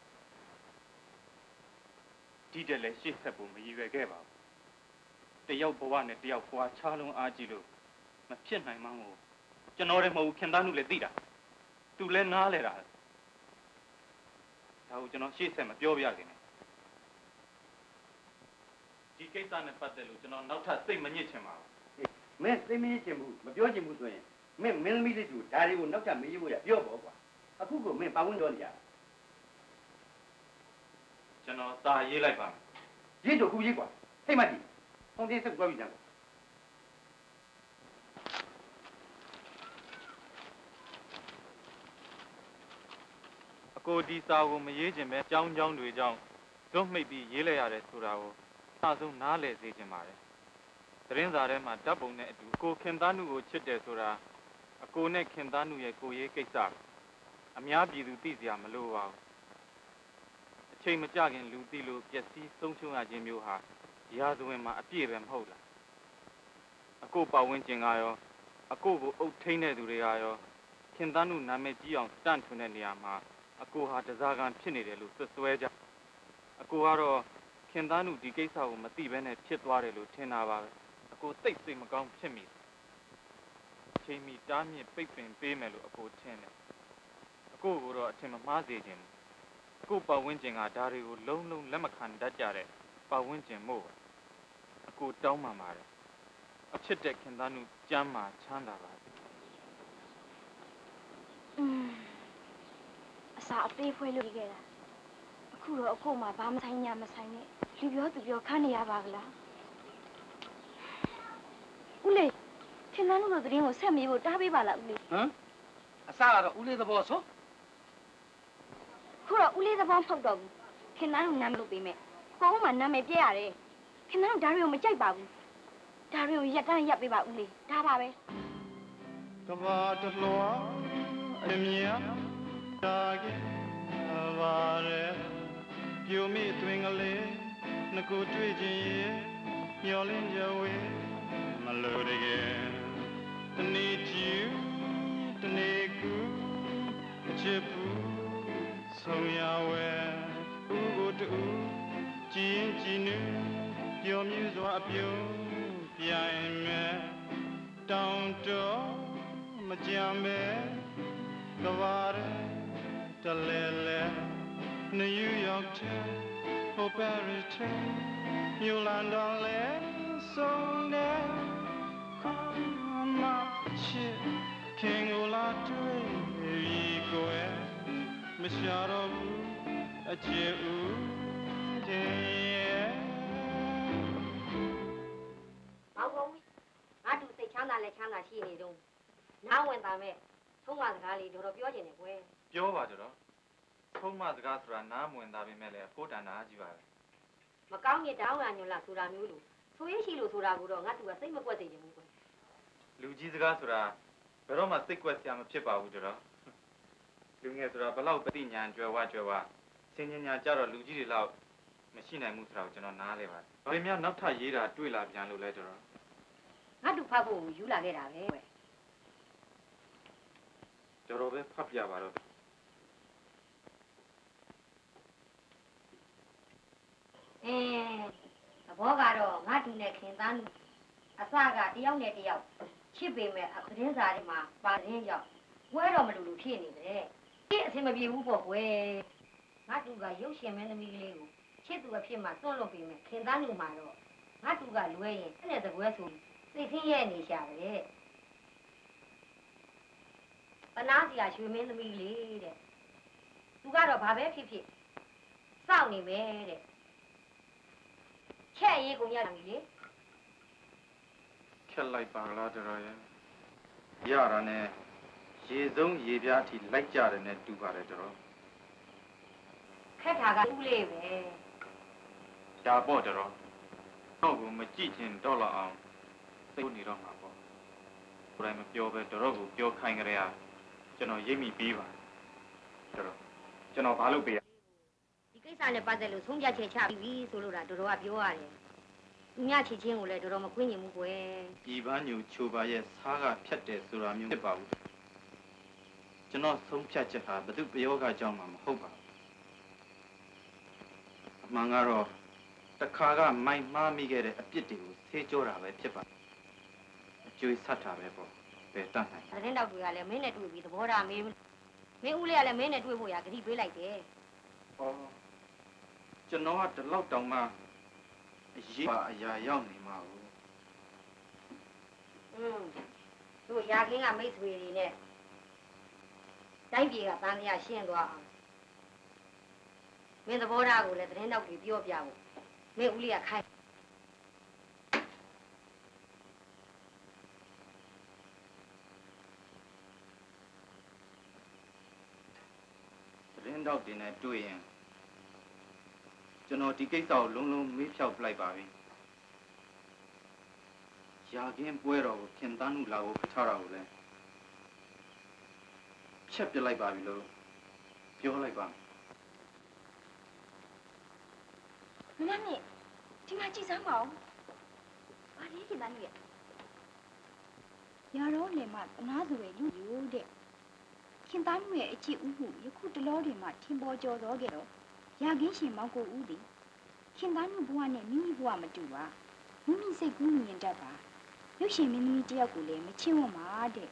ဒီတည်းလည်းရှေ့ဆက်ဖို့မရည်ရွယ်ခဲ့ပါဘူးတယောက်ဘဝနဲ့တယောက်ဖွာချလုံးအားကြီးလို့မဖြစ်နိုင်မှန်းကိုကျွန်တော်လည်းမဟုတ်ဘူးခင်သားနုလည်းသိတာသူလည်းနားလဲတာဒါကိုကျွန်တော်ရှေ့ဆက်မပြောပြခင်ဒီကိစ္စနဲ့ပတ်သက်လို့ကျွန်တော်နောက်ထပ်စိတ်မညစ်ချင်ပါဘူးမင်းစိတ်မညစ်ချင်ဘူးမပြောချင်ဘူးဆိုရင်မင်းမင်းသမီးလေးတို့ဒါတွေကိုနောက်ထပ်မေးဖို့ရပြောပေါ့ကွာအခုကမင်းပတ်ဝန်းတော်နေရကျွန်တော်စာရေးလိုက်ပါမယ်ရေးတော့ခုရေးကွာဟိတ်မတီဟောင်းတင်းဆက်ပြောပြီးကြကွာကိုဒီစာကိုမရေးခြင်းပဲအကြောင်းကြောင်းတွေကြောင့်ဇွတ်မိတ်ပြီးရေးလိုက်ရတယ်ဆိုတာကိုအဆုံးနားလည်စေချင်ပါတယ်သတင်းစာထဲမှာဓာတ်ပုံနဲ့အတူကိုခင်သားနုကိုချစ်တယ်ဆိုတာအကိုနဲ့ခင်သားနုရဲ့ကိုရေးကိစ္စအများပြည်သူသိစရာမလိုပါဘူးအချိန်မကြခင်လူသိလို့ပျက်စီးဆုံးရှုံးရခြင်းမျိုးဟာရာဇဝင်မှာအပြည့်ပဲမဟုတ်လားအကိုပတ်ဝန်းကျင်ကရောအကိုကိုအုပ်ထိန်းတဲ့သူတွေကရောခင်သားနုနာမည်ကြီးအောင်တန့်ထွန်းတဲ့နေရာမှာအကိုဟာတစားကန်ဖြစ်နေတယ်လို့ဆွဆွဲကြအကိုကတော့ခင်သားနုဒီကိစ္စကိုမသိဘဲနဲ့ဖြစ်သွားတယ်လို့ထင်တာပါပဲအကိုသိစိတ်မကောင်းဖြစ်မိချိန်မီတားမြစ်ပိတ်ပင်ပေးမယ်လို့အကိုထင်တယ်အကိုကတော့အထင်မမှားစေခြင်းအကိုပတ်ဝန်းကျင်ကဒါတွေကိုလုံးလုံးလက်မခံတတ်ကြတဲ့ပတ်ဝန်းကျင်မို့အကိုတောင်းပန်ပါတယ်အဖြစ်တဲ့ခင်သားနုကျမ်းမာချမ်းသာပါอืมအစာအသေးဖွဲလို့ခဲ့တာအခုတော့အကိုမှဘာမဆိုင်ညာမဆိုင်နဲ့လူပြောသူပြောခန့်နေရပါကလားဦးလေးခင်ဗျားတို့လိုသတင်းကိုဆက်မေးဖို့တားပေးပါလားဦးလေးဟမ်အစားကတော့ဦးလေးသဘောဆိုခုတော့ဦးလေးသဘောမဟုတ်တော့ဘူးခင်ဗျားတို့နာမည်လို့ပေးမယ်ကိုကမှနာမည်ပြရတယ်ခင်ဗျားတို့ဒါတွေကိုမကြိုက်ပါဘူးဒါတွေကိုရက်တန်းရက်ပေးပါဦးလေးဒါပါပဲကဘာတလွားအမြင်တာကဘာရဲပြိုမိတွင်ကလေးငကိုတွေ့ခြင်းရဲ့မျောလင်းကြဝေးမလို့တကယ်တနေ့ကျူတနေ့ကူအချစ်ဘူးဆုံးရဝဲဥကိုတူကြည်ရင်ကြည်နူးပျော်မြူးစွာအပြုံးပြိုင်မဲ့တောင်းတော်မကြမ်းပဲကဘာရဲတလဲလဲNew York to oh Paris to New London le so ne come up shit King Ola to yi go e me sharo bu a che u je မောင်ကောင်ငါတို့စိတ်ချမ်းသာလက်ချမ်းသာရှိနေတော့နားဝင်တာမဲ့သုံးပါစကားလေးတော်တော်ပြောကျင်တယ်ကွယ်ပြောပါကြတော့ထုံးမစကားဆိုတာနားမဝင်သားပေမဲ့လည်းကိုတန်တာကြီးပါပဲမကောင်းမြတ်တောင်းရညွန်လာဆိုတာမျိုးလို့ဆိုရရှိလို့ဆိုတာကိုတော့ငါတူကစိတ်မကွက်စေချင်ဘူးကွယ်လူကြီးစကားဆိုတာဘယ်တော့မှစိတ်ကွက်စရာမဖြစ်ပါဘူးကြတော့လူငယ်ဆိုတာဘလောက်ပဋိညာဉ်ကြွယ်ဝကြွယ်ဝစင်ញညာကြတော့လူကြီးတွေလောက်မရှိနိုင်ဘူးဆိုတာကိုကျွန်တော်နားလဲပါတယ်ဘာလို့များနောက်ထပ်ရေးတာတွေ့လာပြန်လို့လဲကြတော့ငါတူဖတ်ဖို့ယူလာခဲ့တာပဲကွယ်ကြတော့ပဲဖတ်ပြပါတော့အဲသဘောကတော့ငါတူနဲ့ခင်သားနုအစကတယောက်နဲ့တယောက်ချစ်ပေမဲ့အခတင်းစာတွေမှာပါတင်းရောက်ဝဲတော်မလူလူဖြစ်နေတယ်ဒီအဆင်မပြေဘူးပေါ့ကွယ်ငါတူကရုပ်ရှင်မင်းသမီးကလေးကိုချစ်သူအဖြစ်မှတွန့်လွတ်ပေမဲ့ခင်သားနုမှာတော့ငါတူကလွဲရင်အဲ့နဲ့တကွဲဆိုစိတ်ဆင်းရဲနေရှာပဲပနာစီကရွှေမင်းသမီးလေးတဲ့သူကတော့ဘာပဲဖြစ်ဖြစ်စောင့်နေမယ်တဲ့ချက်ရေးကုန်ရပြီလေခက်လိုက်ပါလားတော်ရဲ့ရတာနဲ့ရေစုံရေပြားအထိလိုက်ကြတယ်နဲ့တူပါတယ်တော်ခက်တာကဦးလေးပဲဒါပေါ့တော်တော့ကိုမကြည့်ချင်တော့လောက်အောင်စိတ်နေတော့မှာပေါ့ဘယ်မှမပြောပဲတော်ကိုပြောခိုင်းကြရကျွန်တော်ရိပ်မိပြီးပါတော်ကျွန်တော်ဘာလုပ်ပေးရဒီကိစ္စနဲ့ပတ်သက်လို့ဆုံးဖြတ်ချက်ချပြီးဆိုလို့ဒါတော်တော်ကပြောရတယ်သူညချစ်ချင်းကိုလည်းတော်တော်မခွင့်ညင်ဘူးကွယ်ပြည်ပညူချိုပါရဲ့စားကဖြတ်တယ်ဆိုတာမျိုးဖြစ်ပါဘူးကျွန်တော်ဆုံးဖြတ်ချက်ဟာဘယ်သူပယောဂကြောင့်မှမဟုတ်ပါဘူးအမှန်ကတော့တခါကမိုက်မှားမိခဲ့တဲ့အပြစ်တွေကိုဆေးကြောတာပဲဖြစ်ပါအကျွေးဆက်တာပဲပေါ့ပဲတတ်နိုင်သတင်းတောက်တွေကလည်းမင်းနဲ့တွေ့ပြီးသဘောထားမေးမင်းဦးလေးကလည်းမင်းနဲ့တွေ့ဖို့ရဂတိပေးလိုက်တယ်ဩကျွန်တော်ကဒီလောက်တောင်မှအရေးပါအရာရောက်နေမှာဘူးอืมတို့ရာခင်းကမိတ်ဆွေတွေနဲ့တိုင်းပြည်ကတန်းတရားရှင်းသွားအောင်မင်းသဘောထားကိုလည်းသတင်းတောက်တွေပြောပြဖို့မင်းဦးလေးကခိုင်းသတင်းသတင်းတောက်တင်နဲ့တွေ့ရင်ကျွန်တော်ဒီကိစ္စကိုလုံးလုံးမေးဖြောက်လိုက်ပါပြီရာခင်းပွဲတော်ကိုခင်သားနုလာကိုခထားတာကိုလည်းဖြတ်ပြလိုက်ပါပြီလို့ပြောလိုက်ပါမမမြင့်ဒီမှာကြည့်စမ်းပါဦးဘာလဲခင်သားနုရဲ့ရာတော့လေမအနာစုရဲ့လူယူတဲ့ခင်သားနုရဲ့အချစ်ဥမှုယခုတလောတွေမှာထင်ပေါ်ကျော်သောခဲ့တော့ရာခင်းရှင်မောင်ကိုဦးသည်ခင်သားနုဘဝနဲ့မိမိဘဝမတူပါမိမိစိတ်ကူးမြင်တတ်ပါရုပ်ရှင်မင်းသမီးတယောက်ကိုလည်းမချစ်ဝတ်ပါတဲ့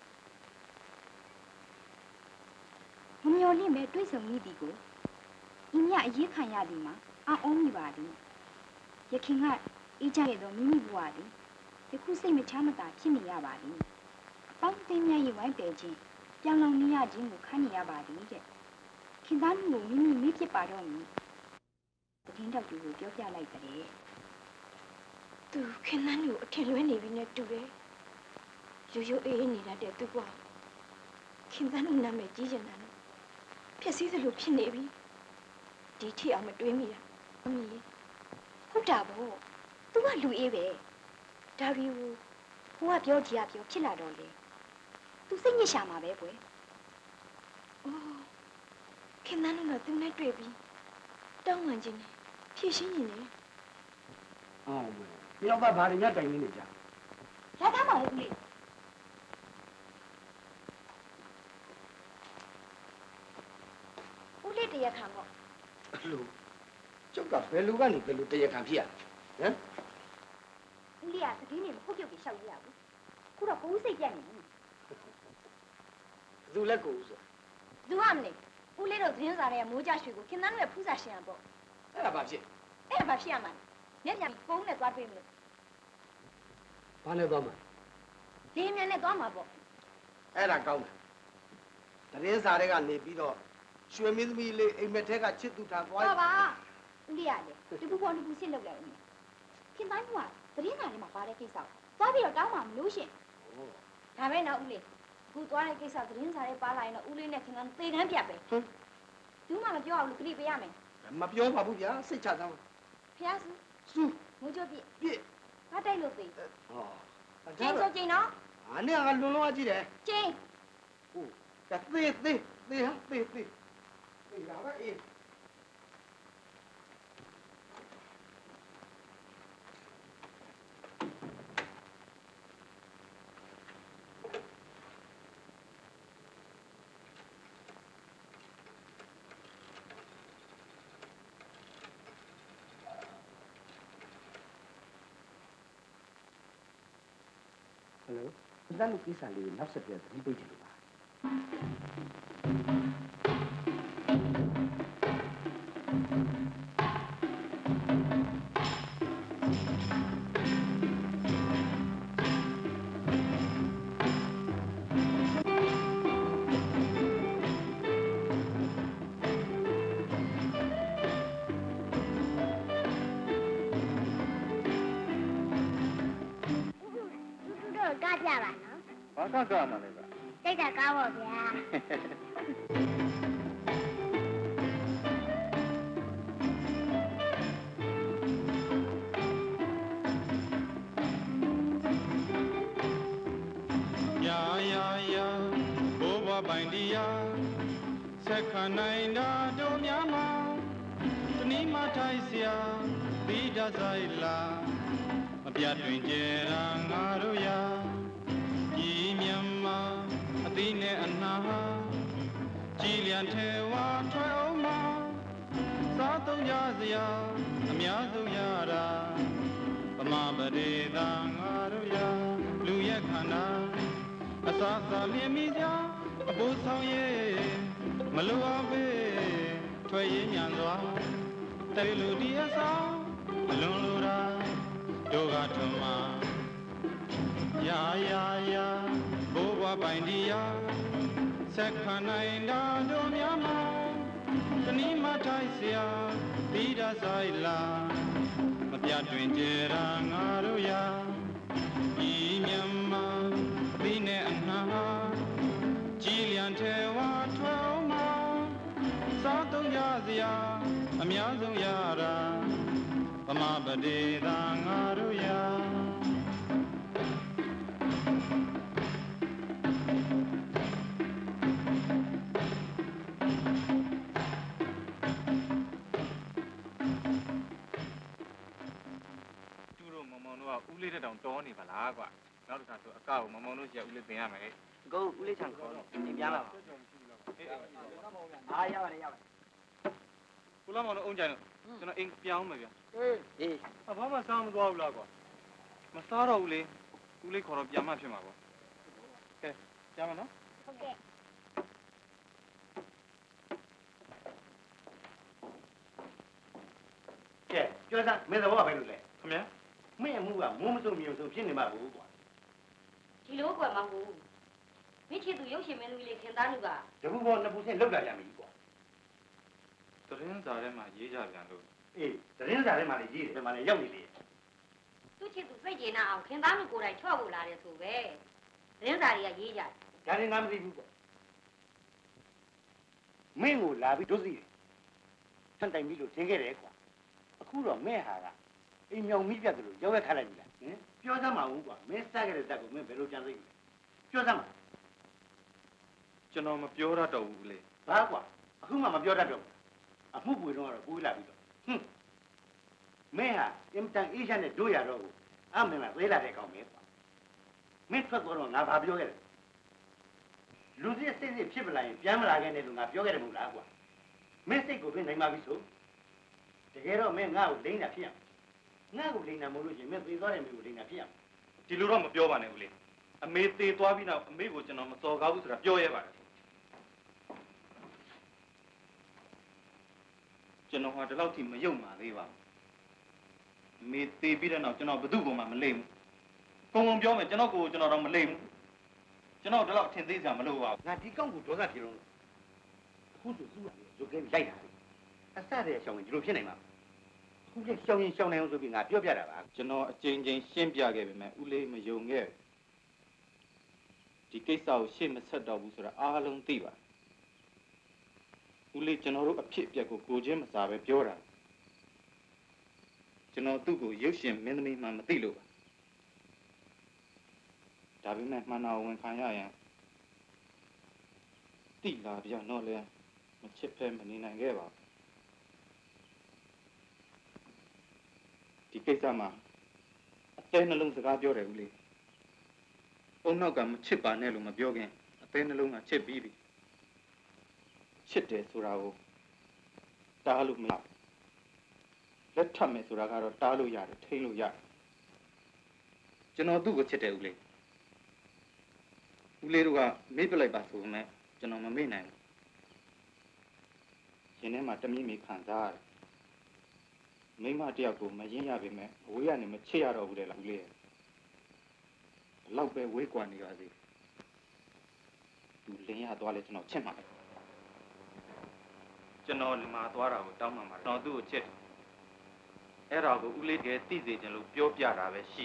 မမျော်လင့်ပဲတွေးဆုံမိသည်ကိုဤမြအရေးခံရသည်မှာအောင်းမိပါသည်ရခင်ကအေးကြခဲ့သောမိမိဘဝသည်ယခုစိတ်မချမ်းမသာဖြစ်နေရပါသည်အပေါင်းအသင်းများရဲ့ဝိုင်းပယ်ခြင်းပြောင်းလဲနေရခြင်းကိုခံနေရပါသည်တဲ့ခင်သားမျိုးကိုမိမိမိဖြစ်ပါတော့မည်သတင်းတောက်တူကိုပြောပြလိုက်တဲ့သူခင်သားမျိုးအထင်လွဲနေပြီနဲ့တူတယ်ရိုးရိုးအေးအေးနေတတ်တဲ့သူကခင်သားမျိုးနာမည်ကြီးကျင်တာနဲ့ဖြစ်စည်းသလိုဖြစ်နေပြီဒီထိအောင်မတွေးမိတာမမီဟုတ်တာပေါ့သူကလူအေးပဲဒါပြီးဟိုကပြောကြည့်ရပြောဖြစ်လာတော့လေသူစိတ်ညစ်ရှာမှာပဲကွယ်အော်ခင်သားမျိုးကသူနဲ့တွေ့ပြီးတောင်းပန်ခြင်းနဲ့ဖြည့်ရှင်းနေတယ်အော်မင်းယောက်သားဘာတွေညတိုင်နေနေကြလာသားမဟုတ်ဘူးလေဦးလေးတရားခံပေါ့လို့ကျုပ်ကဘယ်လိုကနေဘယ်လိုတရားခံဖြစ်ရလဲဟမ်ဦးလေးကသတင်းတွေမဟုတ်ပြုတ်ပြီးရှောက်ရရဘူးခုတော့ကိုဦးစိတ်ပြတ်နေပြီသူလည်းကိုဦးဆိုသူကမလဲဦးလေးတို့သတင်းစာတွေကမိုးကြရွှေကိုခင်သားတို့ရဲ့ဖူးစာရှင်ရပေါ့အဲ့ဒါဘာဖြစ်အဲ့ဒါဘာဖြစ်ရမှာလဲညညပုံးနဲ့သွားတွေ့မလို့ဘာနဲ့သွားမှာလေးမြန်နဲ့သွားမှာပေါ့အဲ့ဒါကောင်းတယ်သတင်းစာတွေကနေပြီးတော့ရွှေမင်းသမီးလေးအိမ်မက်ထဲကချစ်သူထားသွားပါပါဦးလေးရတယ်တပူပေါ်တပူစစ်လောက်လိုက်ဦးခင်သားတို့ကသတင်းစာတွေမှာပါတဲ့ကိစ္စကိုသွားပြီးတော့တောင်းမှမလို့ရှင်ဒါပဲနော်ဦးလေးအခုသွားတဲ့ကိစ္စသတင်းစာတွေပါလာရင်တော့ဦးလေးနဲ့ခင်သားသေကန်းပြတ်ပဲဟမ်သူမှမပြောအောင်လို့ခလိပေးရမယ်မပြောပါဘူးဗျာစိတ်ချသားဖျားစုစုမိုးကြပြည့်ပြည့်ဘာတိုက်လို့သိဟောကျင်းဆိုကျင်းနော်အာနဲ့ကလွန်လွန်ကြည့်တယ်ကျင်းဟုတ်ကဲသေးသေးသေးဟာသေးသေးသေးလာပါအေးဟယ်လိုဒါလို့ကိစ္စလေးနောက်ဆက်ပြသတင်းပေးချင်လို့ပါဘာကကားမှလဲဗျတိတ်တာကားပါဗျာယာယာယာဘိုးဘပိုင်တရားဆက်ခနိုင်တာတို့များမှာတနည်းမထိုက်เสียပြီးတတ်ဆိုင်လားမပြတ်တွင်ကြတာငါတို့ရာဤမြန်မာအသီးနဲ့အနာကြည်လျံထဲဝါထွက်အောင်မှာစားသုံးကြစရာအများဆုံးရတာဗမာပရိသတ်ငါတို့ရာလူရဲ့ခန္ဓာအစာစာလင်းမိကြအဖို့ဆောင်ရဲ့မလိုအောင်ပဲထွက်ရင်းညံသွားတဲလူဒီအဆောင်အလွန်လိုတာတို့ကထွန်းမှာယာယာယာဘိုးဘွားပိုင်တရားဆက်ခနိုင်တာတို့များမှာတနည်းမထိုက်เสียပြီးတတ်ဆိုင်လားမပြတ်တွင်ကြတာငါတို့ရာဤမြန်မာဒီနဲ့အနာကြည်လျံထဲဝါထွက်အောင်မှာစစားသုံးကြစရာအများဆုံးရတာဗမာပဒေသာငါတို့ရာဦးလေးတဲ့တောင်တောနေပါလားကွာနောက်တစ်ခါဆိုအကောက်မမောင်တို့ရှိရဦးလေးသင်ရမယ်ကိုဦးလေးချန်ခေါ်တော့သင်ပြလာပါအားရပါတယ်ရပါတယ်ကိုလာမောင်တို့အုံကြိုင်တော့ကျွန်တော်အိမ်ပြောင်းမယ်ဗျအေးအေးအဘာမှစားမသွားဘူးလားကွာမစားတော့ဘူးလေဦးလေးခေါ်တော့ပြန်မှဖြစ်မှာကွာကဲကြားမနော်ဟုတ်ကဲ့ကဲကျော်စားမင်းတော့ဘာပဲလုပ်လဲခင်ဗျာမင်းအမှုကမိုးမစုံမြုံစုံဖြစ်နေမှာဘူးကွာဒီလိုကွာမဟုတ်ဘူးမိချစ်သူရုပ်ရှင်မင်းသမီးလေးခင်သားလူကတခုပေါ်နှစ်ပူဆင့်လောက်လာကြပြီကွာသတင်းစာထဲမှာရေးကြပြန်လို့အေးသတင်းစာထဲမှာလည်းရေးတယ်ဒီမှာလည်းရောက်နေလေသူချစ်သူစိတ်ကျေနပ်အောင်ခင်သားလူကိုယ်တိုင်ချော့ဖို့လာတယ်ဆိုပဲသတင်းစာတွေကရေးကြတယ်ဒါလည်းငါမသိဘူးကွာမင်းကိုလာပြီးဒုစီတယ်ဆန်တိုင်ပြီလို့ထင်ခဲ့တယ်ကွာအခုတော့မင်းဟာကအိမ်မြောင်မိပြတ်တယ်လို့ရောက်ရက်ခါလိုက်ပြီလားဟင်ပြောစမ်းပါဦးကွာမင်းစခဲ့တဲ့တက်ကိုမင်းဘယ်လိုကြံသိလဲပြောစမ်းပါကျွန်တော်မပြောရတော့ဘူးလေဘာကွာအခုမှမပြောတတ်တော့အမှုပွေတော့တော့ကိုးလာပြီတော့ဟွန်းမင်းဟာအင်တန်အေးချမ်းတဲ့တို့ရတော့ကိုအမင်းကသေးလာတဲ့ကောင်ပဲကွာမင်းထွက်တော့ငါဘာပြောခဲ့လဲလူကြီးအစစ်စစ်ဖြစ်မလာရင်ပြန်မလာခဲ့နဲ့လို့ငါပြောခဲ့တယ်မဟုတ်လားကွာမင်းစိတ်ကိုပြင်နိုင်ပါပြီဆိုတကယ်တော့မင်းငါ့ကိုလိမ့်တာဖြစ်ရငါ့ကိုလိမ့်တာမဟုတ်လို့ရှင်မင်းသေသွားတယ်မင်းကိုလိမ့်တာဖြစ်ရဒီလိုတော့မပြောပါနဲ့ဦးလေးအမေသေသွားပြီးနောက်အမေကိုကျွန်တော်မစော်ကားဘူးဆိုတာပြောရဲပါတယ်ကျွန်တော်ဟာဒီလောက်ထိမယုံပါသေးပါဘူးမေသေပြီးတဲ့နောက်ကျွန်တော်ဘယ်သူ့ကိုမှမလိမ့်ဘူးကုံကုံပြောမယ်ကျွန်တော်ကိုကျွန်တော်တော့မလိမ့်ဘူးကျွန်တော်ဒီလောက်ထင်သေးစရာမလိုပါဘူးငါဒီကောက်ကိုဒေါသပြေလို့အခုဆိုသူ့ဟာရုပ်ကဲရိုက်တာအစတဲ့ရှောင်းရင်ဒီလိုဖြစ်နိုင်မှာခုလေးရှောင်းရင်ရှောင်းနိုင်အောင်ဆိုပြီးငါပြောပြတာပါကျွန်တော်အချိန်ချင်းရှင်းပြခဲ့ပေမဲ့ဦးလေးမယုံခဲ့ဒီကိစ္စကိုရှေ့မဆက်တော့ဘူးဆိုတာအားလုံးသိပါဦးလေးကျွန်တော်တို့အဖြစ်အပျက်ကိုကိုချင်းမစားပဲပြောတာကျွန်တော်သူ့ကိုရုပ်ရှင်မင်းသမီးမှမသိလို့ပါဒါပေမဲ့မှန်တော်ဝန်ခံရရင်တိလာပြန်တော့လဲမချစ်ဖဲမနေနိုင်ခဲ့ပါဒီကိစ္စမှာအသေးနှလုံးစကားပြောတယ်ဦးလေးအုံနောက်ကမချစ်ပါနဲ့လို့မပြောခင်အသေးနှလုံးကချစ်ပြီးပြီချစ်တယ်ဆိုတာကိုတားလို့မရလက်ထပ်မယ်ဆိုတာကတော့တားလို့ရတယ်ထိန်းလို့ရတယ်ကျွန်တော်သူ့ကိုချစ်တယ်ဦးလေးဦးလေးတို့ကမေ့ပြလိုက်ပါဆိုမှကျွန်တော်မမေ့နိုင်ဘူးရင်ထဲမှာတမိမိခံစားရတယ်မိမတယောက်ကိုမရင်ရပေမဲ့အဝေးကနေမချစ်ရတော့ဘူးလေလားဦးလေးဘလောက်ပဲဝေးကွာနေပါစေသူလင်းရသွားလဲကျွန်တော်ချစ်မှာကျွန်တော်ဒီမှာသွားတာကိုတောင်းမှမှာကျွန်တော်သူ့ကိုချစ်တယ်အဲ့ဒါကိုဦးလေးကသိစေချင်လို့ပြောပြတာပဲရှိ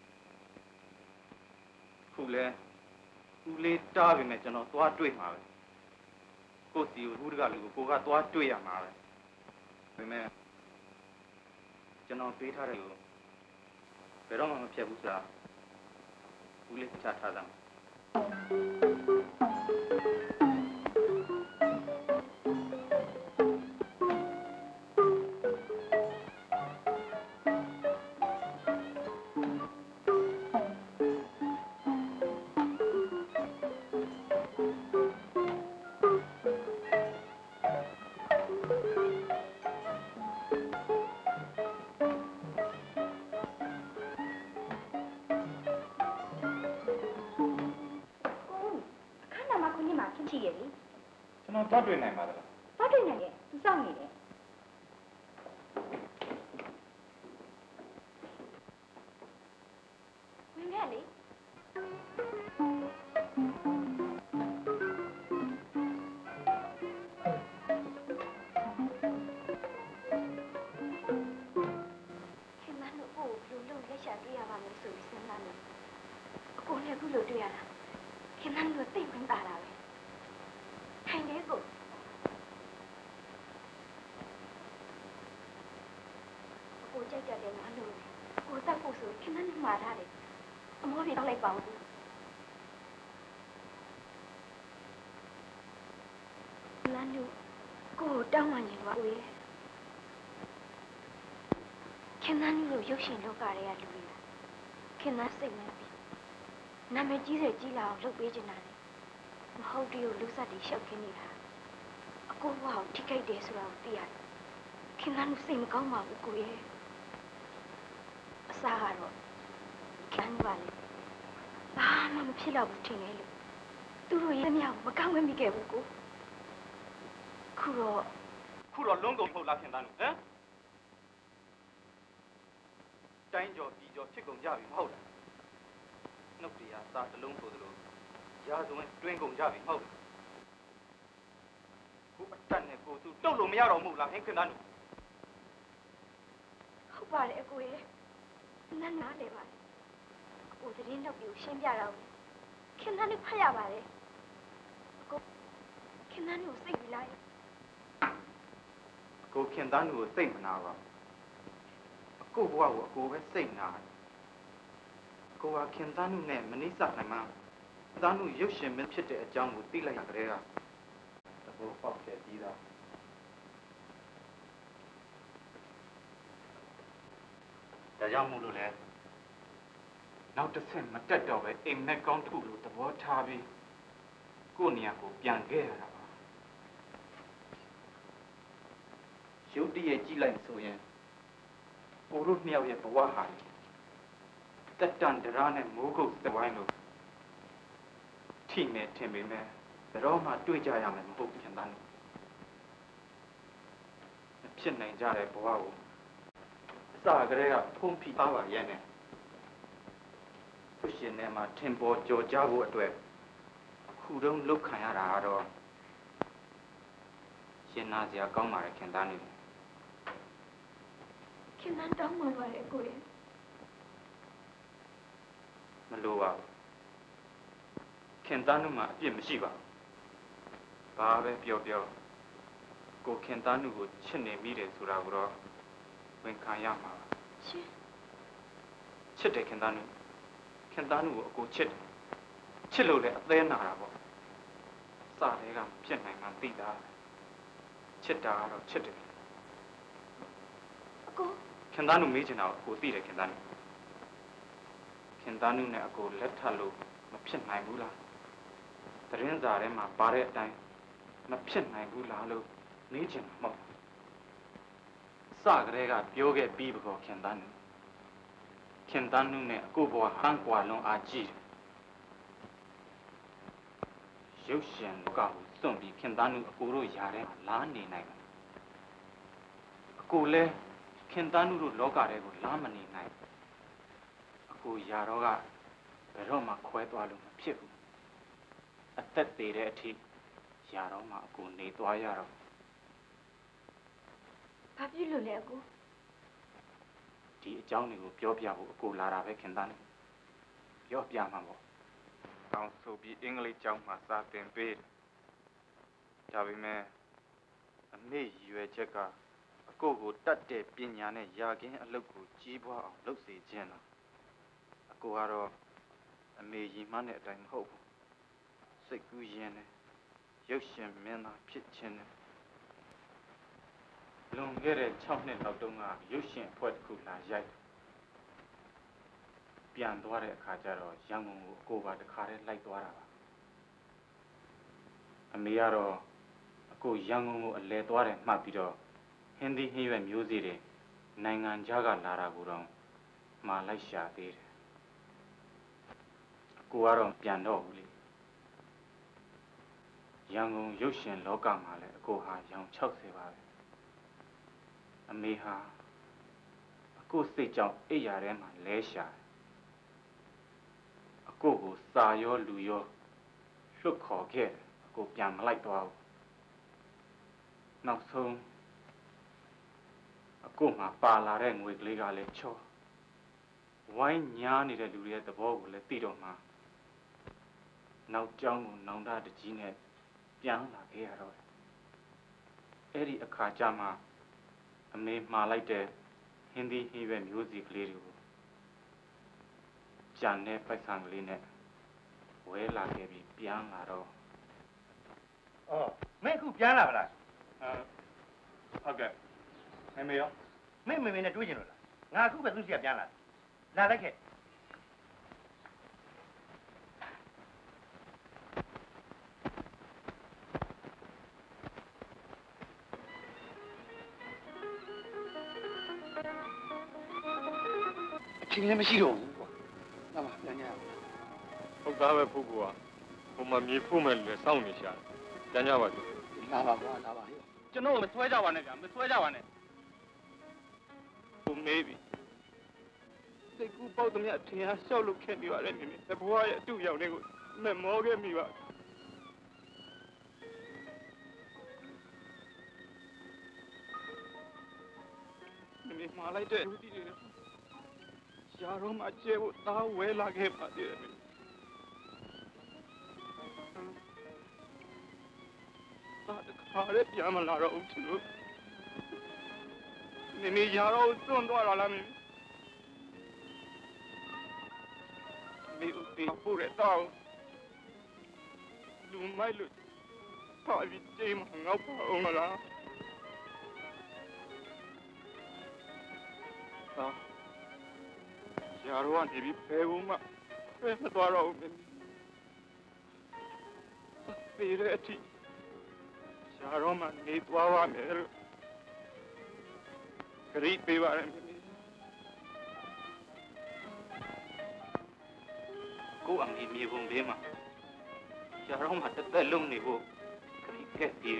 ခုလဲဦးလေးတားပြီမဲ့ကျွန်တော်သွားတွေ့မှာပဲကိုစီကိုဘူးတကလူကိုကိုကသွားတွေ့ရမှာပဲဒါပေမဲ့ကျွန်တော်ပေးထားတယ်ကိုဘယ်တော့မှမဖြတ်ဘူးဆိုတာဦးလေးချထားတာကျွန်တော်တော့တွေ့နိုင်ပါသလားတော့တွေ့နိုင်ရဲ့သူစောင့်နေတယ်ဝင်ခဲ့လေခင်မတို့ကိုဘလို့လုံးလက်ရှာတွေ့ရပါမယ်ဆိုပြီးစဉ်းစားနေအကိုလည်းအခုလို့တွေ့ရတာခင်မတို့သိဝင်ပါတာပဲထိုင်လေကိုခင်ဗျားတို့မှားထားတယ်အမောပြေတော့လိုက်ပါဦးလမ်းတို့ကိုကိုတောင်းမှနေပါဦးရဲ့ခင်ဗျားတို့ရုပ်ရှင်လောကတွေကလူတွေခင်ဗျားစိတ်နဲ့ပြီးနာမည်ကြီးစေကြီးလာအောင်လုပ်ပေးချင်တာလေမဟုတ်တူလူဆက်တွေရှောက်ခင်းနေတာအကိုဘဝကိုထိခိုက်တယ်ဆိုတာကိုသိရတယ်ခင်ဗျားတို့စိတ်မကောင်းပါဘူးကိုရဲ့အစားကတော့ခင်ဗျားပါလေဘာမှမဖြစ်တော့ဘူးထင်တယ်လို့သူတို့ရဲ့မြောက်မကောင်းမမိခဲ့ဘူးကိုခုတော့ခုတော့လုံးကုန်ထုတ်လာခင်သားတို့ဟမ်တိုင်းကျော်ပြည်ကျော်ဖြစ်ကုန်ကြပြီမဟုတ်လားနှုတ်တရားစာတစ်လုံးဆိုသလိုရာဇဝင်တွင်းကုန်ကြပြီမဟုတ်လားခုအတက်နဲ့ကိုသူတုတ်လို့မရတော့ဘူးလားဟင်ခင်သားတို့ဟုတ်ပါတယ်အကိုရဲ့နားနားလေပါအကိုသတင်းတော့ပြီးရှင်းပြတော့ခင်ဗျားတို့ဖတ်ရပါတယ်အကိုခင်ဗျားတို့စိတ်ပြီးလိုက်ကိုခင်သားတို့ကိုစိတ်မနာပါအကိုဘဝကိုအကိုပဲစိတ်နာကိုကခင်သားတို့နဲ့မနိစ္စနိုင်မှသားတို့ရုပ်ရှင်မဖြစ်တဲ့အကြောင်းကိုသိလိုက်ရကြတဲ့ကသဘောပေါက်ခဲ့ပြီးသားဒါကြောင့်မို့လို့လဲနောက်တစ်ဆင့်မတက်တော့ပဲအိမ်မက်ကောင်းတစ်ခုလိုသဘောထားပြီးကိုယ့်နေရာကိုပြန်ခဲ့ရတာပါရုပ်တရက်ကြည့်လိုက်ဆိုရင်ကိုတို့နှစ်ယောက်ရဲ့ဘဝဟာတက်တန်ဒရာနဲ့မိုးကုတ်သဝိုင်းလို့ထိနေထင်ပေမဲ့ဘယ်တော့မှတွေ့ကြရမယ်မဟုတ်ပြန်သားလို့ဖြစ်နိုင်ကြတဲ့ဘဝကိုအစကတည်းကဖုံးဖိသားပါရဲ့နဲ့သူရှင်ထဲမှာထင်ပေါ်ကြော်ကြားဖို့အတွက်အခုတုန်းလုတ်ခံရတာကတော့ရှင်နာစရာကောင်းပါတယ်ခင်သားနေခင်ဗျားတောင်းမှပါလေကိုရဲ့မလိုပါဘူးခင်သားနုမှာအပြစ်မရှိပါဘူးဘာပဲပြောပြောကိုခင်သားနုကိုချစ်နေမိတယ်ဆိုတာကိုတော့ဝန်ခံရမှာပါရှင်ချစ်တယ်ခင်သားနုခင်သားနုကိုအကိုချစ်တယ်ချစ်လို့လည်းအသေးနာတာပေါ့စတဲ့ကမဖြစ်နိုင်မှသိတာချစ်တာကတော့ချစ်တယ်အကိုခင်သားနုမေးချင်တာကိုအကိုသိတယ်ခင်သားနုခင်သားနုနဲ့အကိုလက်ထပ်လို့မဖြစ်နိုင်ဘူးလားသတင်းစာထဲမှာပါတဲ့အတိုင်းမဖြစ်နိုင်ဘူးလားလို့မေးချင်မှာမဟုတ်စကတည်းကပြောခဲ့ပြီးပကောခင်သားနုခင်သားနုနဲ့အကိုဘဝဟန်ကွာလွန်အားကြီးတယ်ရုပ်ရှင်လောကကိုစွန့်ပြီးခင်သားနုအကိုတို့ຢာထဲမှာလာနေနိုင်တယ်အကိုလည်းခင်သားနုတို့လောကထဲကိုလာမနေနိုင်အကိုຢာတော့ကဘယ်တော့မှခွဲသွားလို့မဖြစ်ဘူးအသက်သေးတဲ့အထိຢာတော့မှအကိုနေသွားရတော့ဘာဖြစ်လို့လဲအကိုဒီအကြောင်းတွေကိုပြောပြဖို့အကိုလာတာပဲခင်သားနုပြောပြမှာပေါ့တောင်းဆိုပြီးအင်္ဂလိပ်ကျောင်းမှာစာသင်ပေးတယ်ဒါပေမဲ့အမေရည်ရွယ်ချက်ကအကိုကိုတတ်တဲ့ပညာနဲ့ယာကင်းအလုပ်ကိုကြီးပွားအောင်လုပ်စေခြင်းလားအကိုကတော့အမေရည်မှန်းတဲ့အတိုင်းမဟုတ်ဘူးစိတ်ကူးရင်းနဲ့ရုပ်ရှင်မင်းသားဖြစ်ခြင်းနဲ့လွန်ခဲ့တဲ့၆နှစ်လောက်တုန်းကရုပ်ရှင်အဖွဲ့တစ်ခုလာရိုက်ပြန်သွားတဲ့အခါကျတော့ရန်ကုန်ကိုအကိုပါတခါတည်းလိုက်သွားတာပါအမေကတော့အကိုရန်ကုန်ကိုအလဲသွားတယ်မှတ်ပြီးတော့ဟင်းသီးဟင်းရွက်မျိုးစေ့တွေနိုင်ငံခြားကလာတာကိုတော့မှာလိုက်ရှာသေးတယ်အကိုကတော့ပြန်တော့ဘူးလေရန်ကုန်ရုပ်ရှင်လောကမှာလည်းအကိုဟာရောင်၆၀ပါပဲအမေဟာအကိုစိတ်ကြောင့်အိပ်ရာထဲမှာလဲရှာတယ်အကိုကိုစာရောလူရောလွတ်ခေါ်ခဲ့တယ်အကိုပြန်မလိုက်သွားဘူးနောက်ဆုံးအကိုမှာပါလာတဲ့ငွေကလေးကလည်းချောဝိုင်းညားနေတဲ့လူတွေရဲ့သဘောကိုလည်းသိတော့မှနောက်ကျောင်းကိုနောင်တတကြီးနဲ့ပြန်လာခဲ့ရတော့အဲ့ဒီအခါကျမှအမေမှားလိုက်တဲ့ဟင်းသီးဟင်းရွက်မျိုးစီကလေးတွေကိုจานเนี่ยไปสั่งลีเนี่ยเวลาแกบีเปียงลาเราอ๋อไม่กูเปียงลาเปล่าเออโอเคไม่ไม่ยอไม่ไม่ไม่เนี่ยดูจริงหรองากูเป็นตัวเสียเปียงลาลาได้แค่ချင်းလည်းမရှိတော့ဘူးကွာလာပါပြန်ကြရအောင်ဟုတ်သားပဲဖုတ်ကွာဟိုမှာမြေဖို့မဲ့လေစောင့်နေရှာတယ်ပြန်ကြပါစို့လာပါကွာလာပါဟေ့ကျွန်တော်မဆွဲကြပါနဲ့ဗျာမဆွဲကြပါနဲ့ဟိုမေးပြီစိတ်ကူးပေါက်သမျှထင်အားလျှောက်လို့ခဲ့မိပါတယ်မိမိဘွားရဲ့အတူရောက်နေကိုမမောခဲ့မိပါမိမိမှားလိုက်တဲ့လူတီတွေရှားတော့မှကျဲဖို့သားဝဲလာခဲ့ပါသေးတယ်သားတခါရဲပြန်မလာတော့ဘူးသူတို့မိမိရှားတော့စွန့်သွားတာလားမိမိဦးတီပို့ရတော့လူမိုက်လို့ပါပြီးကျိမ်းမငေါ့ပါအောင်မလားသားရှားတော့နေပြီးဖဲဘူးမှဖဲမသွားတော့ဘူးမိပြေတဲ့အထိရှားတော့မှနေသွားပါမယ်လို့ခရီးပေးပါရမယ်ကိုအမေမြေပုံလေးမှာရှားတော့မှတစ်သက်လုံးနေဖို့ခရီးကက်ပြီး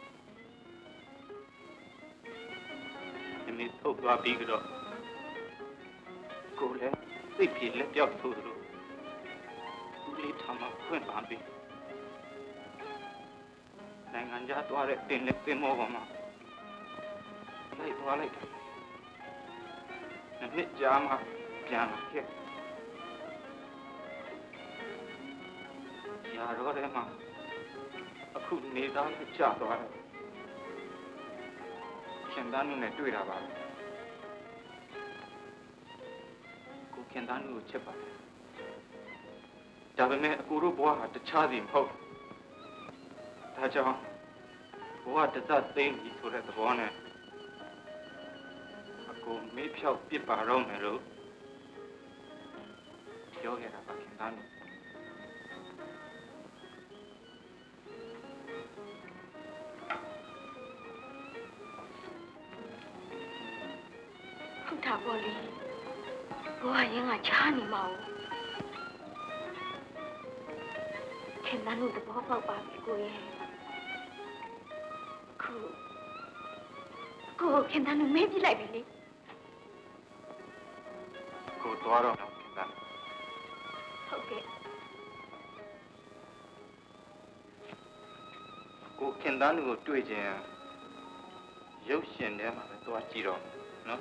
အမေထုတ်သွားပြီးတော့ကိုလည်းစိတ်ပြေလက်ပြောက်ထိုးလို့ဦးလေးထမဖွင့်ပါပြီနိုင်ငံခြားသွားတဲ့တင်လက်တင်မောပေါ်မှာလိုက်သွားလိုက်တယ်နှစ်ကြာမှပြန်လာခဲ့ရာတော့ထဲမှာအခုနေသားကိုကြာသွားတယ်ခင်သားနဲ့တွေ့တာပါကိုခင်သားကိုချက်ပါတယ်ဒါပေမဲ့အကူတို့ဘဝဟာတခြားစီမဟုတ်ဒါကြောင့်ဘဝတသက်သိမ်းပြီးဆိုတဲ့သဘောနဲ့အကူမေးဖြောက်ပြစ်ပါတော့မယ်လို့ပြောခဲ့တာပါခင်သားတို့ဟုတ်တာပေါ့လေဘဝရင်ကချားနေမှာ哦ခင်ဗျားတို့သဘောပေါက်ပါပြီကိုရဲ့ခုကိုခင်ဗျားတို့မေးပြလိုက်ပြီလေကိုသွားတော့ခင်ဗျာဟုတ်ကဲ့ကိုခင်သားတို့ကိုတွေ့ခြင်းရုပ်ရှင်ထဲမှာပဲသွားကြည့်တော့နော်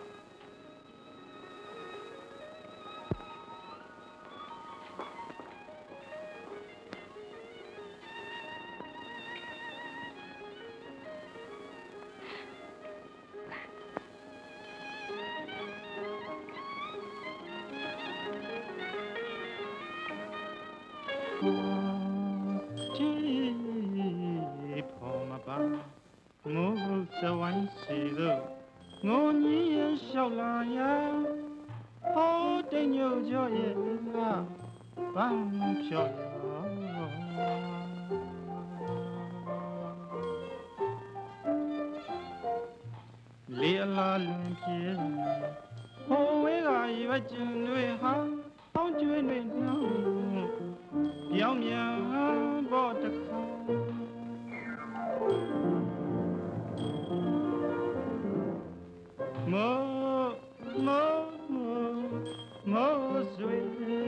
လေအလားလွန်ပြေဟိုဝဲကရွက်ကျင်တွေဟာပေါင်းကျွေးနေနှောင်းပြောင်းမြန်ပေါ်တခါမောမောမောဆွေ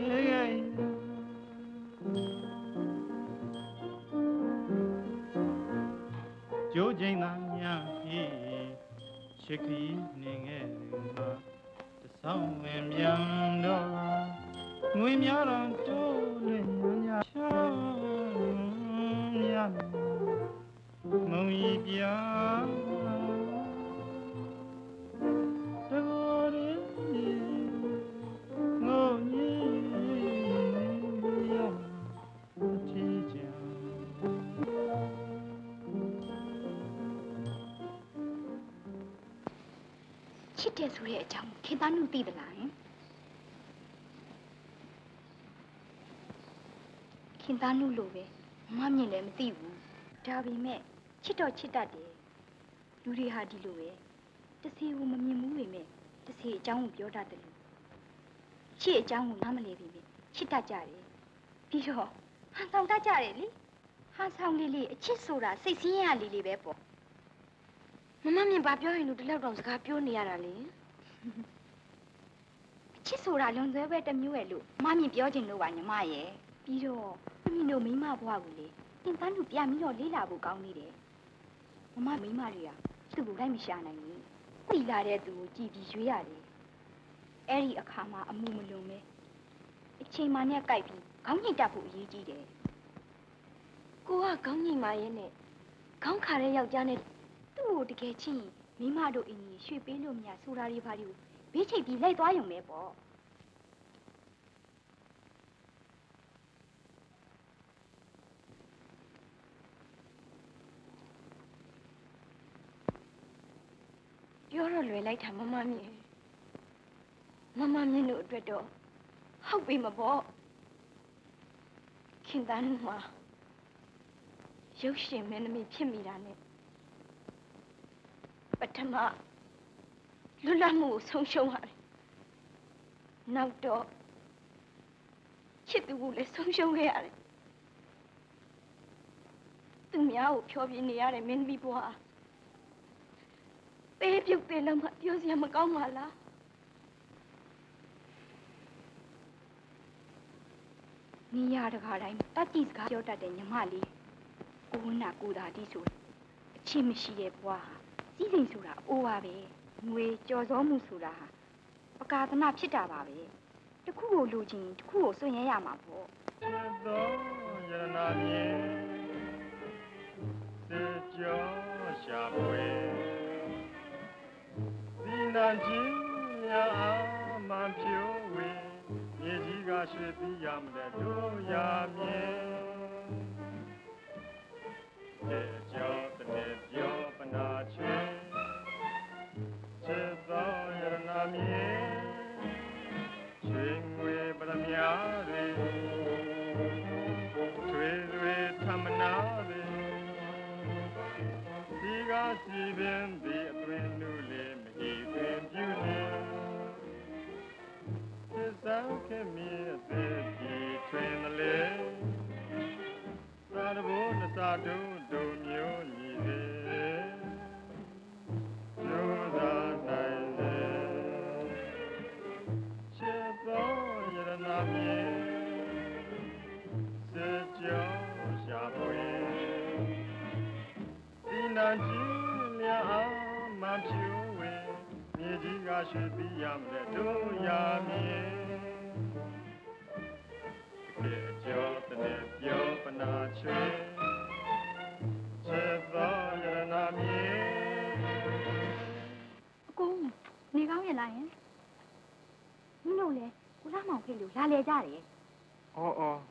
ကျိုးချိန်သာညာပြီချစ်ခီးနေငယ်မှာတဆောင်ဝင်ပြန်တော့ငွေများတော့တိုးလွင်ညချမ်းရမုံဤပြတဘောရင်းငိုညချစ်တယ်ဆိုတဲ့အကြောင်းခင်သားနုသိသလားခင်သားနုလို့ပဲမမြင်လည်းမသိဘူးဒါပေမဲ့ချစ်တော့ချစ်တတ်တယ်လူတွေဟာဒီလိုပဲတစ်စီကိုမမြင်ဘူးပေမဲ့တစ်စီအကြောင်းကိုပြောတတ်တယ်လို့ချစ်အကြောင်းကိုနားမလည်ပေမဲ့ချစ်တတ်ကြတယ်ပြီးတော့ဟန်ဆောင်တတ်ကြတယ်လေဟန်ဆောင်လေးလေးအချစ်ဆိုတာစိတ်ဆင်းရဲလေးလေးပဲပေါ့မမမြင်ပါပြောရင်တို့ဒီလောက်တော့စကားပြောနေရတာလေချစ်ဆိုတာလွန်ဆွဲပဲတစ်မျိုးရဲ့လို့မမြင်ပြောချင်လို့ပါညီမရဲ့ပြီးတော့မိမိတို့မိမဘွားကိုလေသင်တန်းတို့ပြန်ပြီးတော့လေးလာဖို့ကောင်းနေတယ်မမမိမတွေကသူ့ကိုလိုက်မရှာနိုင်ဘူးတီလာတဲ့သူကိုကြည်ပြီးရွေးရတယ်အဲ့ဒီအခါမှာအမှုမလုံးပဲအချိန်မှနဲ့ကြိုက်ပြီးခေါင်းညှိတက်ဖို့အရေးကြီးတယ်ကိုကခေါင်းညှိမှရဲ့နဲ့ခေါင်းခါတဲ့ယောက်ျားနဲ့သူ့ကိုတကယ်ချင်းမိမတို့အင်းကြီးရွှေပေးလို့မြတ်ဆိုတာတွေဘာတွေကိုဘေးချိတ်ပြီးလိုက်သွားရုံပဲပေါ့ပြောတော့လွယ်လိုက်တာမမမြင်မမမြင်တို့အတွက်တော့ဟုတ်ပြီမပေါ့ခင်သားနုမှာရုပ်ရှင်မင်းသမီးဖြစ်မိတာနဲ့ပထမလွတ်လပ်မှုကိုဆုံးရှုံးရတယ်နောက်တော့ချစ်သူကိုလည်းဆုံးရှုံးခဲ့ရတယ်သူများကိုဖြောပြနေရတဲ့မင်းသမီးဘွားသေးပြုတ်သေးလုံးမပြောစရာမကောင်းပါလားနီးရတခါတိုင်းတတ်ကြည့်စကားပြောတတ်တဲ့ညီမလေးကိုဝနာကိုသာတီးဆိုအချစ်မရှိတဲ့ဘွားဟာစီးစိမ်ဆိုတာအိုးပါပဲငွေကြော်စောမှုဆိုတာဟာပကာသနာဖြစ်တာပါပဲတခုကိုလူချင်းတခုကိုစွန့်ရရမှာပေါ့သောယရနာမြေစေကြောရှာပွေဒီနာကြီးရာမပြိုးဝေမြေကြီးကရွှေပြီးရမတဲ့တို့ရမြေစေကြောတနေ့ပြောပနာချွေစေသောယရနာမြေရွှေငွေပရမညာတွေထွေတွေธรรมနာတွေဒီကစီပင်ဒီအတွင်နုလေးမဟိတွင်ပြုနေသစ္စာခေမြေအသေးကြီးထွင်လေသာရဘုနသာတုဒုမျိုးညီစေမျိုးသာနိုင်စေရှေသောယရနာမြေစေကြောရှာပွေဒီနာကြီးလျာမဖြူဝေမြေကြီးကရွှေပြီးရမယ်တို့ရမြေစေကြောတနေ့ပြောပနာချွေစေသောယရနာမြေအကုန်နေကောင်းရလားယင်မင်းတို့လေကိုလာမောင်ဖေးလို့လာလေကြတယ်အော်အော်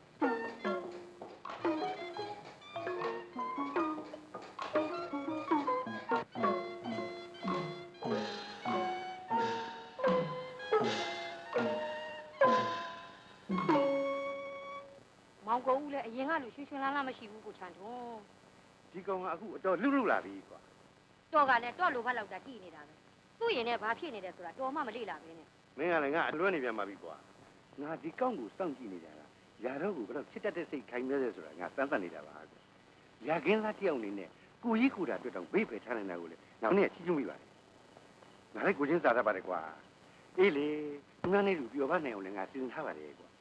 မောင်ကိုဦးလည်းအရင်ကလိုရွှင်ရွှင်လန်းလန်းမရှိဘူးကိုချန်ထွန်းဒီကောင်ကအခုအတော်လှုပ်လှုပ်လာပြီကွာတော့ကလည်းတော့လိုဘက်လောက်တာကြည့်နေတာပဲသူ့ရင်နဲ့ဘာဖြစ်နေတယ်ဆိုတာတော်မှမလေ့လာပဲနဲ့မင်းကလည်းငါအလွဲနေပြန်ပါပြီကွာငါဒီကောင်ကိုစောင့်ကြည့်နေကြတာရာတော့ကိုဘယ်တော့ချစ်တတ်တဲ့စိတ်ခိုင်နေတယ်ဆိုတာငါစမ်းသပ်နေတာပါကွာရာကင်းသားတယောက်အနေနဲ့ကိုကြီးကိုတာတွေ့တော့ဘေးပဲထားနေတာကိုလေငါနဲ့ချီးကျူးမိပါတယ်ငါလည်းကိုချင်းစားတတ်ပါတယ်ကွာအေးလေငါနဲ့လူပြောပါနိုင်အောင်လည်းငါစဉ်းစားပါတယ်ကွာ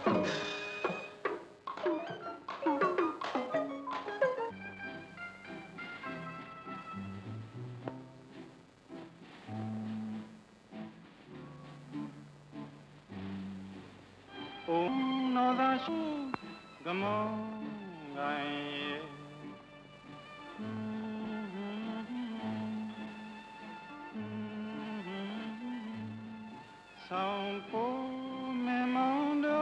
Come on, I Sound for me mondo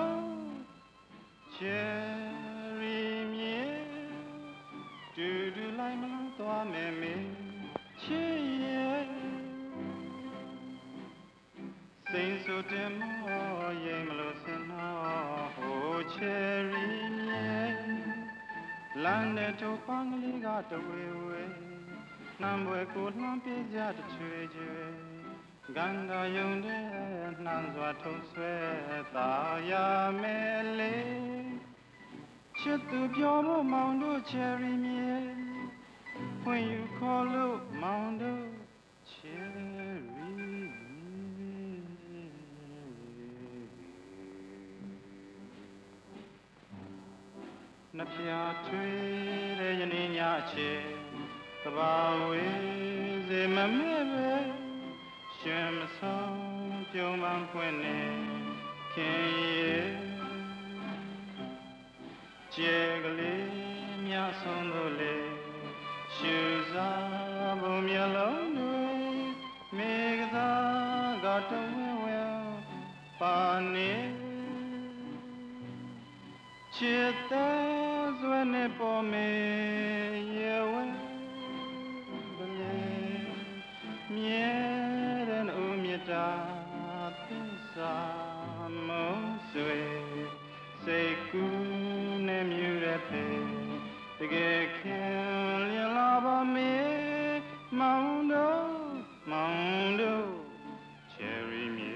cherry me do do like me to me me che ဆိုတင်မောရိမ်မလို့စင်တော့ဟိုချယ်ရီမြေလမ်းနဲ့ထိုးပန်းကလေးကတဝေဝေနှမ်းပွဲကိုနှမ်းပြကြတချွေချွေဂန္ဓာယုံတဲ့နှမ်းစွာထုံဆွဲသာယာမဲလေးချစ်သူပြောဖို့မောင်တို့ချယ်ရီမြေဖွင့်ယူခေါ်လို့မောင်တို့ချယ်ရီနှပြထွေးတဲ့ယနေ့ညချေကဘာဝေးစေမမဲပဲရှင်မဆောင်ပြုံးပန်းခွင့်နေခင်ရဲ့ကျေကလေးမြဆုံးတို့လေရှူစားဖို့မျက်လုံးတွေမိကစားကတဝဲဝဲပါနေချစ်တဲ့ဇွဲနဲ့ပေါ်မေရဲ့ဝဲဘလေမြဲတဲ့ဦးမြတ်တာသစ္စာမုံဆွေစိတ်ကူးနဲ့မြူတဲ့ဖေတကယ်ခင်လျလာပါမေမောင်တို့မောင်တို့ချယ်ရီမြေ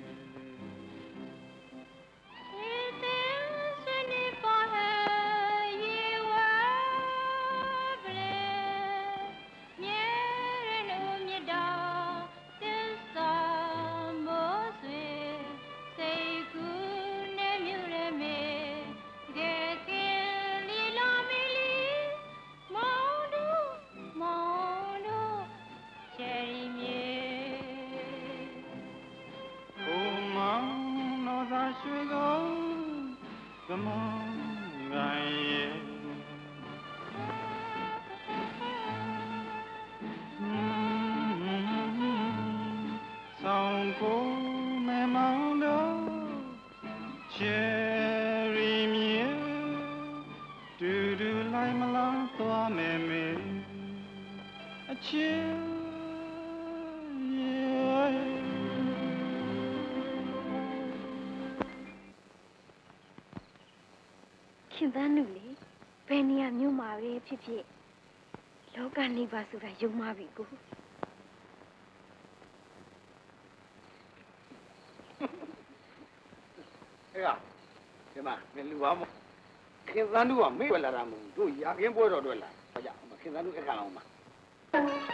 ရွှေကောင်းကမောင်ငိုင်းရဲ့ဆောင်ကိုမဲမောင်တို့ချယ်ရီမြေတူတူလိုက်မလားသွားမယ်မေအချစ်ခင်သားနုလေဘယ်နေရာမြို့မှာပဲဖြစ်ဖြစ်လောကနေပါဆိုတာယုံမှာပြီကိုအဲ့ဒါဒီမှာမလူပါမခင်သားနုကမေ့လာတာမဟုတ်တို့ရာခင်းပွဲတော်တွေ့လာဟောကြခင်သားနုအခါလောင်းမှာ